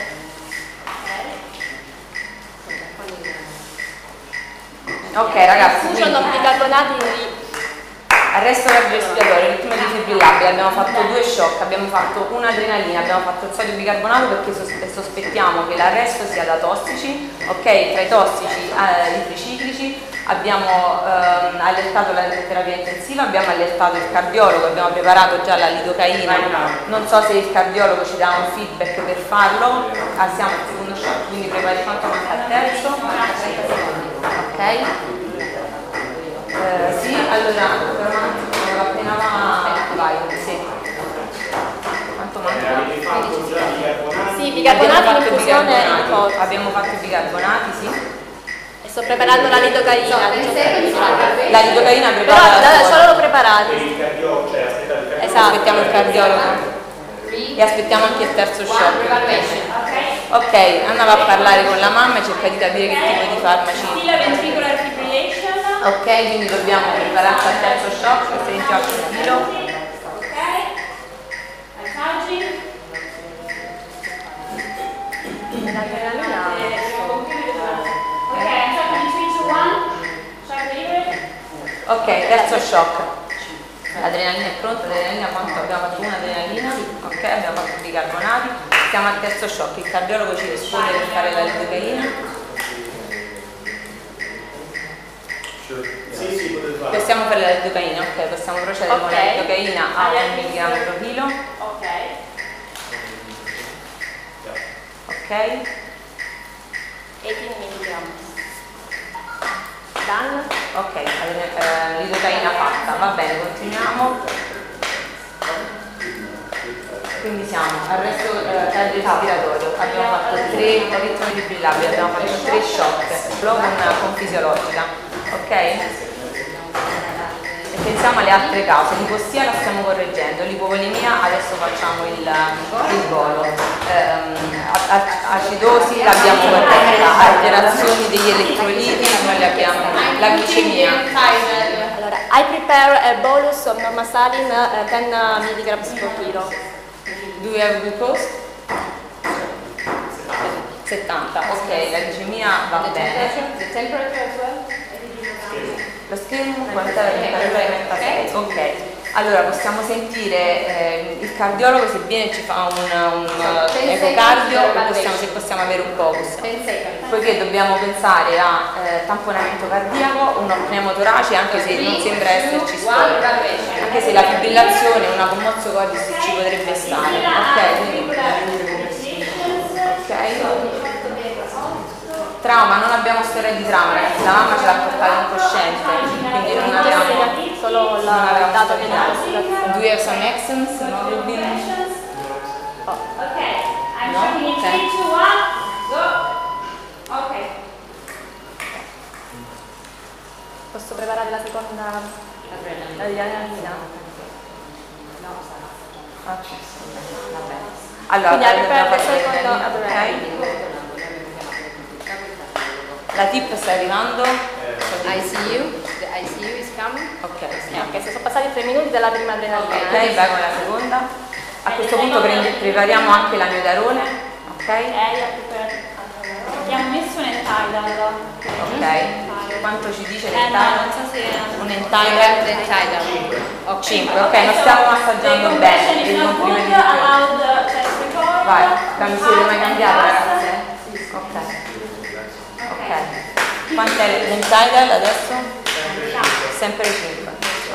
Ok ragazzi, Sono bicarbonati. Arresto cardiorespiratorio, ritmo defibrillabile, abbiamo fatto 2 shock, abbiamo fatto un'adrenalina, abbiamo fatto il sodio bicarbonato perché sospettiamo che l'arresto sia da tossici, ok? Tra i tossici i triciclici, abbiamo allertato la terapia intensiva, abbiamo allertato il cardiologo, abbiamo preparato già la lidocaina, non so se il cardiologo ci dà un feedback per farlo, siamo al secondo shock, quindi prepari quanto manca al terzo? 30 secondi. Ok? Sì, allora, appena vai, sì. Quanto manca? Sì, bicarbonati in infusione in cosa? Abbiamo fatto i bicarbonati, sì. E sto preparando la lidocaina. La lidocaina preparata. Però solo l'ho preparata. Esatto. Aspettiamo il cardiologo. E aspettiamo anche il terzo shock. Ok, andava a parlare con la mamma e cerca di capire che tipo di farmaci. Ok, quindi dobbiamo prepararci al terzo shock, 28 kg. Ok, terzo shock. L'adrenalina è pronta, l'adrenalina quanto abbiamo fatto? Una adrenalina, ok, abbiamo fatto i bicarbonati, siamo al terzo shock, il cardiologo ci risponde per fare la lidocaina. Sì, potete fare. Possiamo fare la lidocaina, ok, possiamo procedere con la lidocaina a 1 mg per chilo. Ok. 18 mg. Done. Ok, lidocaina fatta, va bene, continuiamo. Quindi siamo arresto cardiorespiratorio, abbiamo fatto 3 ritmi defibrillabili, abbiamo fatto 3 shock, con fisiologica, ok? E pensiamo alle altre cause, l'ipossia la stiamo correggendo, l'ipovolemia adesso facciamo il volo, acidosi l'abbiamo corretta, alterazioni degli elettroliti noi le abbiamo, la glicemia. Allora, I prepare a bolus of normasalin 10 mg per chilo. Do you have glucose? 70, ok, la glicemia va bene. The temperature as well? Lo schermo 46, ok. Allora possiamo sentire il cardiologo se viene ci fa un ecocardio e se possiamo avere un focus. Poiché dobbiamo pensare a tamponamento cardiaco, uno pneumotorace anche se non sembra esserci storia, anche se la fibrillazione, una commozio cordis ci potrebbe stare. Ok, quindi trauma, non abbiamo storia di trauma, ragazzi, la mamma ce l'ha portata incosciente, quindi non abbiamo solo il dato che do you have some accents? No? Ok, I'm checking in 3, 2, 1, go! Ok. Posso preparare la seconda adrenalina? No, ok, va bene. Allora, quindi prepare la seconda adrenalina. La tip sta arrivando. ICU, the ICU is coming. Ok, sì. Ok, se sono passati 3 minuti dalla prima adrenalina. Ok, vai con la seconda. A questo punto prepariamo anche l'amiodarone. Ok? Abbiamo messo un entitled. Ok. Quanto ci dice l'entitled? Un entitled? 5. Ok, non stiamo massaggiando bene. Il comprimento. Vai, mi siete mai cambiato, ragazze? Ok. Ok. Quant'è l'entitled adesso? Sempre 5.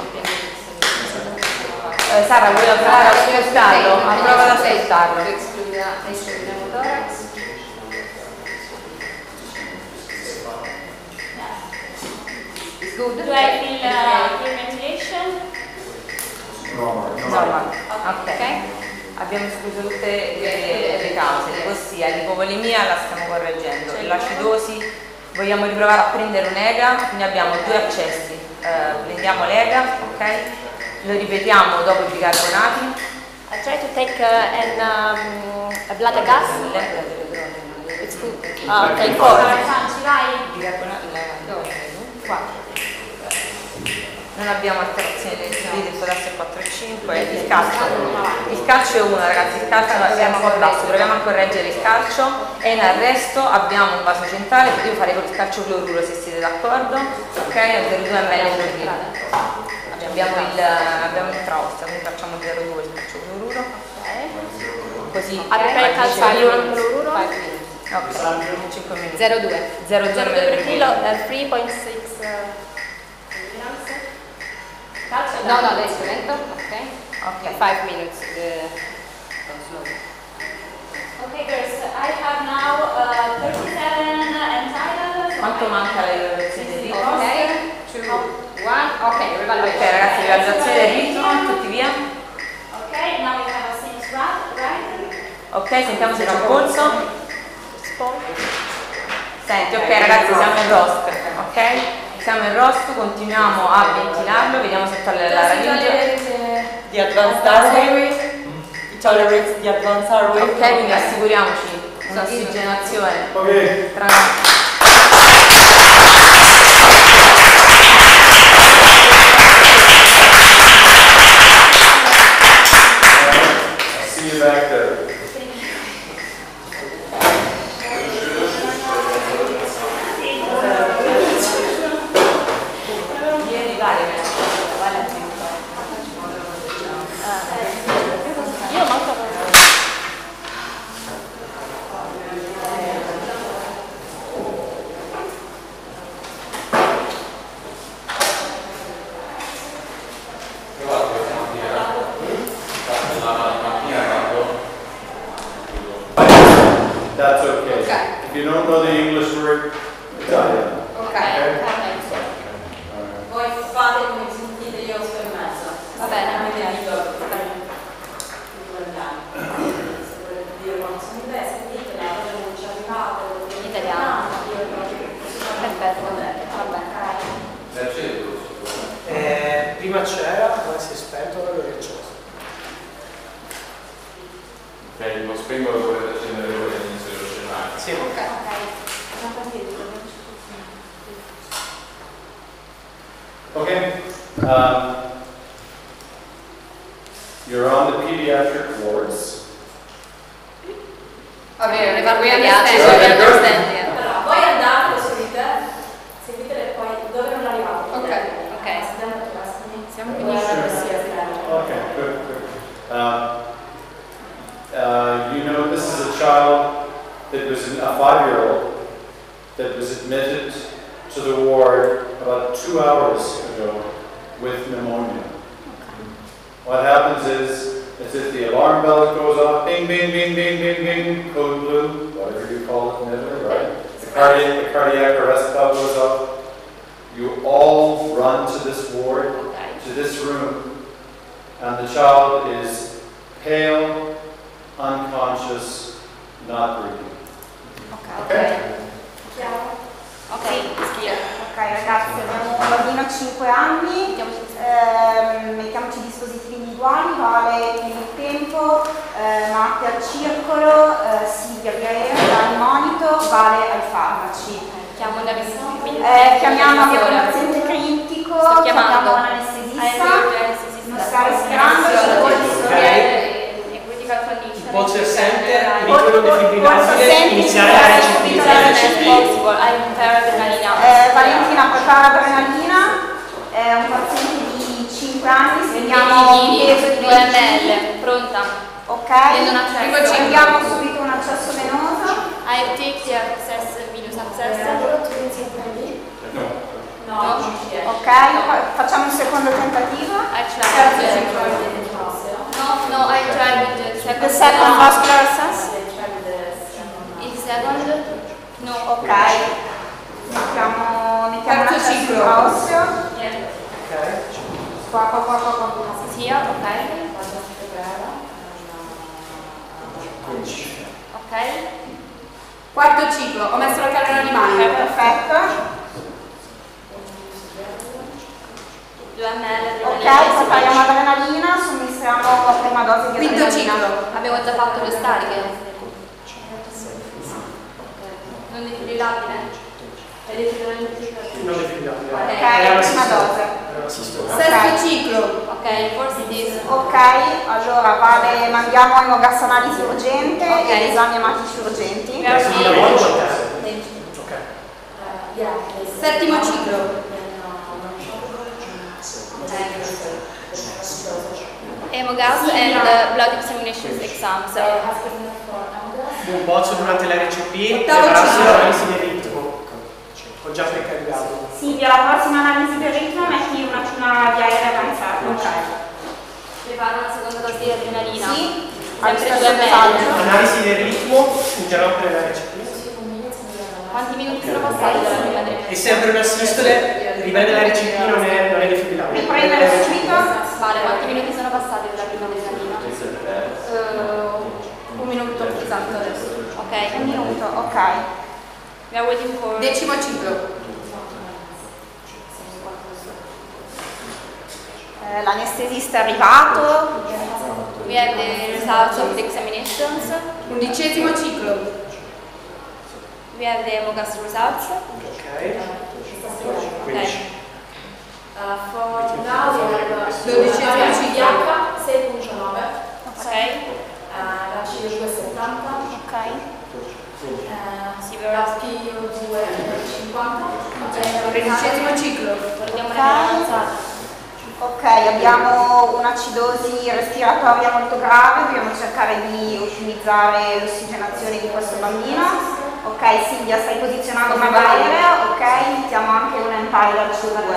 Sara, vuoi provare ad ascoltarlo? Prova ad ascoltarlo. Good. Do I feel ventilation? Normal. Ok. Abbiamo escluso tutte le cause, l'ipossia, l'ipovolemia la stiamo correggendo, l'acidosi, vogliamo riprovare a prendere un'EGA, quindi abbiamo 2 accessi, prendiamo l'EGA, ok? Lo ripetiamo dopo i bicarbonati. I try to take a blood gas. It's good. Okay, 4. Non abbiamo alterazioni dei elettroliti, il potassio è 4,5, il calcio è 1, ragazzi, il calcio è un po' basso, proviamo a correggere il calcio e in arresto abbiamo un vaso centrale, io farei con il calcio cloruro se siete d'accordo, ok? 0,2 ml per chilo. Abbiamo il traosta, quindi facciamo 0,2 il calcio cloruro, così il calcio cloruro? Ok, 5 minuti. 0,2 per chilo, 3,6 No, adesso lento. Ok. 5 minutes. Okay, girls. I have now 37 entitled. Quanto manca la versione del ritmo? Ok, 2, 1, ok, ragazzi, realizzazione del ritmo, tutti via. Ok, now we have a sinus right? Ok, sentiamo se c'è un polso. Senti, ok ragazzi, siamo in rost, ok? Siamo in rost, continuiamo a ventilarlo, vediamo se toglie la laringe. Di advanced airway. Tolerates the advanced airway. Ok, quindi assicuriamoci un'ossigenazione. Ok. See you back there. That's okay. If you don't know the English word, Italian. Voi fate come sentite, io sto in mezzo. Va bene, avete detto dire quando sono in inglese, sentite la voce arrivata, italiano. Perfetto, va bene. Prima c'era, poi si è spento, ora è acceso. Ok, lo spengo lo volete accendere voi all'inizio dello scenario. Sì. Okay. You're on the pediatric wards. Vabbè, le parliamo allora, voi andate, lo seguite e poi dove non arrivate. Ok, siamo quindi Okay, good, good. You know, this is a child that was a 5-year-old that was admitted to the ward about 2 hours ago with pneumonia. What happens is, as if the alarm bell goes off, bing, bing, bing, bing, bing, bing, code blue, whatever you call it in Italy, right? The cardiac arrest bell goes off. You all run to this ward, to this room, and the child is pale, unconscious, not breathing. Okay? Ok ragazzi, abbiamo un bambino a 5 anni, mettiamoci i dispositivi individuali, Vale nel tempo, Matte al circolo, Silvia via aereo, al monito, Vale ai farmaci. Chiamiamo un paziente critico, chiamiamo un anestesista, non sta respirando, ci vuole Voce assente, ritmo defibrillabile, iniziare a RCP. Valentina prepara adrenalina, è un paziente di 5 anni, spieghiamo un peso di 2 ml, pronta. Ok, prendiamo subito un accesso venoso. I take the access, venous access. No. Ok, facciamo un secondo tentativo. No, I tried with the second vascular access. Il second? No. Ok, mettiamo un accesso osseo. Qua. Sì, ok. Ok. Quarto ciclo, ho messo la carne animale. Perfetto. 2 ml. Ok, prepariamo adrenalina, somministriamo la prima dose di Quinto adrenalina. ciclo, abbiamo già fatto le scariche. Non defibrilabile? È defibrilabile? Non defibrilabile. Ok, prima dose. Sesto ciclo. Ok, forse this. Ok, allora Vale, mandiamo emogassanalisi urgente e esami ematici urgenti. Settimo ciclo. Hemogas and blood examination exam. So. Un boccio durante l'RCP, Ottavo prepararsi ciclo. l'analisi del ritmo. Ho già precaricato. Silvia, la prossima analisi del ritmo metti una via aerea avanzata. Ok. Preparo una seconda dose di adrenalina. Sì. Sempre 2 ml. Analisi del ritmo, interrompere la RCP. Quanti minuti sono passati dalla prima adrenalina? È sempre una sistole, riprendere la RCP non è defibrillabile. Riprendere subito? Vale, quanti minuti sono passati dalla prima adrenalina? 1 minuto esatto adesso. Ok, 1 minuto, ok. We are waiting for... 10° ciclo. L'anestesista è arrivato. We have the results of the examinations. 11° ciclo. We have the Mogas results. Ok. For now we have 12° ciclo. 6.9. Ok. La CO2 70. Ok. La PO2 50. 13° ciclo. Vediamo le avanzate. Ok, abbiamo un'acidosi respiratoria molto grave, dobbiamo cercare di ottimizzare l'ossigenazione di questo bambino. Ok, Silvia, stai posizionando una barriera, ok, mettiamo anche un Empire CO2.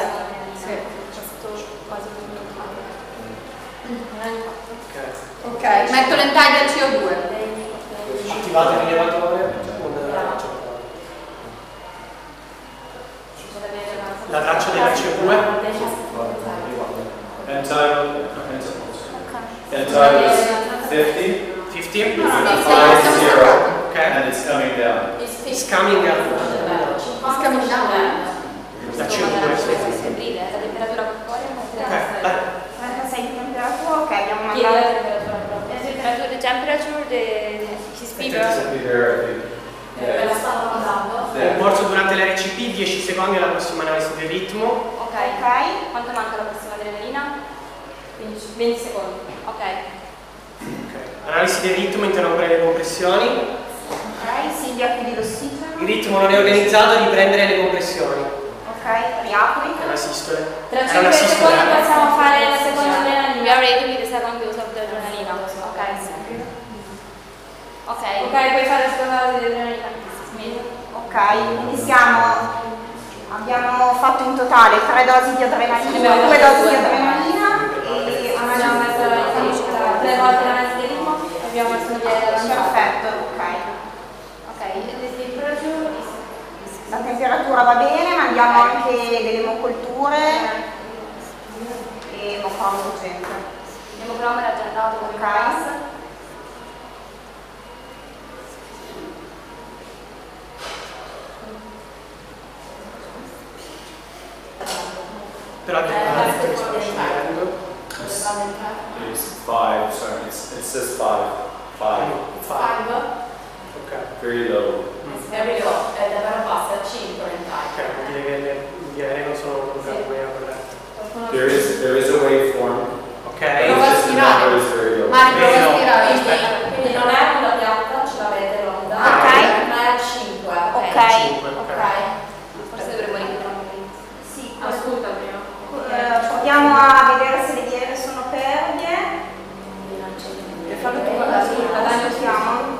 Ok, metto l'Entire CO2. Attivate il rilevatore. La traccia della CO2. Entitled is 50. 50? 50. Okay. And it's coming down. It's coming down. It's coming down. La CO2. La temperatura corporea. Ok, dai. 36 di temperatura, ok, abbiamo mandato. The temperature, his fever. Me la stanno mandando. Morso durante l'RCP, 10 secondi alla prossima analisi del ritmo. Ok. Quanto manca la prossima adrenalina? 20 secondi. Ok. Analisi del ritmo, interrompere le compressioni. Ok, Silvia, chiudi l'ossigeno. Il ritmo non è organizzato, riprendere le compressioni. Ok, riapri. È una sistole. Tra Era una 5 sistole. secondi possiamo fare la seconda adrenalina. We are ready with the second dose of the adrenalina. Ok. Ok, puoi fare la seconda dose di adrenalina. Ok, quindi abbiamo fatto in totale 3 dosi di adrenalina, 2 dosi di adrenalina e abbiamo messo 3 volte l'analisi del ritmo e abbiamo messo perfetto, ok. La temperatura va bene, mandiamo anche delle emocolture e emocromo urgente. L'emocromo era già andato con il gas. Però abbiamo detto che stiamo scendendo. It's 5, sorry, it says 5. 5. Ok. Very low. Very low, è davvero bassa, 5 l'Entire. Ok, vuol dire che gli aerei non sono corretti. There is a waveform. Ok. Prova a spirare. Mario, prova a spirare. Quindi non è una piatta, ce l'avete l'onda. Ok. Ma è 5. Ok. Forse dovremmo ripetere un momento. Sì, ascolta prima. proviamo a vedere se le viene sono pervie. E fallo tu con la siamo.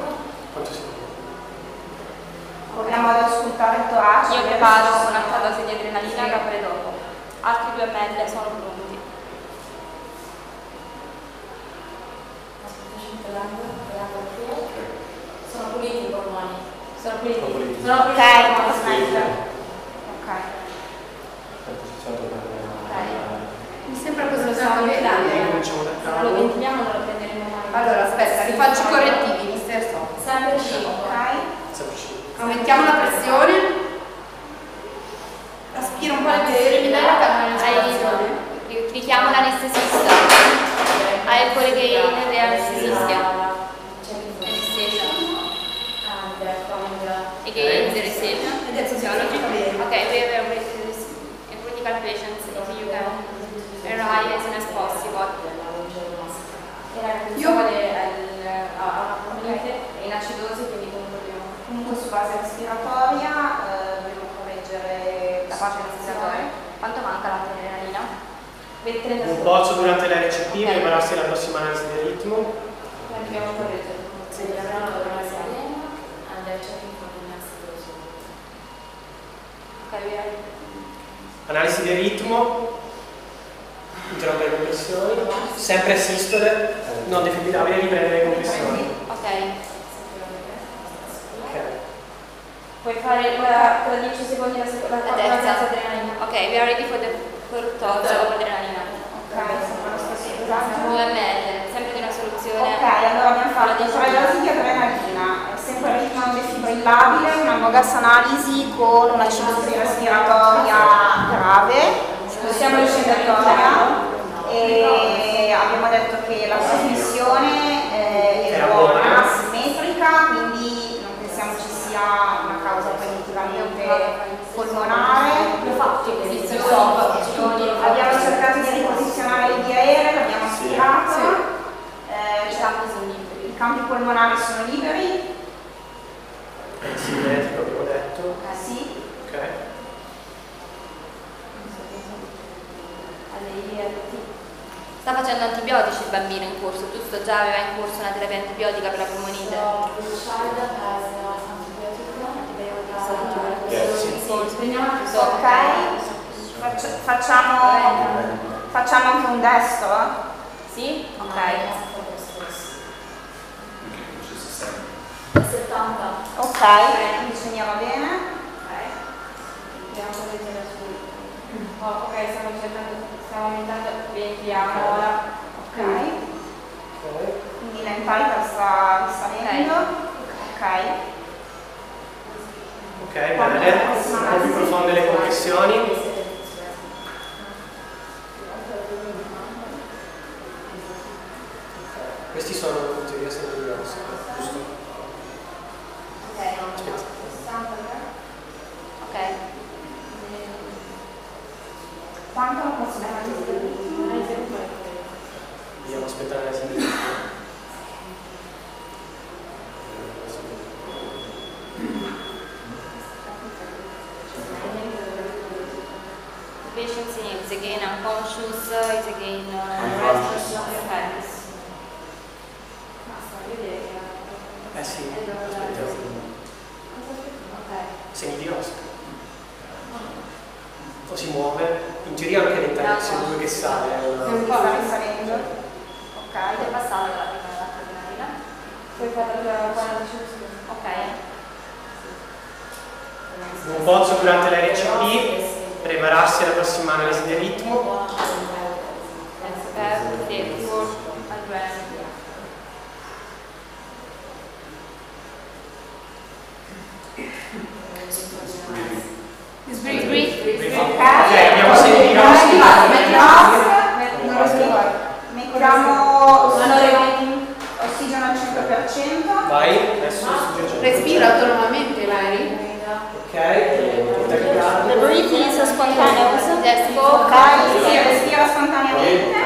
Proviamo ad ascoltare il torace. Io preparo un'altra dose di adrenalina che apre dopo. Altri 2 ml sono pronti. Sono puliti i polmoni. Sono puliti. Ok, Mi sembra così usato bene. Se lo ventiliamo non lo prenderemo mai. Allora, aspetta, rifaccio i correttivi, mister So. Sempre 5. Aumentiamo la pressione. Aspira un po' le pressioni. Richiamo l'anestesista. I call again the anesthesia. Again the reception. Physiology. Okay, we have a critical patient. If you can arrive as soon as possible. Io in acidosi, quindi comunque su base respiratoria dobbiamo correggere la fase respiratoria. Quanto manca l'adrenalina? Un polso durante l'RCP, prepararsi alla prossima analisi del ritmo. Dobbiamo correggere. Analisi del ritmo, interrompere le compressioni, sempre sistole, non defibrillabile, riprendere le compressioni. Ok. Puoi fare tra 10 secondi la terza adrenalina. Ok, we are ready for the third adrenalina. Ok, sono stati 2 ml, sempre di una soluzione. Ok, allora abbiamo fatto 3 dosi di adrenalina, sempre al ritmo defibrillabile, una gas analisi con una acidosi respiratoria grave, siamo riusciti e abbiamo detto che la trasmissione è buona, simmetrica, quindi non pensiamo ci sia una causa primitivamente polmonare. Abbiamo cercato di riposizionare le vie aeree, l'abbiamo aspirata. I campi polmonari sono liberi. Simmetrico, abbiamo detto. Sì. Ok. Sta facendo antibiotici il bambino in corso, giusto? Già aveva in corso una terapia antibiotica per la polmonite. Ok, facciamo anche un destro? Sì? Ok. 70. Ok, quindi ci andiamo bene. Vediamo cosa c'era su. Ok, stiamo aumentando, rientriamo ora. Ok. Quindi l'entità sta salendo. Ok. Ok, bene. Un po' più profonde le compressioni. Questi sono in teoria sempre diversi, giusto? Ok. Quanto posso dare? Dobbiamo aspettare la sinistra. The patient is again unconscious, is again restless. Sì, semidiosco. O si muove, in teoria anche lentamente, se due che sale. Un po' risalendo. Ok. È passata la prima adrenalina. Poi fate la 45. Ok. Non posso durante la RCP prepararsi alla prossima analisi del ritmo. Abbiamo mettiamo ossigeno al 100%. Vai, adesso respira autonomamente, Mary. Ok, The breathing is spontaneous. Ok, sì, respira spontaneamente.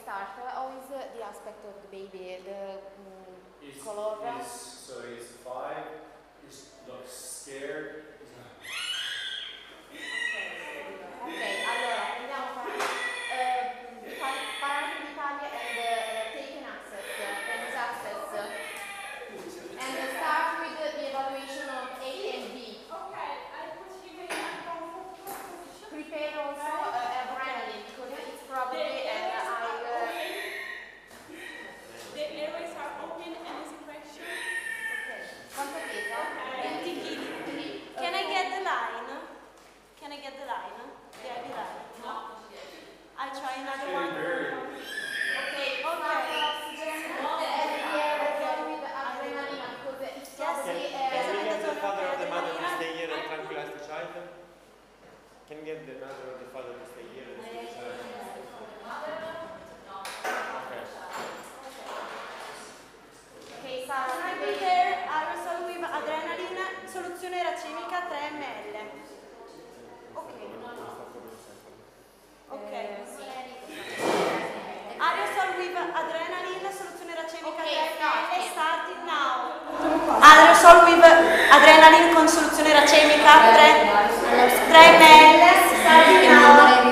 start. How is the aspect of the baby? The color? So he's 5. He looks scared. Ok, allora andiamo a fare parametri d'Italia and taken access, and access. And start with the evaluation of A and B. Okay, I put him in a comfortable position. Prepare also adrenaline because it's probably The airways are open and is in question. Okay. Quanto pesa? Okay. Can I get the line? Can I get the line? The IV line? No. I try another one. Okay, oxygen, with adrenaline because it's probably Can we get the father or the mother to stay here and tranquilize the child? Can we get the mother or the father to stay here and stay the child? Okay, Sara, Can I prepare aerosol with adrenaline, soluzione racemica 3 ml? Ok. Aerosol with adrenaline, soluzione racemica 3 ml, starting now. Aerosol with adrenaline con soluzione racemica 3 ml, starting now.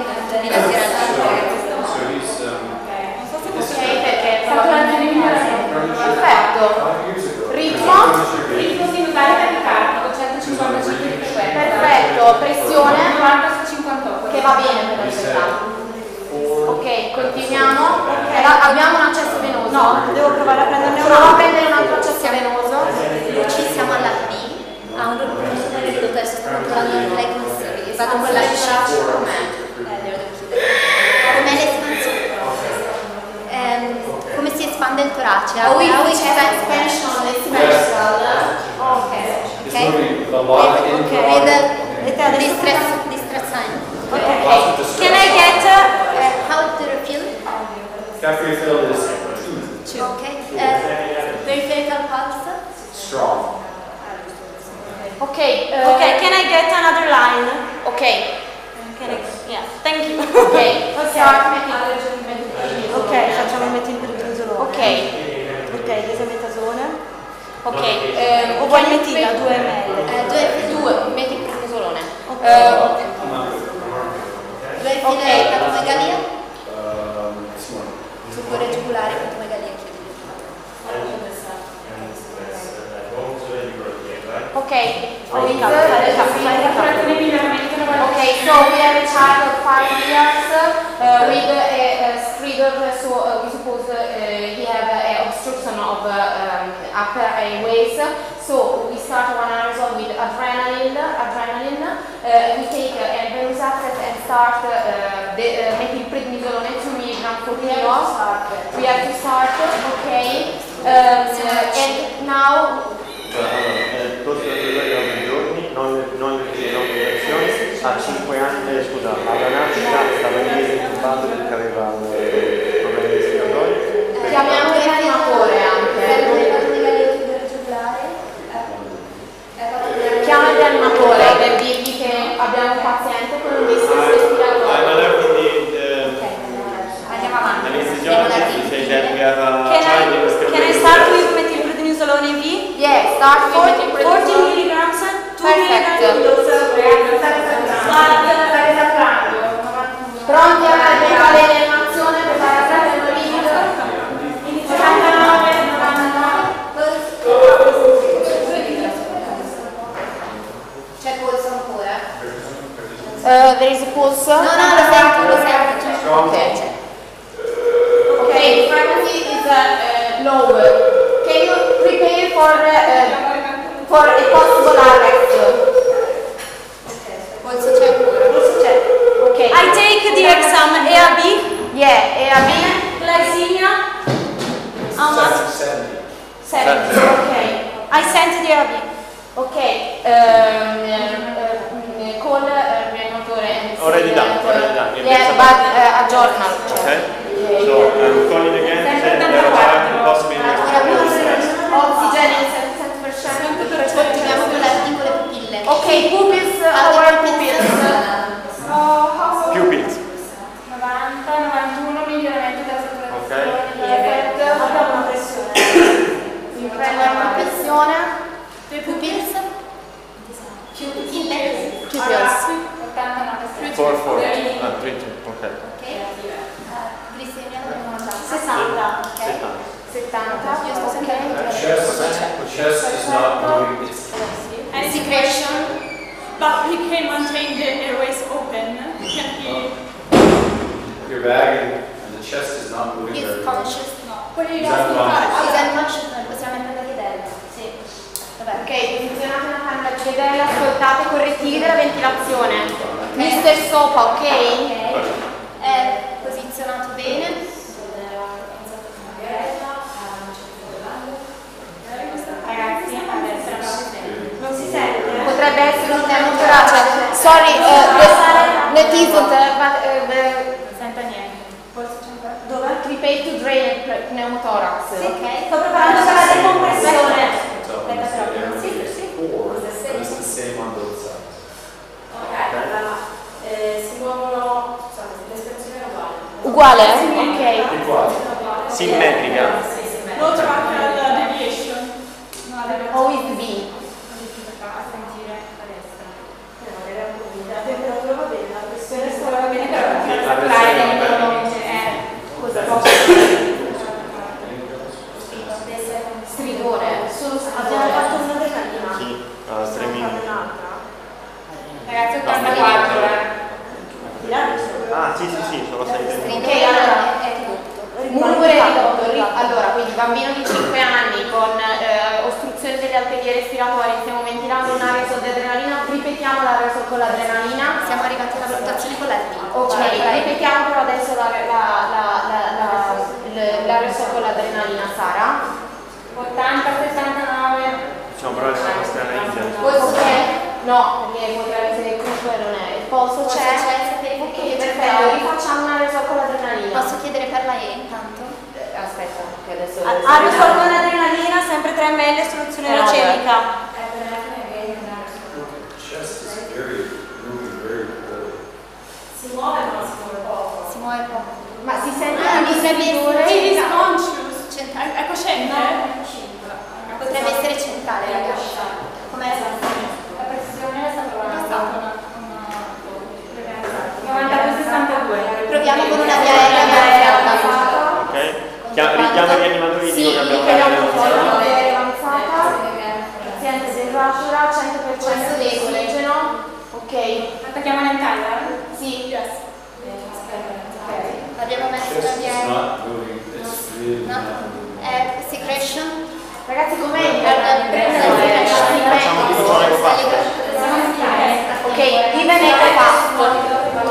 Perfetto. Ritmo sinusale tachicardico 155 perfetto, pressione 40 su 58 che va bene per la verità. Ok, continuiamo. Abbiamo un accesso venoso? No, devo provare a prenderne un Provo a prendere un altro accesso venoso. Ci siamo alla B, a un gruppo professionale del dottor sto controllando lei consigli. Vado con la braccio com'è? Com'è l'espansione? Come si espande il torace? How is expansion? With distress sign. Okay. Can I get how to refill? Cafe refill is 2. Okay. Peripheral pulse? Strong. Ok, can I get another line? Ok. Can I, yeah, thank you. Ok, Ok, facciamo il metilprednisolone. Ok, desametasone. Ok, o vuoi metila 2 ml? 2 metilprednisolone. Ok, patomegalia? Succo reticulare, patomegalia, Okay, so we have a child of 5 years with a stridor, so we suppose he have an obstruction of upper airways. So we start one aerosol with adrenaline. We take venous access and start methylprednisolone 2 mg per kilo. We have to start, okay. And now. Il corso della prima 9 giorni, non infezioni, a 5 anni, scusa, alla nascita stava intubato perché aveva problemi respiratori. Chiamiamo il rianimatore anche. Chiama il rianimatore per dirgli che abbiamo un paziente con un distress respiratorio. Andiamo avanti. Can I start with methylprednisolone V? Yes, start with methylprednisolone. 40 milligrams, 2 milligrams. Pronti a fare l'animazione per fare la strada del liquido? 99. C'è polso ancora? There is a pulse? No, lo sento. Ok. Okay, the frequency is low. Can you prepare for a possible arrest? Polso c'è. Okay. I take the exam AAB. Yeah, AAB. Glycemia. How much? 70. Okay. I sent the AAB. Okay. Call rianimatore. Already done. Yeah, but a journal. Okay. So I'm calling again, saying that there are possibly Oxygen in 77%. Continuiamo con l'articolo pupille. Ok, pupils, our pupils. pupils. 90, 91, miglioramento della saturazione. 70, io sto sempre Chest is not moving. And secretion, but we can maintain the airways open. You can be. You're bagging, and the chest is not moving. He's conscious, no. He's unconscious. He's unconscious, noi possiamo mettere la chiedella. Sì. Vabbè. Ok, posizionate la canna da chiedella, ascoltate i correttivi della ventilazione. Mister Sopa, ok? È posizionato bene. Ragazzi, adesso non si sente? Potrebbe essere un pneumotorace. Sorry, it isn't, Senta niente. dove? Repair to drain pneumothorax. Sì, ok. Sto preparando per la decompressione. It's the same on both sides. Si muovono, l'espressione è uguale. Uguale? Ok. Uguale. Simmetrica. No tracker deviation. How is B? La temperatura va bene, la pressione Va bene, però stridore. abbiamo fatto una decadina. Sì, a 3 minuti. Ragazzi, 84. Ah, sì, sono 6 minuti. Ok, allora, murmure ridotto. Allora, quindi bambino di 5 anni con ostruzione delle alte vie respiratorie, stiamo ventilando un'aerosol di adrenalina, ripetiamo l'aerosol con l'adrenalina. Siamo arrivati alla valutazione con la D. Ok, ripetiamo però adesso l'aerosol con l'adrenalina, Sara. 80, 69. Facciamo però il nostro analizza. Polso c'è? No, perché potrebbe essere il gruppo e non è. Il polso c'è? Ok, perfetto, rifacciamo un'aerosol con l'adrenalina. Posso chiedere per la E intanto? Aspetta, che adesso... Aerosol con adrenalina, sempre 3 ml, soluzione aerocelica. Chest is moving very poorly. Si muove ma si muove poco. Si muove poco. Ma si sente un stridore? He is conscious. È cosciente? Potrebbe essere centrale, ragazzi. Com'è La pressione è stata una 92-62. Proviamo con una via aerea avanzata. Ok? Richiamo i rianimatori, dico che abbiamo una via aerea avanzata. Paziente desatura, 100% di ossigeno. Ok. Attacchiamo l'entiler? Sì. Yes. Abbiamo messo Chest una is via aerea. not moving. It's really No? not moving. Secretion. Ragazzi, com'è il ok, even eco fast.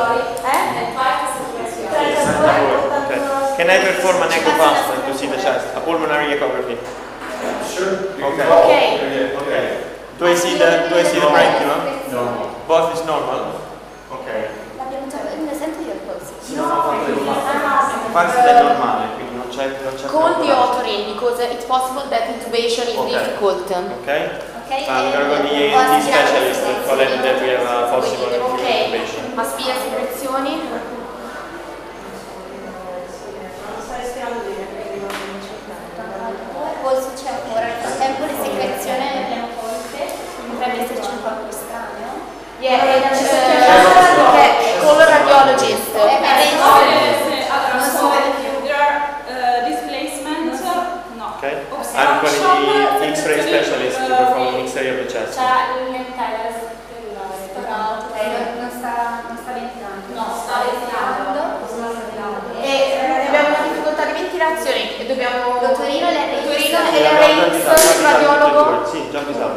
Can I perform an echo fast to see the chest? A pulmonary echography. Sure. Okay. Do I see the bronchial? Normal. Both is normal? Ok. Ne sento io il polso. Parte del normale, quindi non c'è Call the problema. authoring because it's possible that intubation is difficult. Okay. I'm going to go to the ENT specialist and tell them that we have a possible intubation. Aspira secrezioni. Il polso c'è ancora, nel frattempo le secrezioni le abbiamo tolte, potrebbe esserci un qualcosa strano. Call a radiologist. Non so più. Displacement? No. Okay. I'm calling the X-ray specialist to perform an X-ray of the chest. Non sta ventilando. No, sta ventilando. E abbiamo una difficoltà di ventilazione e dobbiamo... Dottorino e il radiologo. Sì, già avvisato.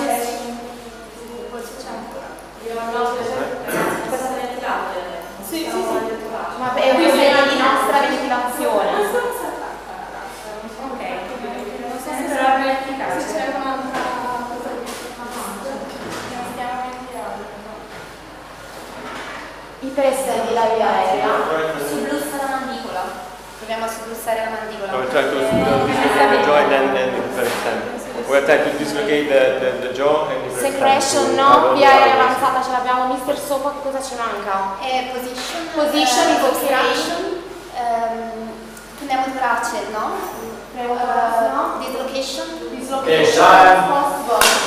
Sì. Ma è un problema di nostra ventilazione. Ok. Se c'è un'altra Iperestendi la via aerea. Sublussa la mandibola. Proviamo a sublussare la mandibola. We'll try to dislocate the jaw and then hyperextend. We'll try to dislocate the jaw and hyperextend. Secretion no, via aerea avanzata ce l'abbiamo. Mister Sopa, cosa ci manca? Position. Position is observation. Pneumotorace, no? Pneumotorace, no? Dislocation. Dislocation. Possible.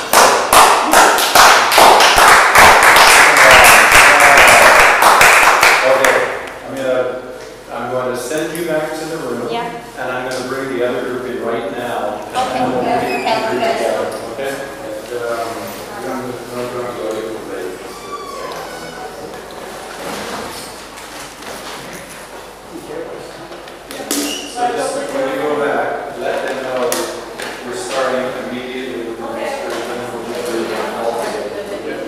Okay, I'm going to send you back to the room, and I'm going to bring the other group in right now. Okay. And we'll Okay. group Okay. together, okay? So just when we go back, let them know we're starting immediately with the demonstration and we'll just do it all together.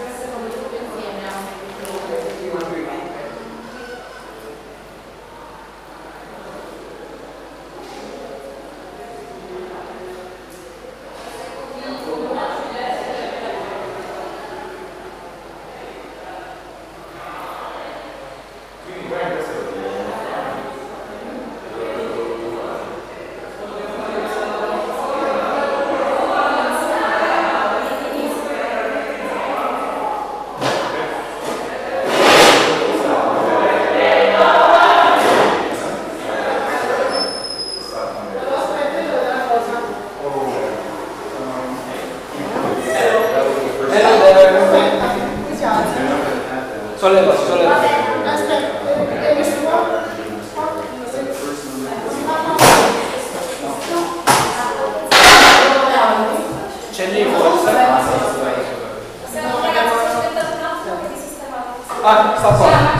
C'è lì forse? Ah, sta qua.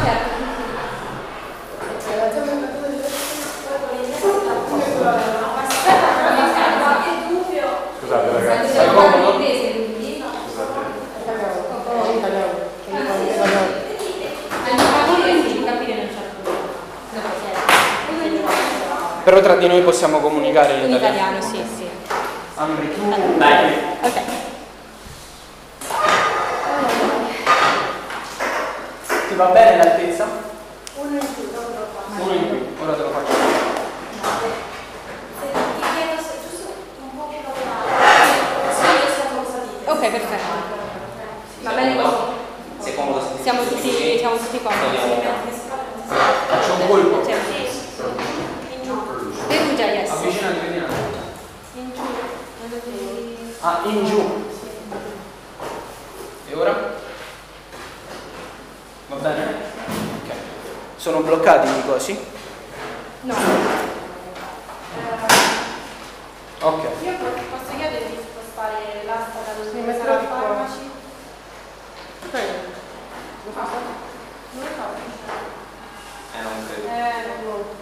Scusate ragazzi. Stai comodo? Però tra di noi possiamo comunicare in italiano. Sì, sì. Ambri, tu dai. Ok. Ti va bene l'altezza? Uno in più, dopo lo faccio. Uno in più, ora te lo faccio. Se ti chiedo se giusto un po' più lavorare. Ok, perfetto. Va bene così. Sei comodo? Siamo tutti comodi. Faccio un colpo. E già, yes. Avvicina il craniale. In giù. Ah, in giù. E ora? Va bene? Ok. Sono bloccati i cosi? No. Ok. Io posso chiedere di spostare l'asta dalla farmaci? Lo faccio? Non lo so. Non credo. No.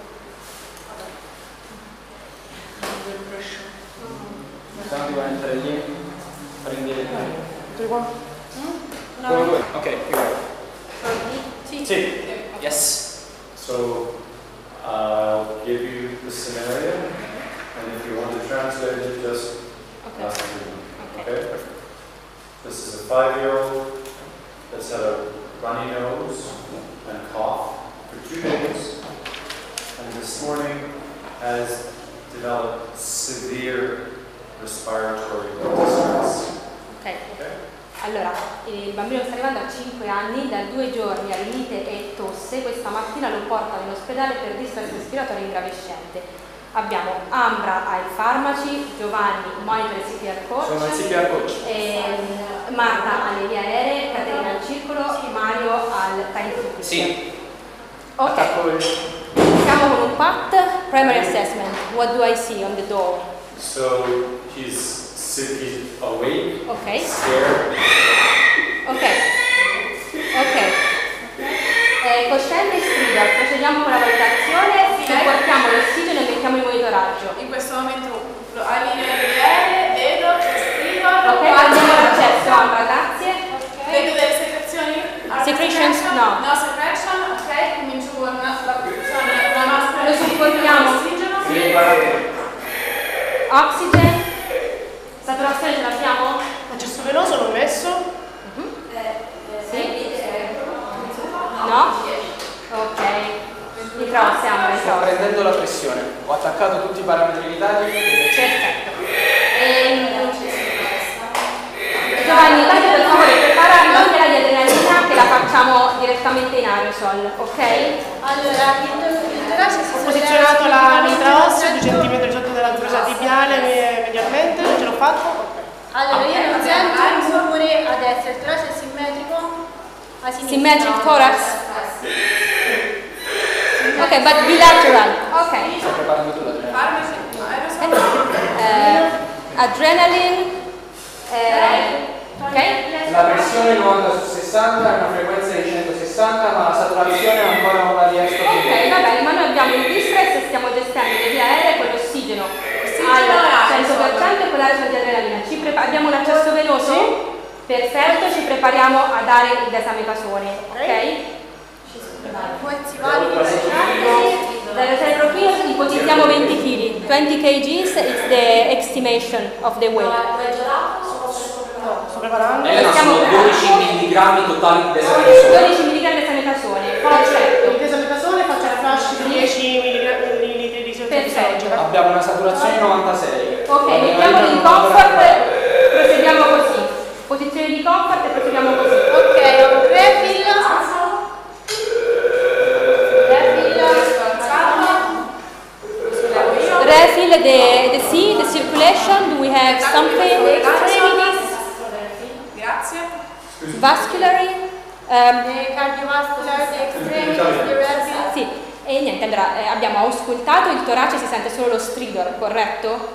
Intanto devo entrare lì, prendi le Tu qua? Come vuoi? Ok, più Sì. Sì. Yes. So I'll give you the scenario, and if you want to translate it, just ask me. Okay? This is a 5-year-old that's had a runny nose and cough for 2 days, and this morning has developed severe respiratory distress. Ok. Allora, il bambino sta arrivando a 5 anni, da 2 giorni ha rinite e tosse, questa mattina lo portano in ospedale per distress respiratorio ingravescente. Abbiamo Ambra ai farmaci, Giovanni monitor e CPR coach, sono il CPR coach. Marta alle vie aeree, Caterina al circolo, Mario al tiny food. Sì. Ok. Siamo con un PAT, primary assessment. What do I see on the door? So he's awake, Okay. scared. Ok. Cosciente e strida, procediamo con la valutazione, supportiamo l'ossigeno e mettiamo in monitoraggio. In questo momento hai linee aeree, vedo, scrivo. Ok, abbiamo l'accesso, Ambra, grazie. Vedo delle secrezioni? Secretions? No. No secretion, ok, quindi giù una maschera. Lo supportiamo. Ossigeno. Oxygen. Saturazione ce l'abbiamo? Accesso venoso l'ho messo. Sì. No? Ok. Ritrosse, Ambra, Sto prendendo la pressione. Ho attaccato tutti i parametri vitali. Perfetto. Giovanni, dai per favore prepara la tela di adrenalina che la facciamo direttamente in aerosol, ok? Allora, ho posizionato l'intraosseo 2 cm sotto della grusa tibiale medialmente, ce l'ho fatto. Allora, io non sento il rumore a destra, il torace è simmetrico a sinistra. Symmetric thorax? Ok, but bilateral. Ok. Sto preparando tu la 160 e una frequenza di 160, ma la saturazione ancora non la riesco a vedere. Ok, va bene, ma noi abbiamo il distress e stiamo gestendo le vie aeree con l'ossigeno al 100% e con l'aria di adrenalina. Abbiamo un accesso venoso? Sì. Perfetto, ci prepariamo a dare il desametasone, ok? Dal retropino ipotizziamo 20 kg. 20 kg is the estimation of the weight. Sono 12 mg totali di desametasone. 12 mg di desametasone. Perfetto. Il desametasone faccio il flash di 10 ml di perfetto. Abbiamo una saturazione di 96. Ok, mettiamoli in comfort, proseguiamo così. Posizione di comfort e proseguiamo così. Ok, refill. Refill the circulation. Do we have something? Grazie. Vasculary. Cardiovascular, the extremities, the refill. Sì, e niente, allora abbiamo auscultato, il torace si sente solo lo stridor, corretto?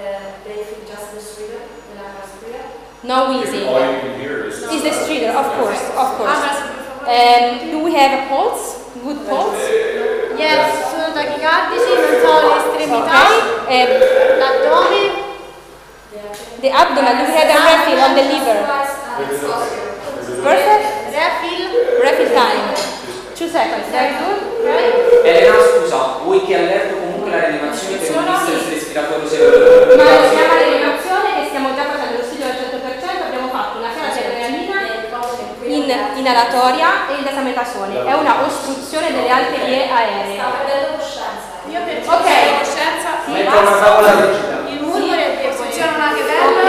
No wheezing. Is the stridor, of course, of course. Do we have a pulse? Good pulse? Yes, sono tachicardici, non so le estremità, l'addome. The abdomen, do we have a refill on the liver? Perfect. Refill time. 2 seconds, very good. Elena, scusa, vuoi che allerto comunque la rianimazione per un distress respiratorio severo? Ma non chiama rianimazione che stiamo già facendo l'ossigeno al 100%, abbiamo fatto una fiala di adrenalina in inalatoria e il desametasone. È una ostruzione delle altre vie aeree. Io penso ok, che coscienza Metto una tavola rigida. il numero è funziona anche bella.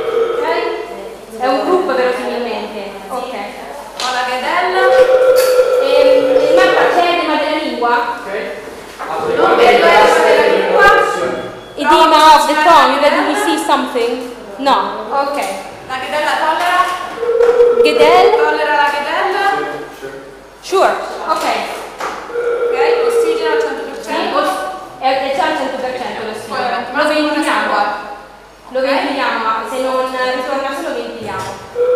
È un gruppo verosimilmente. Ok. Ho la ghedella. Marta, c'è edema della lingua? Non vedo edema della lingua. Edema of the tongue, do we see something? No, ok. La ghedella tollera? Ghedel? Tollera la ghedella? Sure, ok. Ok, ossigeno al 100%. È già al 100% l'ossigeno. Lo ventiliamo. Lo ventiliamo, ma se non ritorna solo ventiliamo.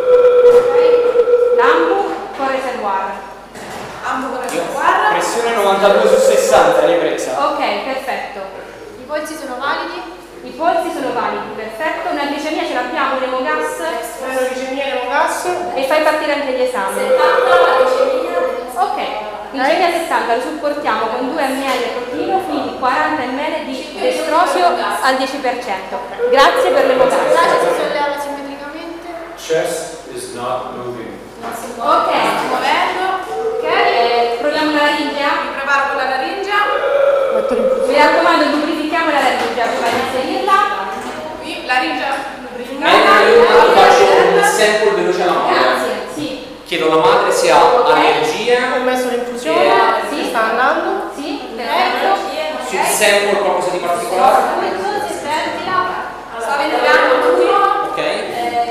L'ambu con reservoir. Ambu con reservoir. Pressione 92 su 60, ripresa. Ok, perfetto. I polsi sono validi? I polsi sono validi, perfetto. Una glicemia ce l'abbiamo, un emogas. Prendo glicemia e emogas. E fai partire anche gli esami. 70 la glicemia. Ok, glicemia 60 lo supportiamo con 2 ml protino, quindi 40 ml di destrosio al 10%. Grazie per l'emogas. Si solleva simmetricamente. Chest is not moving. Ok, Muovendo. ok, proviamo la laringe. Mi preparo con la laringe. Mi raccomando, lubrifichiamo la laringe prima di inserirla. Qui laringe Elena, io faccio un sample veloce alla madre. Grazie, sì. Chiedo alla madre se ha allergie. Ho messo l'infusione, Sì. sta andando. Sì, perfetto. Sul sample qualcosa di particolare? sta ventilando qui. Ok.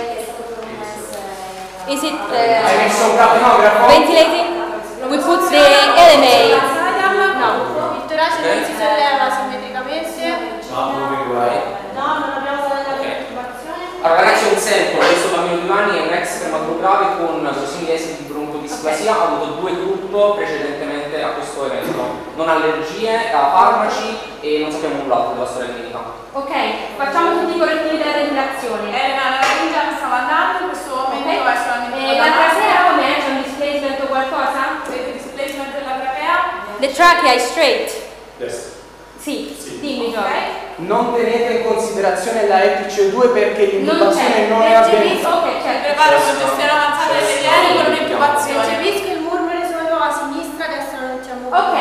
Is it Hai messo un capnografo? ventilating? We put the LMA. No. Il torace non si solleva simmetricamente. Not moving right. No, non abbiamo sollievato l'intubazione. Allora ragazzi, è un sample, questo bambino di 2 anni è un ex prematuro grave con simili esiti di broncodisplasia, ha avuto 2 gruppi precedentemente a questo evento, non allergie, farmaci e non sappiamo null'altro della storia clinica. Ok, facciamo tutti i correttivi della ventilazione. Elena, la laringe non stava andando, in questo momento è solamente La trachea com'è? C'è un displacement o qualcosa? Vedete il displacement della trachea? The trachea is straight. Yes. Sì, dimmi Giorgio. Non tenete in considerazione la FCO2 perché l'intubazione non è avvenuta. Ok, certo. Preparo congestione avanzata delle viene con un'intubazione. Percepisco il murmure solo a sinistra, a destra non c'è murmure. Ok.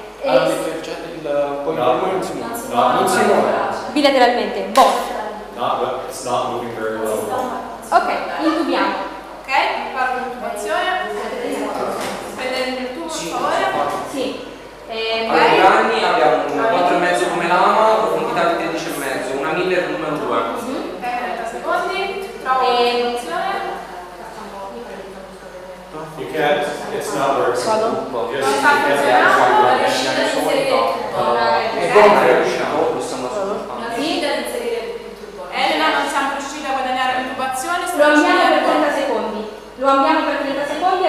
Poi non si muove. Non si muove. Bilateralmente, both. It's not moving very well. Ok, intubiamo. Ok, preparo l'intubazione. Prendete il tubo, per favore. Sì. Allora, per anni abbiamo un 4,5 come lama, profondità di 13,5, una Miller numero 2. 30 secondi, trovo l'intubazione. You can't, it's not working. Just Non sta funzionando, la riuscita ad inserire il tubo. E come riusciamo? Possiamo La riuscita ad inserire il tubo. Elena, non siamo riusciti a guadagnare l'intubazione. Lo ambiamo per 30 secondi. Lo ambiamo per 30 secondi e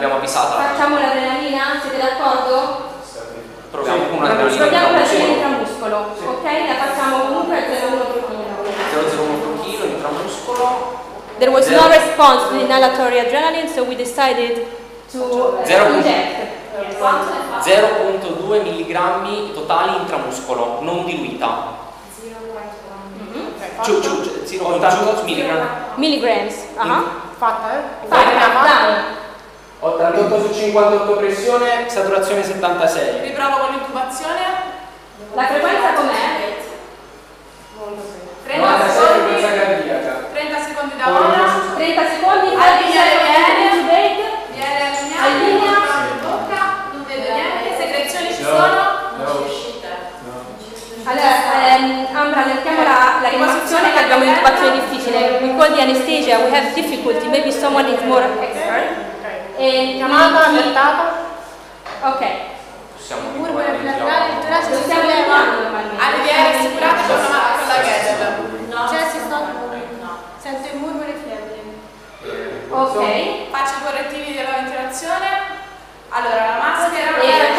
l'abbiamo avvisata. Facciamo l'adrenalina, siete d'accordo? Proviamo con un'adrenalina Proviamo l'adrenalina intramuscolo. intramuscolo, ok? La facciamo comunque a 0,1 per chilo. 0,01 per chilo intramuscolo. There was no response to the inhalatory adrenaline, so we decided to inject. 0,2 mg totali intramuscolo, non diluita. Giù, 0,2 milligrams. Fatta? Dai. 88 su 58 pressione, saturazione 76. Riprovo con l'intubazione. La frequenza com'è? 30 secondi. 30 secondi da ora. 30 secondi. Allinea. Bocca. Non vedo niente. Secrezioni ci sono? Allora, Ambra, allarghiamo la rianimazione che abbiamo un'intubazione difficile. We call the anesthesia, we have difficulty, maybe someone is more expert. Chiamata, allertata. Ok. Possiamo Viene assicurata con la ghetta. No. Cioè si sta... Sento il murmure e fiebre. Ok. Faccio i correttivi della ventilazione. Allora, la maschera.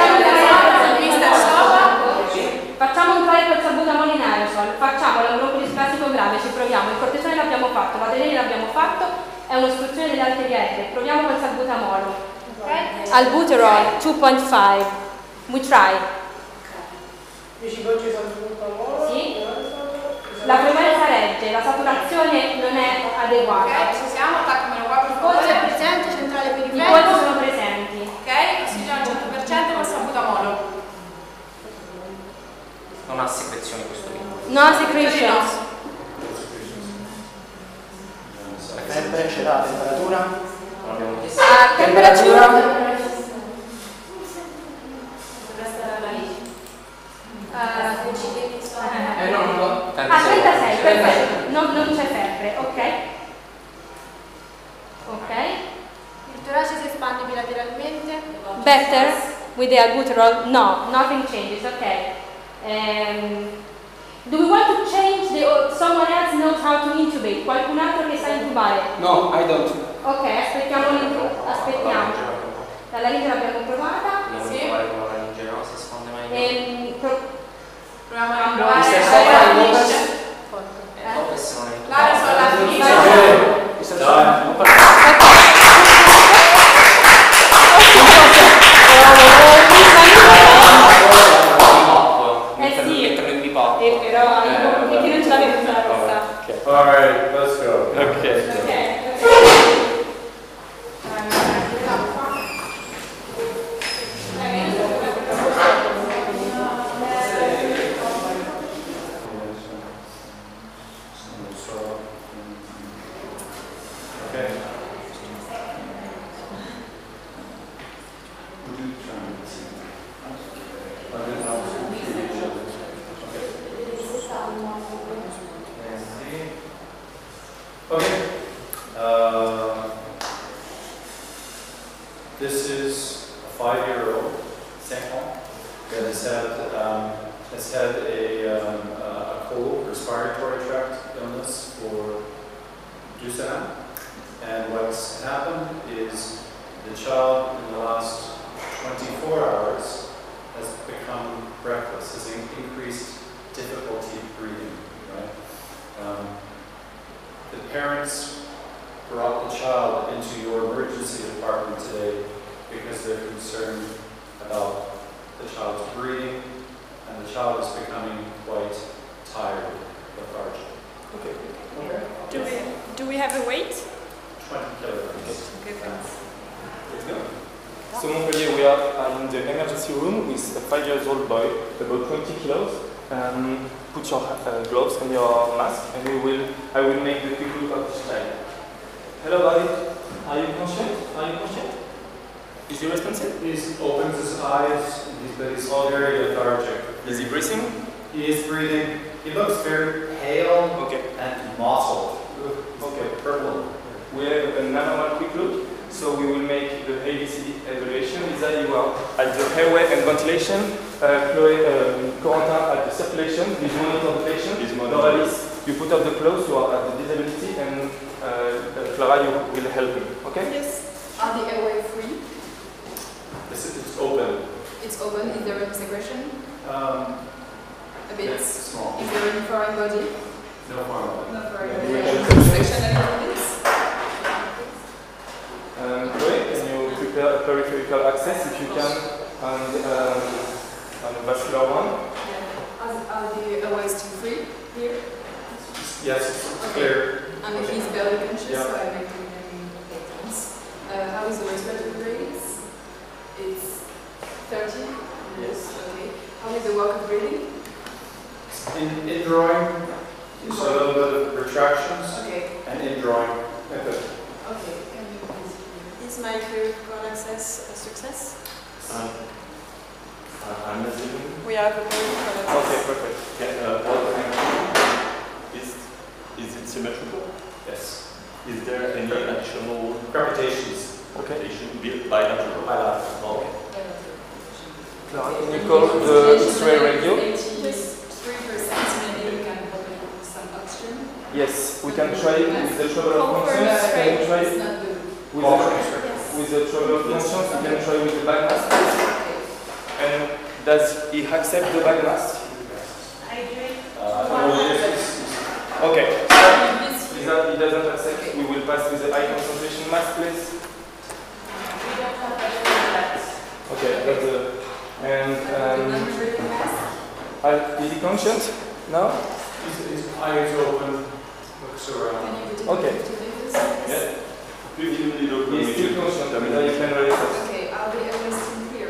Facciamo un trial col salbutamolo in aerosol, facciamo la broncolis classico grave, ci proviamo, il cortisone l'abbiamo fatto, l'adrenalina l'abbiamo fatto, è un'ostruzione delle arterie aeree, proviamo col salbutamolo. Albuterol 2.5, we try. 10 gocce salbutamolo. Sì. La frequenza regge, la saturazione non è adeguata. Ok, ci siamo, attaccamelo qua per favore. Polso è presente, centrale I periferico. polsi sono presenti. Ok, ossigeno al 100% col salbutamolo. Non ha secrezioni questo libro. No secretions. Sempre c'è la temperatura? Non abbiamo chiesto. Temperatura? No. 36, perfetto. Non c'è febbre, ok? Ok. Il torace si espande bilateralmente. Better with the albuterol? No, nothing changes, ok. Do we want to change someone else knows how to intubate? Qualcun altro che sa intubare? No, I don't. Ok, aspettiamo. La laringe l'abbiamo provata. Dobbiamo provare con la laringe, no? Se sfonde mai. Proviamo a Lopez non è. Lara sulla finisce. Però perché non ce l'avevo sulla rossa. Alright, let's go. Okay. This is a 5-year-old sample that has had a cold respiratory tract illness for Duchenne. And what's happened is the child in the last 24 hours has become breathless, has increased difficulty breathing, right? The parents brought the child into your emergency department today because they're concerned about the child's breathing, and the child is becoming quite tired, lethargic. Okay. Do we have a weight? 20 kilograms. Okay, thanks. Let's go. So Montpellier, we are in the emergency room with a 5-year-old boy, about 20 kilos. Put your gloves and your mask, and I will make the quick look of this child. Hello, buddy. Are you conscient? Is he responsive? He opens his eyes, but he's all very lethargic. Is he breathing? He is breathing. He looks very pale and mottled. Okay, purple. We have another one quick look. So we will make the ABCD evaluation. Lisa, you are at the airway and ventilation. Corentin at the circulation. This monitor the patient. Noralis, you put up the clothes, you are at the disability, and Clara, you will help me. Okay? Yes. Are the airway free? It's open. Is there a segregation? A bit. Small. Is there any foreign body? No foreign body. No foreign body. Section elements. Chloe, can you prepare a peripheral access if you can, and a vascular one? Yeah. Are the airways still free here? Yes, it's clear. And if he's barely conscious, Yeah. so I make him patents. How is the respiratory rate? It's 30? Yes. Okay. How is the work of breathing? In drawing, it's a little bit of retractions. Okay. And in drawing, method. Okay. Can you please? Is my peripheral access a success? I'm assuming. We have a peripheral access. Okay, perfect. Is it symmetrical? Yes. Is there any additional gravitations? Okay. Bilateral. Bilateral. Okay. Clara, can you call the X-ray radio? Just 3%, maybe you can open it with some oxygen. Yes, we can try it with the trouble of conscience. Can you try it with the trouble of conscience? We can try with the back mask. And does he accept the back mask? Okay. He doesn't accept. We will pass with the high concentration mask, please. Okay, that's the. And is he conscious now? His eyes open, looks around. Okay. Yeah. He's still conscious. You can release it. Okay, are the airways still clear?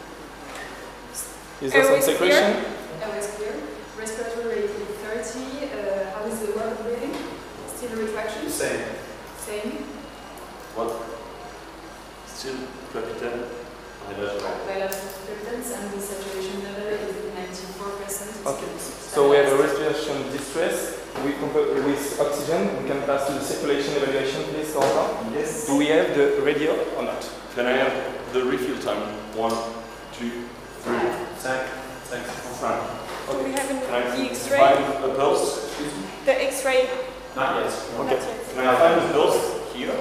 Is there some secretion? Airways clear. Respiratory rate is 30. How is the work of breathing? Still retraction? Same. Same. What? Still capital? Bilateral turbulence, and the saturation level is 94%. Okay. So we have a respiration distress. We compare with oxygen. We can pass to the circulation evaluation, please, Laurent. Yes. Do we have the radio or not? Can I have the refill time? 1, 2, 3. Thanks. Do we have Can I the X-ray? find a pulse? The X-ray? Not yet. Okay. Can I find the pulse here?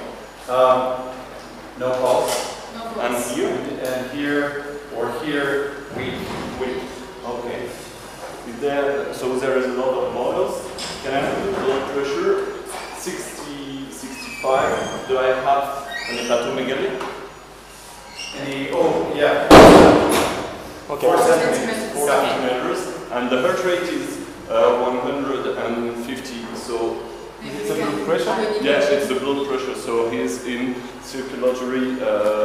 No pulse. And here? And here or here, we. Okay. So there is a lot of models. Can I have the blood pressure? 60, 65. Do I have an hepatomegaly? Oh, yeah. Okay. 4 centimeters. 4 centimeters. And the heart rate is 150. So it's the blood pressure? Yes, it's the blood pressure. So he's in circulatory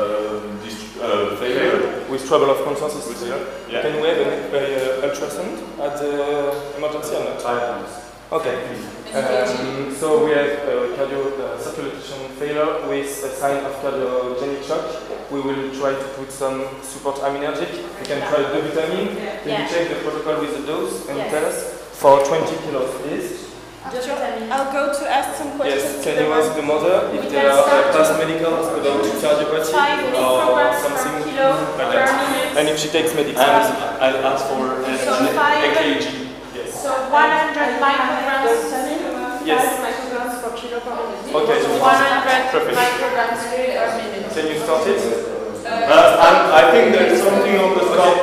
failure. With trouble of conscience, yeah. Can we have an ultrasound at the emergency or not? 5 minutes. Okay. So we have circulation failure with a sign of cardiogenic shock. We will try to put some support aminergic. We can try the vitamin. Can you check the protocol with the dose and tell us? For 20 kilos, please. I'll go to ask some questions. Yes, can you ask the mother if there are past medicals about cardiopathy or something like that? And if she takes medicine. I'll ask for EKG. Yes. So 100 micrograms. Yes. 5 micrograms per kilo per minute. Okay. So 100 Perfect. micrograms per minute. Can you start it? I think there's something on the top.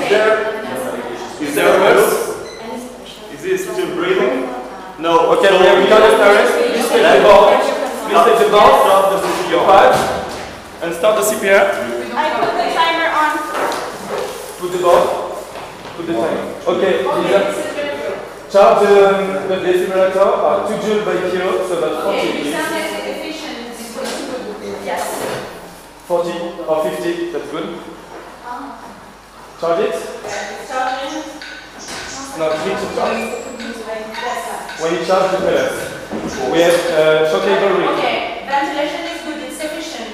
Is there a pulse? Is he still breathing? No. Okay, we have cardiac arrest. Please take the ball. Please take the ball. Start the CPR. And start the CPR. I put the timer on. Put the ball. Put the timer. Okay. Charge the defibrillator at 2 joules by kilo, so that's 40 minutes. Yes. 40 or 50, that's good. Charge it. No, need to charge. When you charge the pellets, we have shockable ring. Okay, ventilation is good, it's sufficient.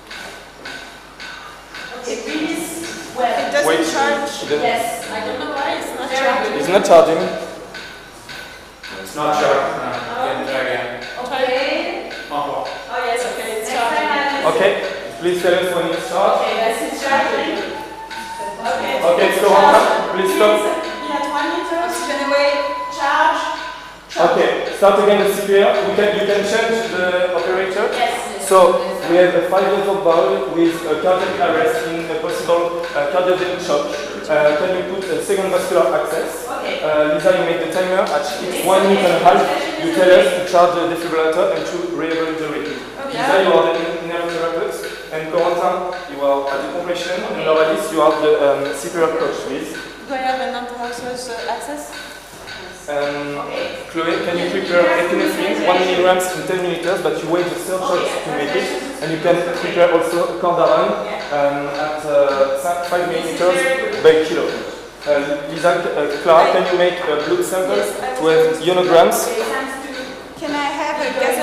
Okay, breathe well. It doesn't charge. Yes, I don't know why it's not charging. It's not charging. It's not charging. Again. Okay. Oh, yes, okay, it's charging. Okay, please tell us when it's charged. Okay, yes, it's charging. Okay, so please stop. Yeah, 1 meter. Oxygen away. Charge. Okay, start again the CPR. You can change the operator. Yes. So we have a 5 years old boy with a cardiac arrest in a possible cardiogenic shock. Can you put a second vascular access? Lisa, you make the timer. At each 1 minute and a half, you tell us to charge the defibrillator and to re-evaluate the rhythm. Lisa, you are the nerve therapist, and Corentin, you are at the compression, and Loralis, you are the superior coach, please. Do I have an anti-ulcerous access? Chloe, can you prepare epinephrine, 1 milligrams in 10 milliliters, but you wait the third shot to make it, and you can prepare also Cordaron at 5 milliliters by kilo. Lisa, Clara, can you make blood samples to have ionograms? Can I have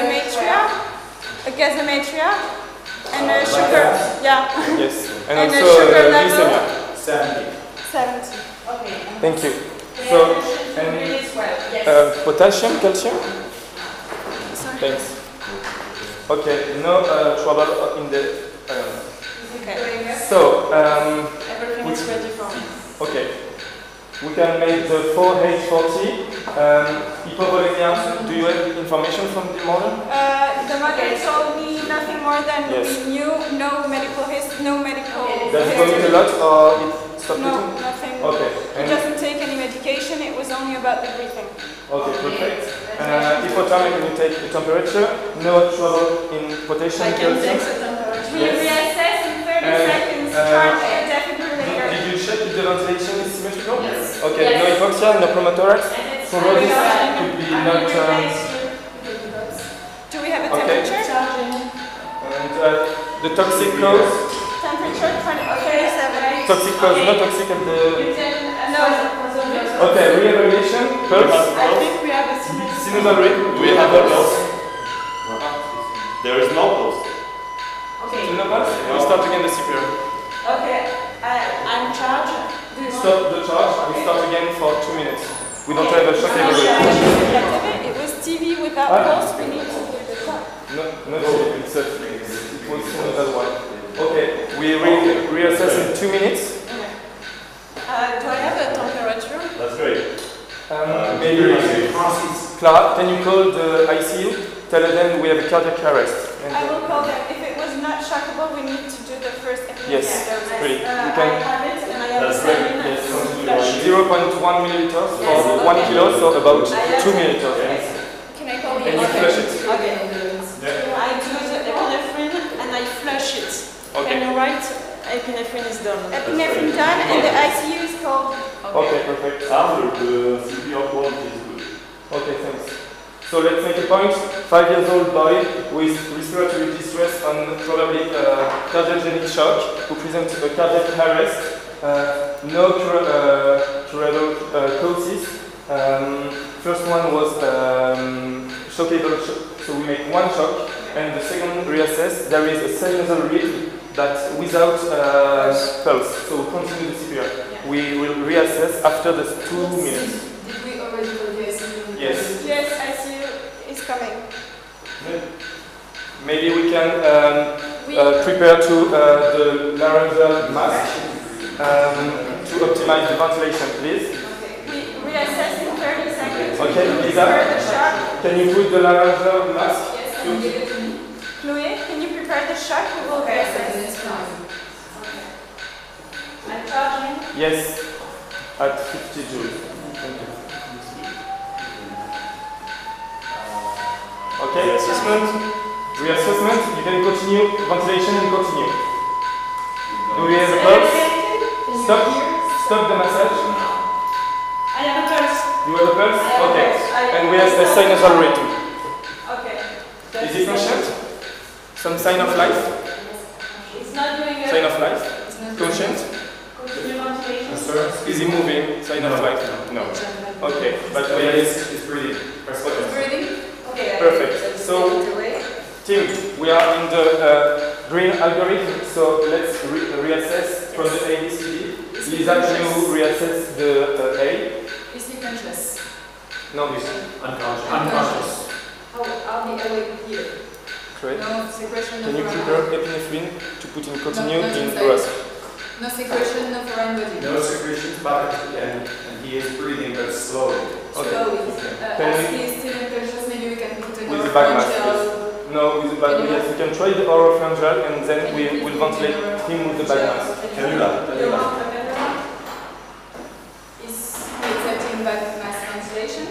a gasometria and a sugar? Yeah. Yes, and a also sugar level? glycemia. 70. Okay. Thank you. So, and potassium, calcium? Thanks. Okay, no trouble in the... Okay. So, everything is ready for me. Okay. We can make the 4H40. Hypovolemia, do you have information from the model? The mother told me nothing more than we knew, no medical history, no medical Does it vomit a lot or it stopped eating? No, nothing. Okay. He doesn't take any medication, it was only about the breathing. Okay, perfect. Hypothermic, when you take the temperature, no trouble in potassium, calcium? We reassess in 30 seconds, charge a defibrillator. Did you check if the ventilation is symmetrical? Yes. Okay, no hypoxia, no pneumothorax. Thrombosis could be not... Do we have a temperature? And the toxic cause? Temperature 37. Toxic cause, no toxic at the... No. Okay, re-evaluation, pulse. I think we have a sinusal rate. Do we have a pulse? There is no pulse. Okay. No pulse? We start again the CPR. Okay, I'm charged. Stop the charge, we start again for 2 minutes. We don't have a shock evaluation. It was TV without pulse, we need to do the clock. No, it's it was sinusal one. Okay, we reassess in 2 minutes. Do I have a temperature? That's great. Maybe Clara, can you call the ICU? Tell them we have a cardiac arrest. I will call them. If it was not shockable, we need to do the first episode. Yes, great. I have it and I have That's it. great. Yes. 0.1 milliliters for 1 kilo, so about 2 milliliters. Can I call you? And you flush it. Okay. I do the epinephrine and I flush it. Okay. Can you write? Epinephrine is done. Epinephrine done and the ICU is called. Okay, perfect. After the CPR quality is good. Okay, thanks. So let's make a point. 5 years old boy with respiratory distress and probably cardiogenic shock who presents a cardiac arrest. No curable causes. First one was shockable shock. So we make one shock and the second reassess. There is a sinusal rhythm but without pulse. So we continue the CPR. We will reassess after the 2 minutes. Did we already do this? Yes. Yes, ICU is coming. Maybe we can prepare to the laryngeal mask to optimize the ventilation, please. We reassess in 30 seconds. Okay, Lisa, can you put the laryngeal mask? Yes, can you give it to me? Chloe, can you prepare the shock? We will reassess. I'm charging. Yes, at 50 joules. Thank you. Okay, reassessment, you can continue, ventilation and continue. Do we have a pulse? Stop the massage. I have a pulse. You have a pulse? Okay. And we have a sinusal rhythm. Okay. Is it conscient? Some sign of life? It's not doing it. Sign of life? Conscient? Is he moving? Sign of life? No. Okay, but it's breathing. Breathing? Okay. Perfect. So, team, we are in the green algorithm, so let's reassess from the A, B, C, D. Lisa, can you reassess the A? Is he conscious? No, this unconscious. Oh, I'll be awake here. Great. No secretion, no Can you foreign prepare body. epinephrine to put in continue not in inside. RUSP? No secretion, no foreign body. No secretions, but and he is breathing, but slowly. Slowly. Can As we- he is still unconscious, maybe we can put a With the back mask, gel. please. No, with the bag. Yes, you can try the oropharyngeal and then we will ventilate him with the bag mask. Cannula. Is accepting bag mask ventilation?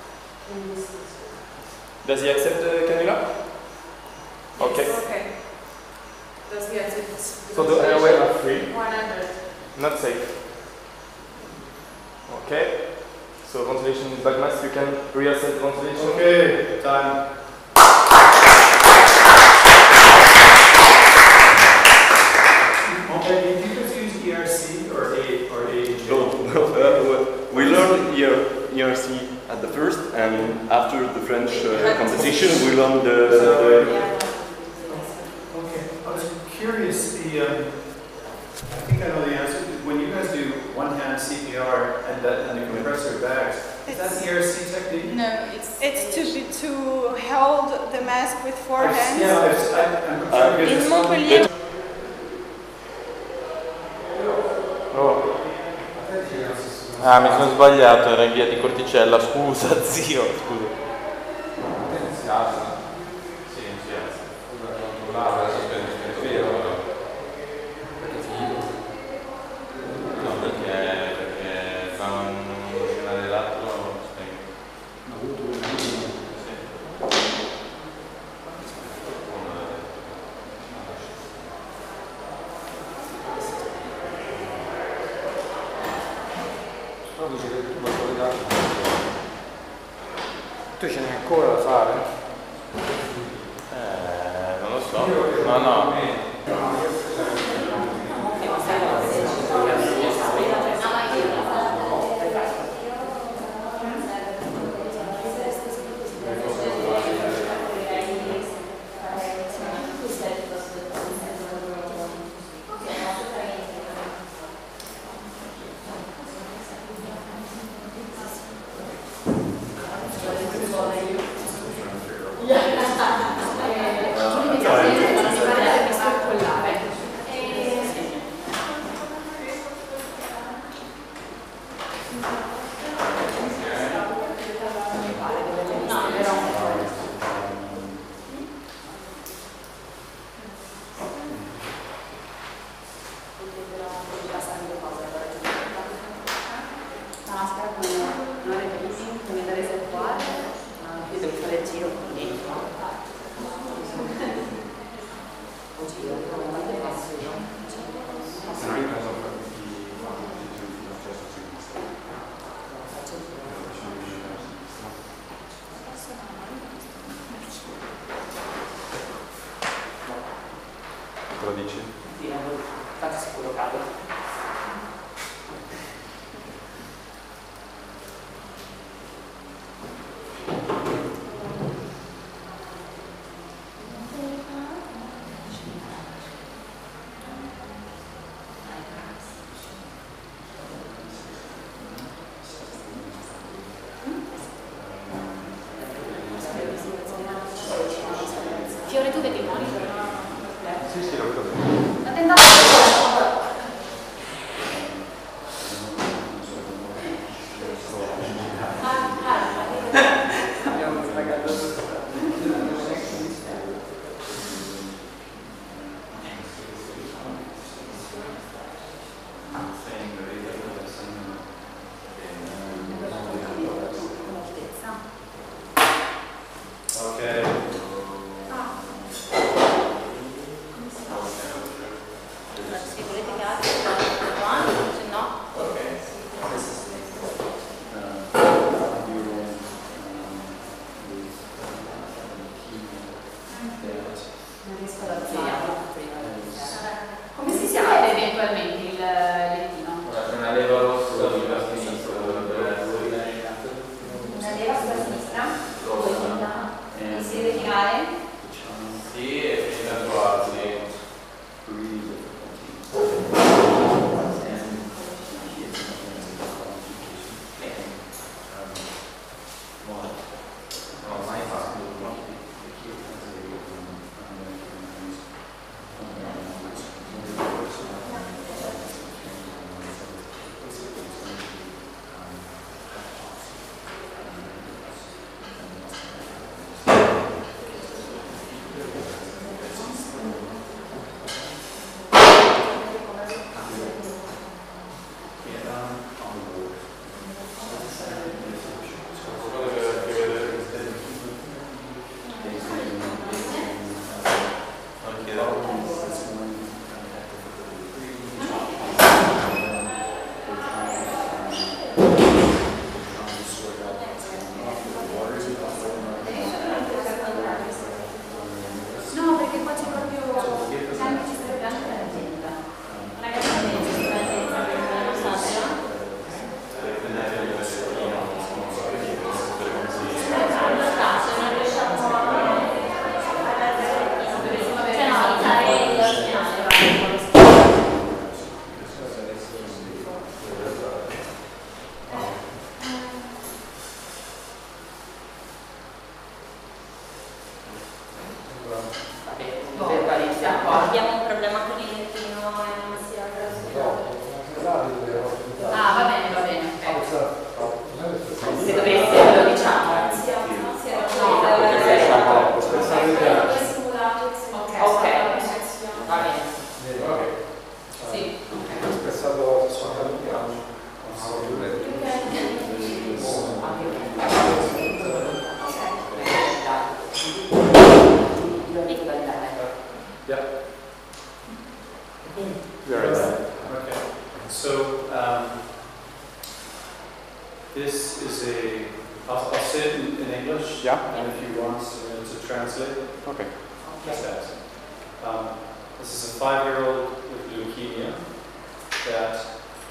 Does he accept the cannula? Okay. Yes. Okay. Does he accept? So the airway are free. 100. Not safe. Okay. So ventilation with bag mask, you can reassess ventilation. Okay, time. Okay, did you just use ERC or AEG? No, we learned ERC at the first, and after the French competition, we learned the. Okay, I was curious. I think I know the answer. When you guys do one-hand CPR and the compressor bags, is that the ERC technique? No, it's to hold the mask with four hands. Yeah, I'm In Montpellier. Ah, mi sono sbagliato, era in via di Corticella, scusa zio, scusa. Si alza? Sì, si alza. No, perché fa un scenare l'altro Tu ce n'hai ancora da fare? non lo so. No. Lo dici? Sì, tanto sicuro cado. Fiore, tu vedi monitor? Sì, lo vedo bene. Come si chiama eventualmente il lettino? Una leva rossa sulla sinistra. Una leva sulla sinistra? In sede finale? Sì, e finito alto, sì. Sì. Ho pensato su anche Yeah. Very well. Okay. So this is I'll say it in English. Yeah. And if you want to translate. Okay. Just ask. This is a 5-year-old with leukemia that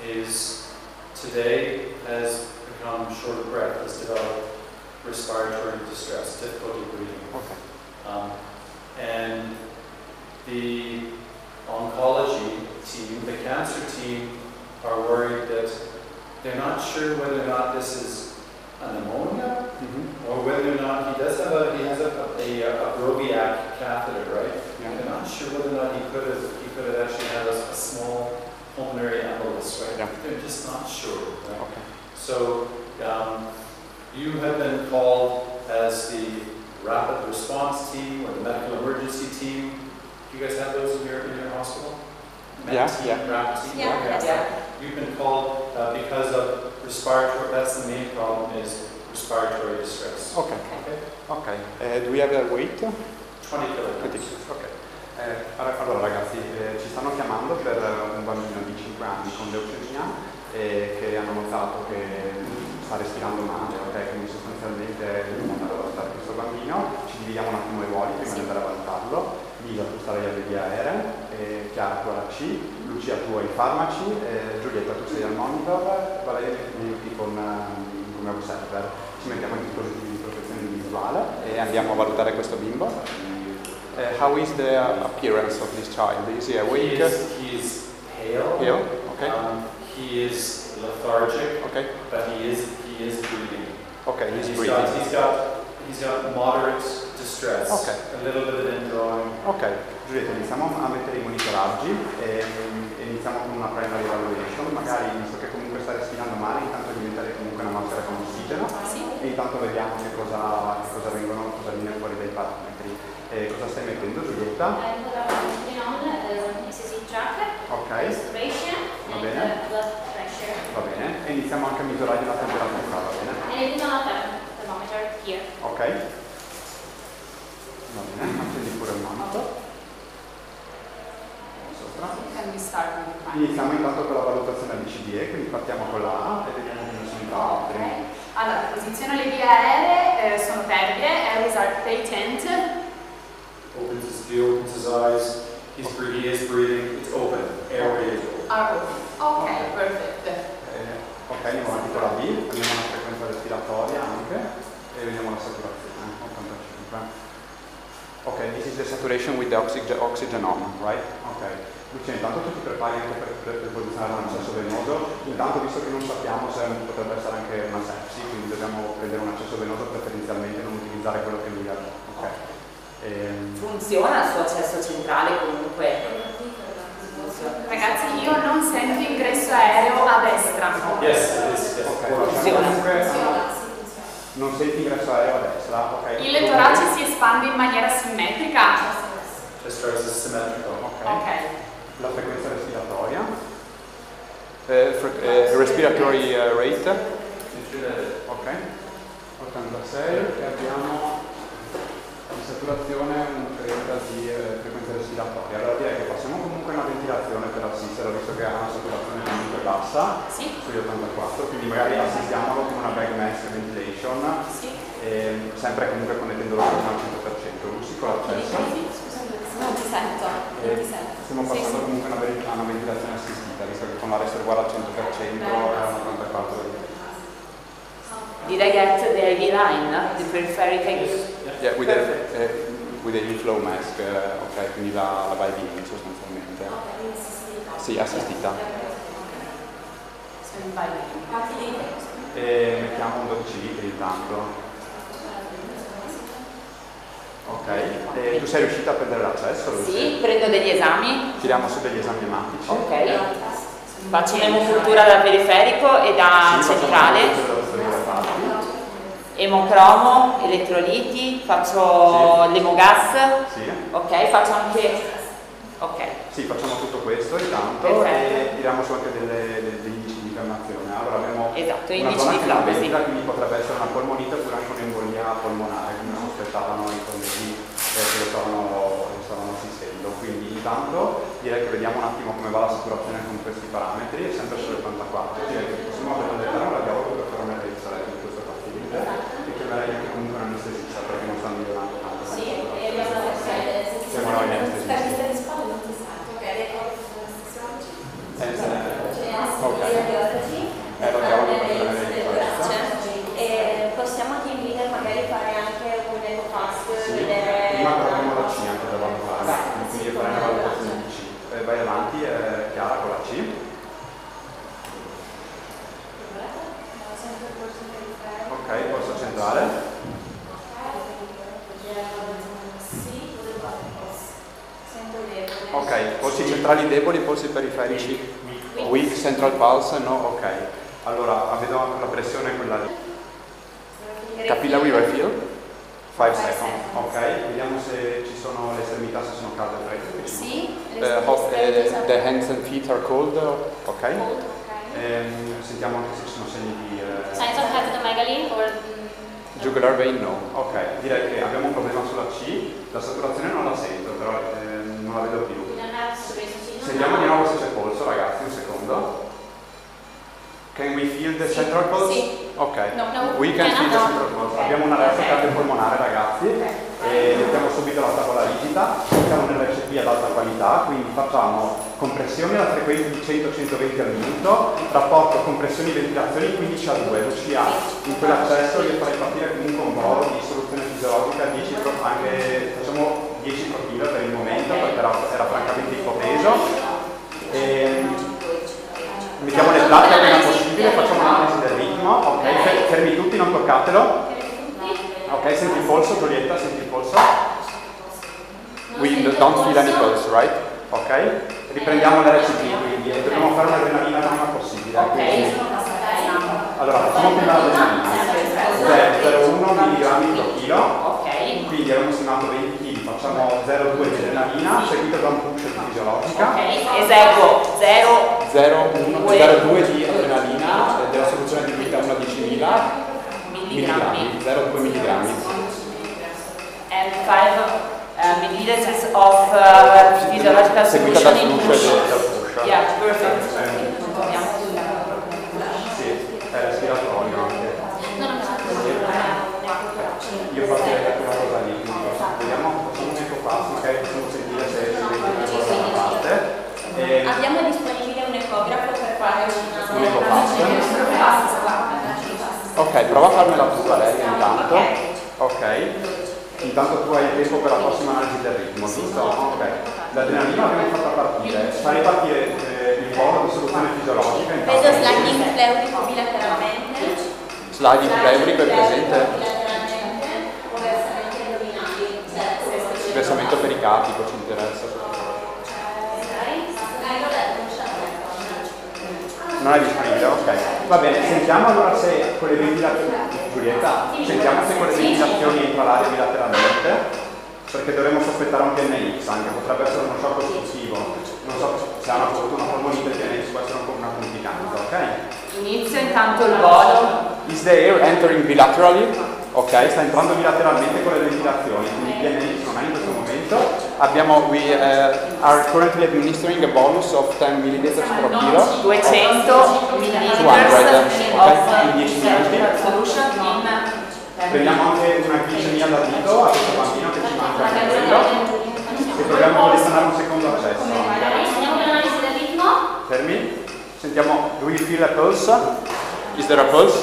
today has become short of breath, has developed respiratory distress, difficulty breathing. Okay. And the oncology team, the cancer team, are worried that they're not sure whether or not this is a pneumonia or whether or not he has a Broviac catheter, right? Yeah. They're not sure whether or not he could have actually had a small pulmonary embolus, right? Yeah. They're just not sure. Right? Okay. So you have been called as the rapid response team or the medical emergency team. Do you guys have those in your hospital? Yeah. Rapid team. Yeah. You've been called because of respiratory. That's the main problem is respiratory distress. Okay. Do we have a weight? 20 kilograms. Ok. Allora ragazzi, ci stanno chiamando per un bambino di 5 anni con leucemia che hanno notato che sta respirando male, ok? Quindi sostanzialmente dobbiamo andare a valutare questo bambino, ci dividiamo un attimo i ruoli prima di andare a valutarlo. Lisa, tu starai alle vie aeree, Chiara tu alla C, Lucia tu ai farmaci, Giulietta tu sei al monitor, Valeria ti con come observer. Ci mettiamo in dispositivi di protezione visuale e andiamo a valutare questo bimbo. How is the appearance of this child? Is he awake? He is pale. Pale? Okay. He is lethargic. Okay. But he is breathing. Okay, he's breathing. He's got moderate distress. Okay. A little bit of indrawing. Ok, Giulietta, iniziamo a mettere i monitoraggi e iniziamo con una primary evaluation. Magari, visto che comunque sta respirando male, intanto diventare comunque una maschera con ossigeno. Sì. E intanto vediamo che cosa viene fuori dai parametri. Cosa stai mettendo, Giulietta? Ok. Va bene. Va bene. E iniziamo anche a misurare la temperatura, va bene? Ok. Va bene, accendi pure il monitor. Sopra. Iniziamo intanto con la valutazione ABCDE, quindi partiamo con la A e vediamo come sono i altri. Allora, posizione le vie aeree, sono fervie, airways are patent. Opens his eyes, he is breathing, it's open, airway is open. Ok, perfect. Ok, andiamo avanti con la B, vediamo la frequenza respiratoria anche e vediamo la saturazione, 85. Ok, this is the saturation with the oxygen on, right? Ok. Lucia, intanto tu ti prepari anche per posizionare un accesso venoso. Intanto, visto che non sappiamo se potrebbe essere anche una sepsi, quindi dobbiamo prendere un accesso venoso preferenzialmente, non utilizzare quello che lui ha. Ok. Funziona il suo accesso centrale comunque? Ragazzi, io non sento ingresso aereo a destra. Yes. Funziona. Non senti ingresso aereo a destra, ok? Il torace si espande in maniera simmetrica. Just as symmetrical. Ok. La frequenza respiratoria. Respiratory rate. Ok. 86 e abbiamo di saturazione un 30 di frequenza respiratoria. Allora direi che passiamo comunque una ventilazione per assisterlo, visto che ha una saturazione comunque bassa, sugli 84, quindi magari assistiamolo con una bag mask ventilation, sempre comunque connettendolo al 100%. Lucy con l'accesso. Non ti sento. Stiamo passando comunque a una ventilazione assistita, visto che con la reservoir al 100% è un 84. Did I get the IV line, the peripheral things? Yeah, with the inflow mask, ok, quindi la vai in sostanzialmente. Sì, assistita. E mettiamo un 12 litri intanto. Ok, tu sei riuscita a prendere l'accesso? Sì, prendo degli esami. Tiriamo su degli esami ematici. Ok. Faccio un'emocultura da periferico e da centrale. Emocromo, elettroliti, faccio l'emogas. Sì. Ok, faccio anche Ok. Sì, facciamo tutto questo intanto e tiriamo su anche degli indici di infiammazione. Allora abbiamo una zona che non ventila, quindi potrebbe essere una polmonite oppure anche un'embolia polmonare, come sospettavano i colleghi che lo stavano assistendo. Quindi intanto direi che vediamo un attimo come va la saturazione con questi parametri, è sempre sull'84. Direi che possiamo andare a radiologo per fare una revisione di questo paziente e chiamerei anche comunque un anestesista perché non sta migliorando tanto. Sì, siamo noi gli anestesisti. Possiamo anche in leader magari fare anche un ecofast, sì, prima proviamo la C anche da valutare, quindi fare una valutazione di C. Vai avanti, Chiara, con la C. Ok, polso centrale. Ok, polsi centrali deboli, polsi periferici weak, central pulse, no? Ok. Allora, vedo anche la pressione quella lì. Capillary refill, 5 seconds. Ok, vediamo se ci sono le estremità, se sono calde o fredde. Sì. The hands and feet are cold, ok. Sentiamo anche se ci sono segni di... Signs of hepatomegaly or... Jugular vein no. Ok, direi che abbiamo un problema sulla C, la saturazione non la sento, però non la vedo più. Sentiamo di nuovo se c'è polso, ragazzi, un secondo. Can we feel the central pulse? Sì. Ok, no. We can feel the central pulse. Abbiamo un arresto cardiopolmonare, ragazzi, e mettiamo subito la tavola rigida, siamo nell'RCP ad alta qualità, quindi facciamo compressioni alla frequenza di 100-120 al minuto, rapporto compressioni-ventilazioni 15 a 2, l'UCA. In quell'accesso io farei partire comunque un modo di soluzione fisiologica, 10 anche, facciamo 10 per chilo per il momento, perché era francamente ipoteso. Mettiamo le placche appena possibile, facciamo un'analisi del ritmo, ok, fermi tutti, non toccatelo. Ok, senti il polso, Giulietta, senti il polso. We don't feel any pulse, right? Ok, riprendiamo l'RCP quindi e dobbiamo fare un'adrenalina il prima possibile. Quindi, allora, facciamo prima l'adrenalina. 0,1 mg per chilo, quindi abbiamo stimato 20 kg, facciamo 0,2 di adrenalina, seguito da un push di fisiologica. Eseguo 0,2 di adrenalina della soluzione di vita 1 a 10.000 milligrammi, 0,2 milligrammi. And 5 milliliters of physiological seguita dal solution in push push. del push. Yeah, perfect. Sì, è respiratorio anche. Io partirei da quella cosa lì, quindi vediamo, facciamo un ecofast, magari possiamo sentire se sente una parte. Abbiamo disponibile un ecografo per fare un ecofast. Ok, prova a farmela tu Valeria intanto. Ok. Intanto tu hai il tempo per la prossima analisi del ritmo, giusto? Ok. L'adrenalina l'abbiamo fatta partire. Farei partire il volo di soluzione fisiologica. Vedo sliding pleurico bilateralmente. Sliding pleurico è presente? Versamento pericardico ci interessa. Non è disponibile, ok. Va bene, sentiamo allora se con le ventilazioni. Giulietta, sentiamo se con le ventilazioni entra l'aria bilateralmente, perché dovremmo sospettare un PNX anche, potrebbe essere uno shock ostruttivo. Non so se ha una fortuna polmonite, il PNX può essere un po' una complicanza, ok? Inizio intanto il volo. Is the air entering bilaterally? Ok, sta entrando bilateralmente con le ventilazioni, quindi PNX non è in questo momento. We are currently administering a bolus of 10 ml per chilo. 200 milliliters in 10 minuti. Solution in Prendiamo anche una glicemia da dito a questo bambino che ci manca anche quello e proviamo a posizionare un secondo accesso. Sentiamo l'analisi del ritmo. Fermi. Sentiamo, do you feel a pulse? Is there a pulse?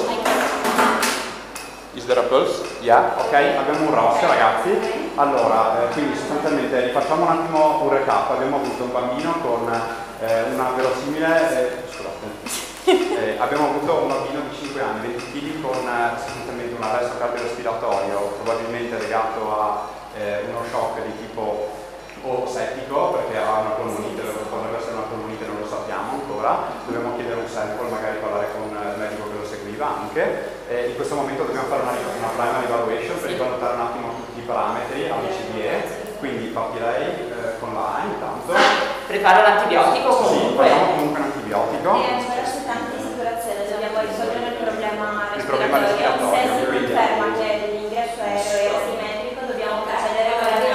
Is there a pulse? Yeah, ok, abbiamo un ROS ragazzi. Allora, quindi sostanzialmente rifacciamo un attimo un recap. Abbiamo avuto un bambino con una verosimile, scusate, abbiamo avuto un bambino di 5 anni, 20 kg con sostanzialmente un arresto cardiorespiratorio probabilmente legato a uno shock di tipo o settico, perché ha una polmonite, potrebbe essere una polmonite, non lo sappiamo ancora, dobbiamo chiedere un sample, magari parlare con il medico che lo seguiva anche. In questo momento dobbiamo fare una primary evaluation per rivalutare un attimo tutti i parametri ABCDE, quindi partirei con con là intanto. Preparo l'antibiotico comunque. Sì, facciamo comunque un antibiotico. Attraverso tante situazioni dobbiamo risolvere il problema respiratorio. Se si conferma che l'ingresso aereo è asimmetrico, dobbiamo procedere con la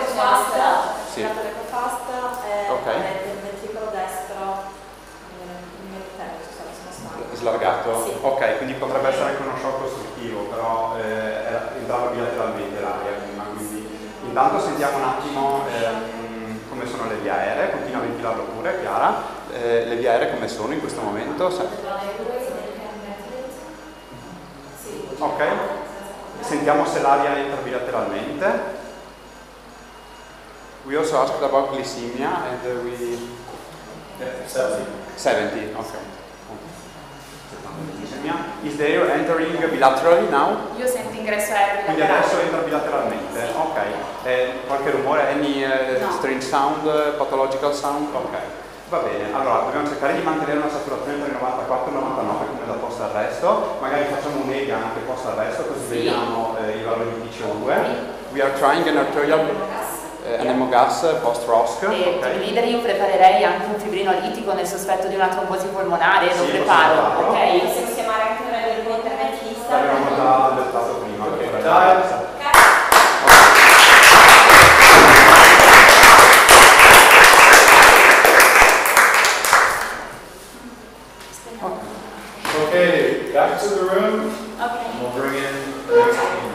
fast del ventricolo destro slargato. Sì. Ok, quindi potrebbe essere anche uno shock costruttivo, però entrava bilateralmente l'aria prima, quindi intanto sentiamo un attimo come sono le vie aeree, continua a ventilarlo pure, Chiara. Le vie aeree come sono in questo momento? Ok, sentiamo se l'aria entra bilateralmente. We also asked about glycemia and we... 70, ok. Is the air entering bilaterally now? Io sento ingresso aereo Quindi adesso entra bilateralmente, ok. Qualche rumore, any strange sound, pathological sound? Ok, va bene. Allora, dobbiamo cercare di mantenere una saturazione tra i 94 e i 99 come da post arresto. Magari facciamo un'EGA anche post arresto, così vediamo i valori di PCO2. We are trying an arterial anemogas post-ROSC. Okay. Leader, io preparerei anche un fibrinolitico nel sospetto di una trombosi polmonare, lo preparo, ok? Possiamo chiamare anche un radiointerventista. L'abbiamo già allettato prima. Okay, back to the room. Okay. We'll bring in the next team.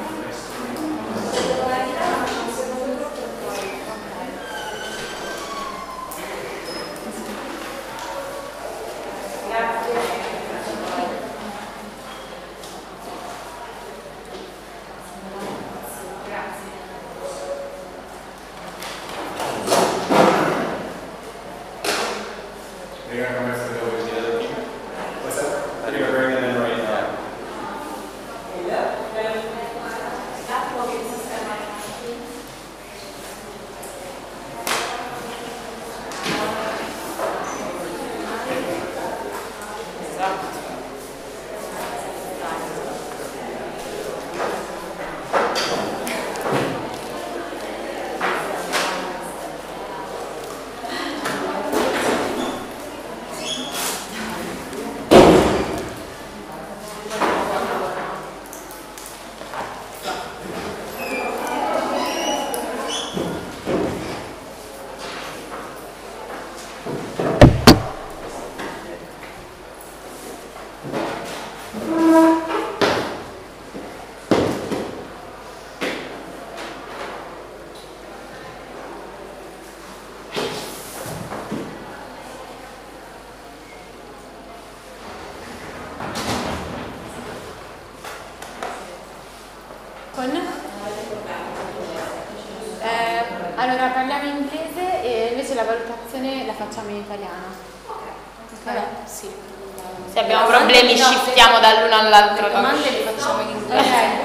Allora parliamo in inglese e invece la valutazione la facciamo in italiano. Ok? Sì. Se abbiamo problemi shiftiamo dall'uno all'altro. Le domande le facciamo in inglese.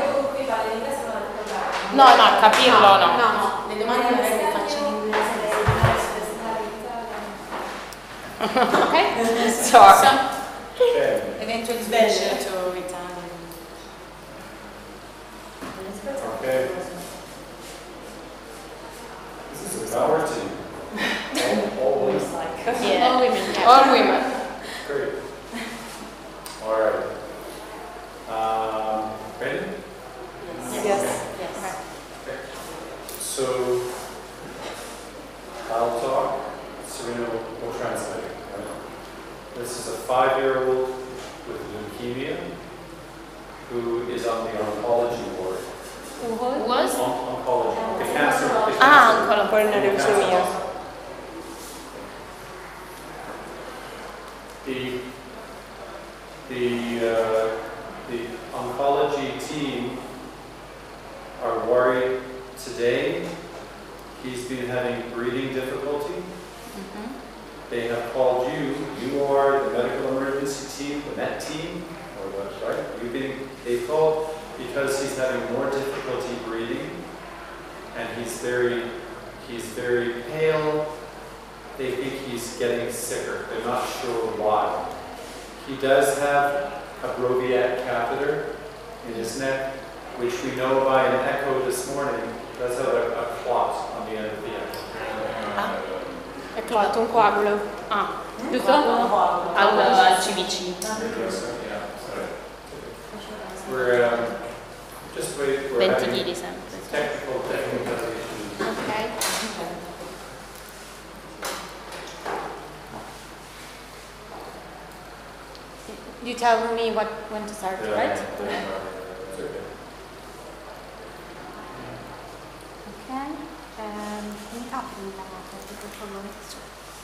No, capirlo no. No, le domande le faccio in inglese. Ok? Eventually switch to Italian. Okay. This is our team. All women. Yeah. All women. Yeah. All women. Great. All right. Ready? Yes. Okay. So I'll talk. Serena will translate. Right? This is a 5-year-old with leukemia who is on the oncology ward. Who was? Oncology. The cancer. Coronary leukemia. The oncology team are worried today. He's been having breathing difficulty. They have called you. You are the medical emergency team, the MET team, or what, right? They've called because he's having more difficulty breathing, and he's very pale. They think he's getting sicker. They're not sure why. He does have a Broviac catheter in his neck, which we know by an echo this morning does have a clot on the end of the echo. clot, un coagulo. Ah, giusto? Al CBC. We're just wait. We're 20 having kg sempre. technical issues. Okay. You tell me when to start, right? It's okay. Ok, mi apri la nota, per favore.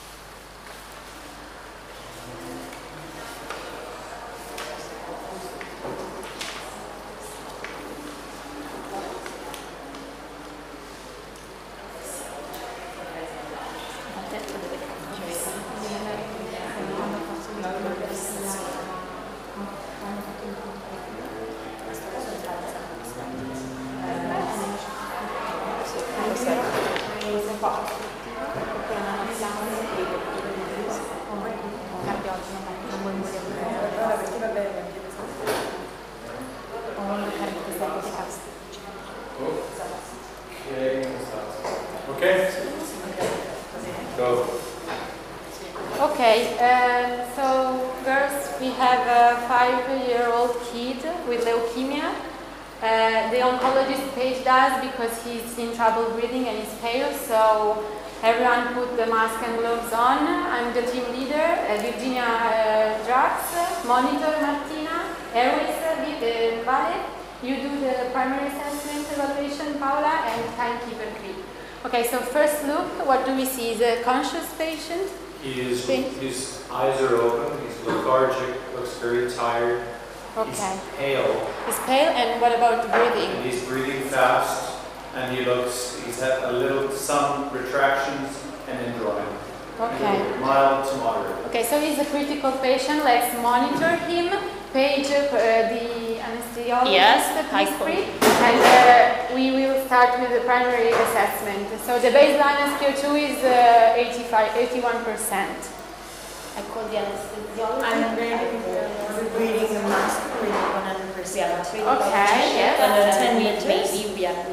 Okay. Go. Okay, so first we have a 5-year-old kid with leukemia. The oncologist paged us because he's in trouble breathing and is pale, so everyone put the mask and gloves on. I'm the team leader, Virginia Drax, monitor Martina, airways Vale. You do the primary assessment evaluation, Paola, and timekeeper Cree. Okay, so first look, what do we see? Is a conscious patient? His eyes are open, he's lethargic, looks very tired. Okay. He's pale. He's pale, and what about breathing? And he's breathing fast, and he's had some retractions and indrawing. Okay. Mild to moderate. Okay, so he's a critical patient. Let's monitor him. Page the anesthesiologist, Yes, please, free. And we will start with the primary assessment. So the baseline SpO2 is 81%. I call the anesthesiologist. I'm reading the mask with 100%. Okay, yes. And 10 meters. Maybe we are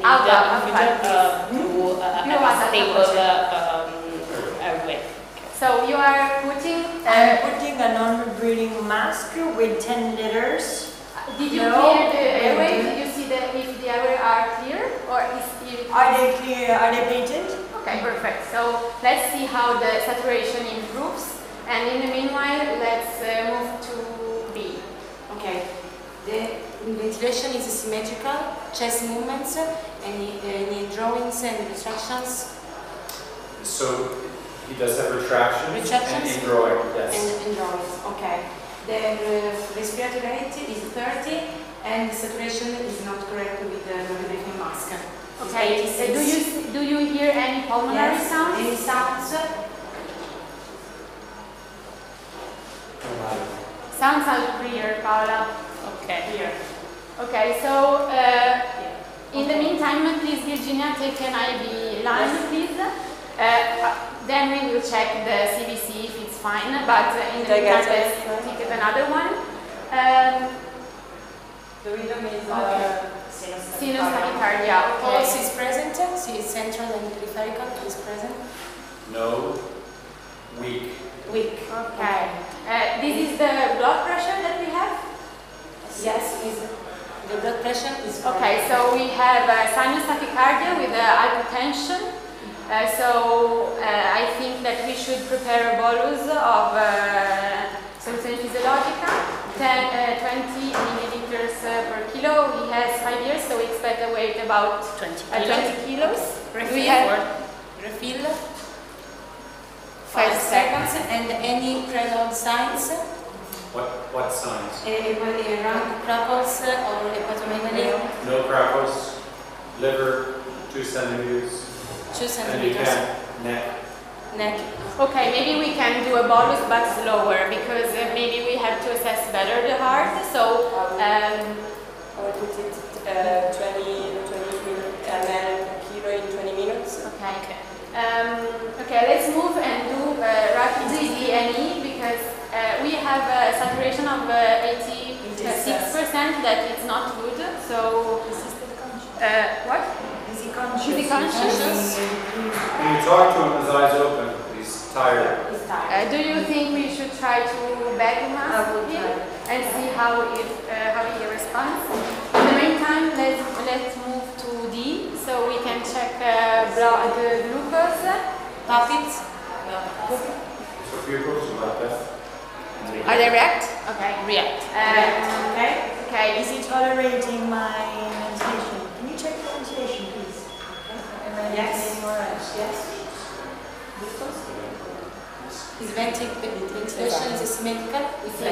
to have a stable airway. So you are putting... I'm putting a non-breathing mask with 10 liters. Did you clear the airway? Did you see if the airway are clear? Or are they clear? Are they patent? Okay, perfect. So let's see how the saturation improves. And in the meanwhile, let's move to B. Okay. The ventilation is symmetrical, chest movements, any drawings and retractions. So he does have retractions and indrawing, yes. And drawings, okay. The respiratory rate is 30 and the saturation is not correct with the non-breathing mask. Okay, do you hear any pulmonary sounds? Any sounds? Sounds are clear, Paola. Okay. Here. Okay, so in the meantime, please, Virginia, take an IV line, please. Then we will check the CBC if it's fine, but in the meantime, let's take another one. The rhythm is sinus tachycardia. Pulse is present, central and peripheral is present. No. Weak. Weak. Okay. This is the blood pressure that we have? Yes, the blood pressure is correct. Okay, so we have sinus tachycardia with hypertension. I think that we should prepare a bolus of soluzione fisiologica, 20 milliliters per kilo. He has 5 years, so we expect a weight about 20 kilos. Refill. 5 seconds. And any preload signs? What signs? Crackles or hepatomegaly? No crackles. Liver, 2 centimeters. 2 And centimeters. you can neck. Okay, maybe we can do a bolus but slower because maybe we have to assess better the heart. So I will put it 20 ml per kilo in 20 minutes. Okay. Okay, let's move and do rapidly DNE because we have a saturation of 86%. That is not good. So what? Is he conscious? Is he conscious? When you talk to him, his eyes open. He's tired. Do you think we should try to beg him and see how he responds? In the meantime, let's move to D, so we can check the glucose. Topics? Are they react? Okay. React. Okay. Is he tolerating my ventilation? Can you check the ventilation, please? And then yes. Yes. Is ventilation is symmetrical? The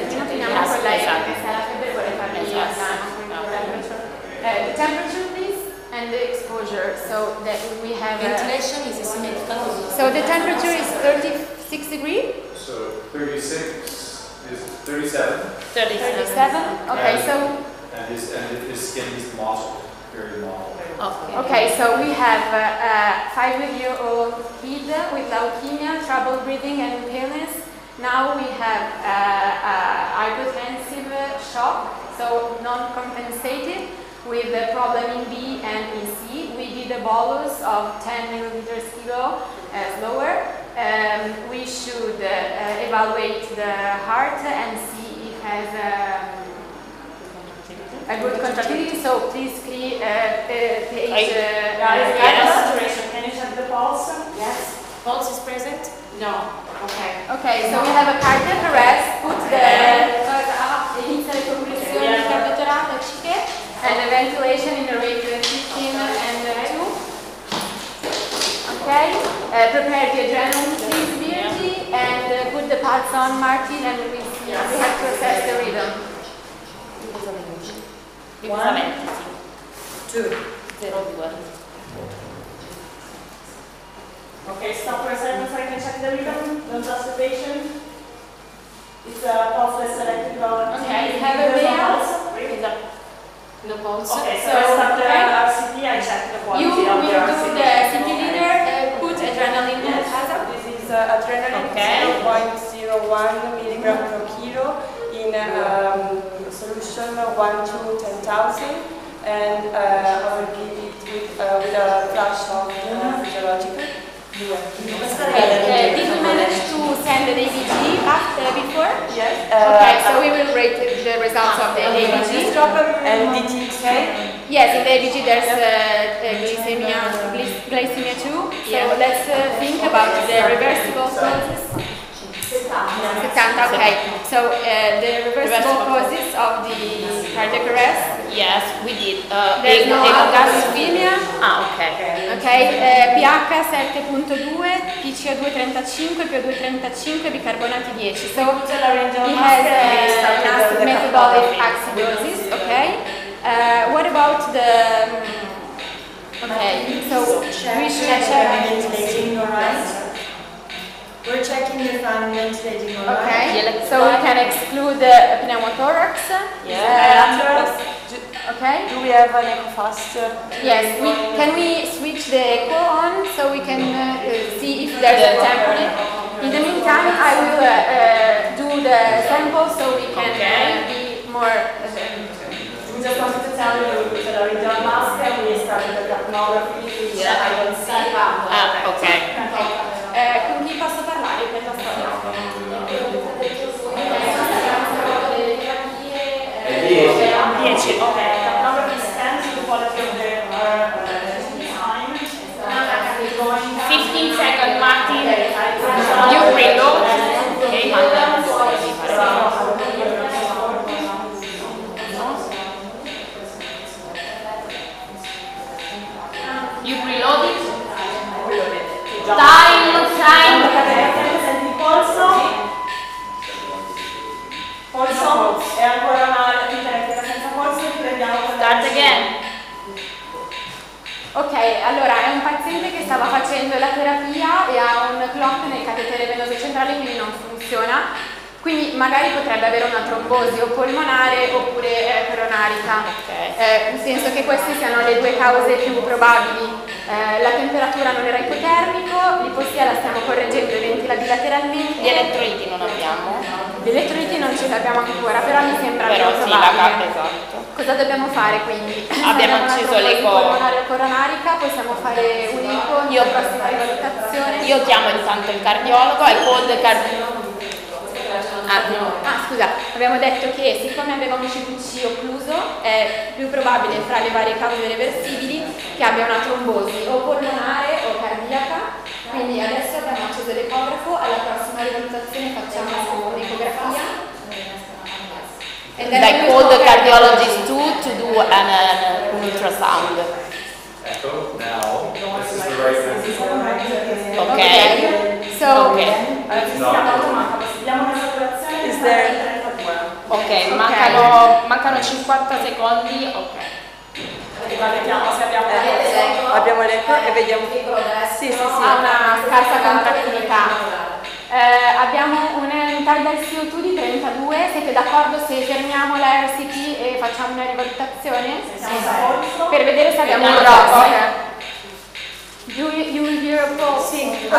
temperature, please, and the exposure. So that we have ventilation is symmetrical. So the temperature is 36 degrees. So 36 is 37. 37. Okay, so. And his skin is mottled, very mottled. Okay, so we have a 5-year-old kid with leukemia, trouble breathing and paleness. Now we have hypotensive shock, so non-compensated, with a problem in B and in C. We did a bolus of 10 milliliters kilo lower. We should evaluate the heart and see if it has a good contractility, so please page Can you check the pulse? Yes. Pulse is present? No. Okay. Okay, so we have a cardiac arrest, put inizia le compressioni cardiotoraciche and the ventilation in the rate 15 and 2. Okay, prepare the adrenaline please, Virgi, and put the pulse on, Martin, and we have to assess the rhythm. 1, 2, 0, 2. Okay, stop for a second so I can check the rhythm. Don't touch the patient. It's a pulseless electrical. Okay, you have a pulse. No pulse. Okay, so I stop the RCT, I check the quality of the RCT. You will do the CT leader, put adrenaline in the hazard. This is adrenaline, 0.01 milligram per kilo in solution 1 to 10,000, and I will give it with a flash of physiological. Did you manage to send an ABG before? Yes. Okay, so we will rate the results of the ABG. And DTK? Yes, in the ABG there's glycemia too. So let's think about the reversible causes. 70, okay. So the reversible causes of the cardiac arrest? Yes, we did. There's no algasphemia. Okay. Okay, pH 7.2, PCO2 35, PO2 35, bicarbonati 10. So he has metabolic acidosis, okay? What about the... Okay, so we should check... We're checking if I'm ventilating all right. Okay, so we can exclude pneumothorax. Okay. Do we have an echo fast? Yes, can we switch the echo on so we can see if there's a tamponade? In the meantime, I will do the sample so we can be more... We just wanted to tell you that we done mask and we started the capnography, which I don't see. Okay. Con chi posso parlare per la storia? 10, ok. Capnography stands the quality of the time. 15 seconds, Martin. You reload. Okay, you reload it. Time. Senti il polso. Polso. E ancora una vita elettrica senza polso. Riprendiamo con Start again. Ok, allora è un paziente che stava facendo la terapia e ha un clot nel catetere venoso centrale, quindi non funziona. Quindi magari potrebbe avere una trombosi o polmonare oppure coronarica. Penso che queste siano le due cause più probabili. La temperatura non era ipotermico, l'ipossia la stiamo correggendo e ventila bilateralmente. Gli elettroliti non abbiamo. Gli elettroliti non ce li abbiamo ancora, però mi sembra però più sì, la probabile. carta, esatto. Cosa dobbiamo fare quindi? Abbiamo inciso le cose. Coronarica, possiamo fare un eco in prossima rivalutazione. Io chiamo intanto il cardiologo e call the cardiologo. Scusa, abbiamo detto che siccome aveva un CVC occluso è più probabile fra le varie cause reversibili che abbia una trombosi o polmonare o cardiaca, quindi adesso abbiamo acceso l'ecografo, alla prossima rivalutazione facciamo un'ecografia. I call the cardiologist to do an ultrasound. Echo, now, this is the right answer. Okay. So, Is there... Ok, mancano 50 secondi. Ok. Vediamo se abbiamo l'eco e vediamo. Sì, ha una scarsa contrattività. Abbiamo un tidal CO2 di 32, siete d'accordo se fermiamo la RCT e facciamo una rivalutazione? Per vedere se abbiamo un ROSC. You will hear a pulse?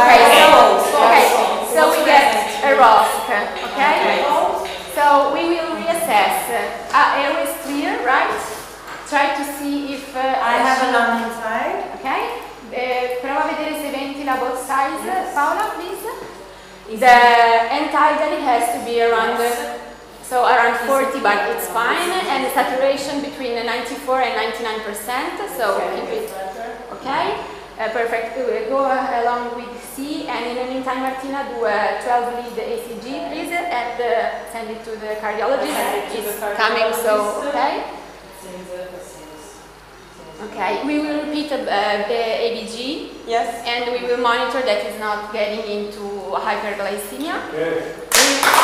So we get a ROSC, okay? So we will reassess. Airway is clear, right? Try to see if... I have a lung inside. Okay. Prova a vedere se ventila both sides. Paola, please. The end tidal has to be around 40, but it's fine, and the saturation between 94 and 99%, so keep it, okay? Perfect, go along with C, and in the meantime Martina, do a 12 lead ECG please, and send it to the cardiologist. It's coming, so, okay? Okay, we will repeat the ABG. Yes. And we will monitor that it's not getting into hyperglycemia. Okay.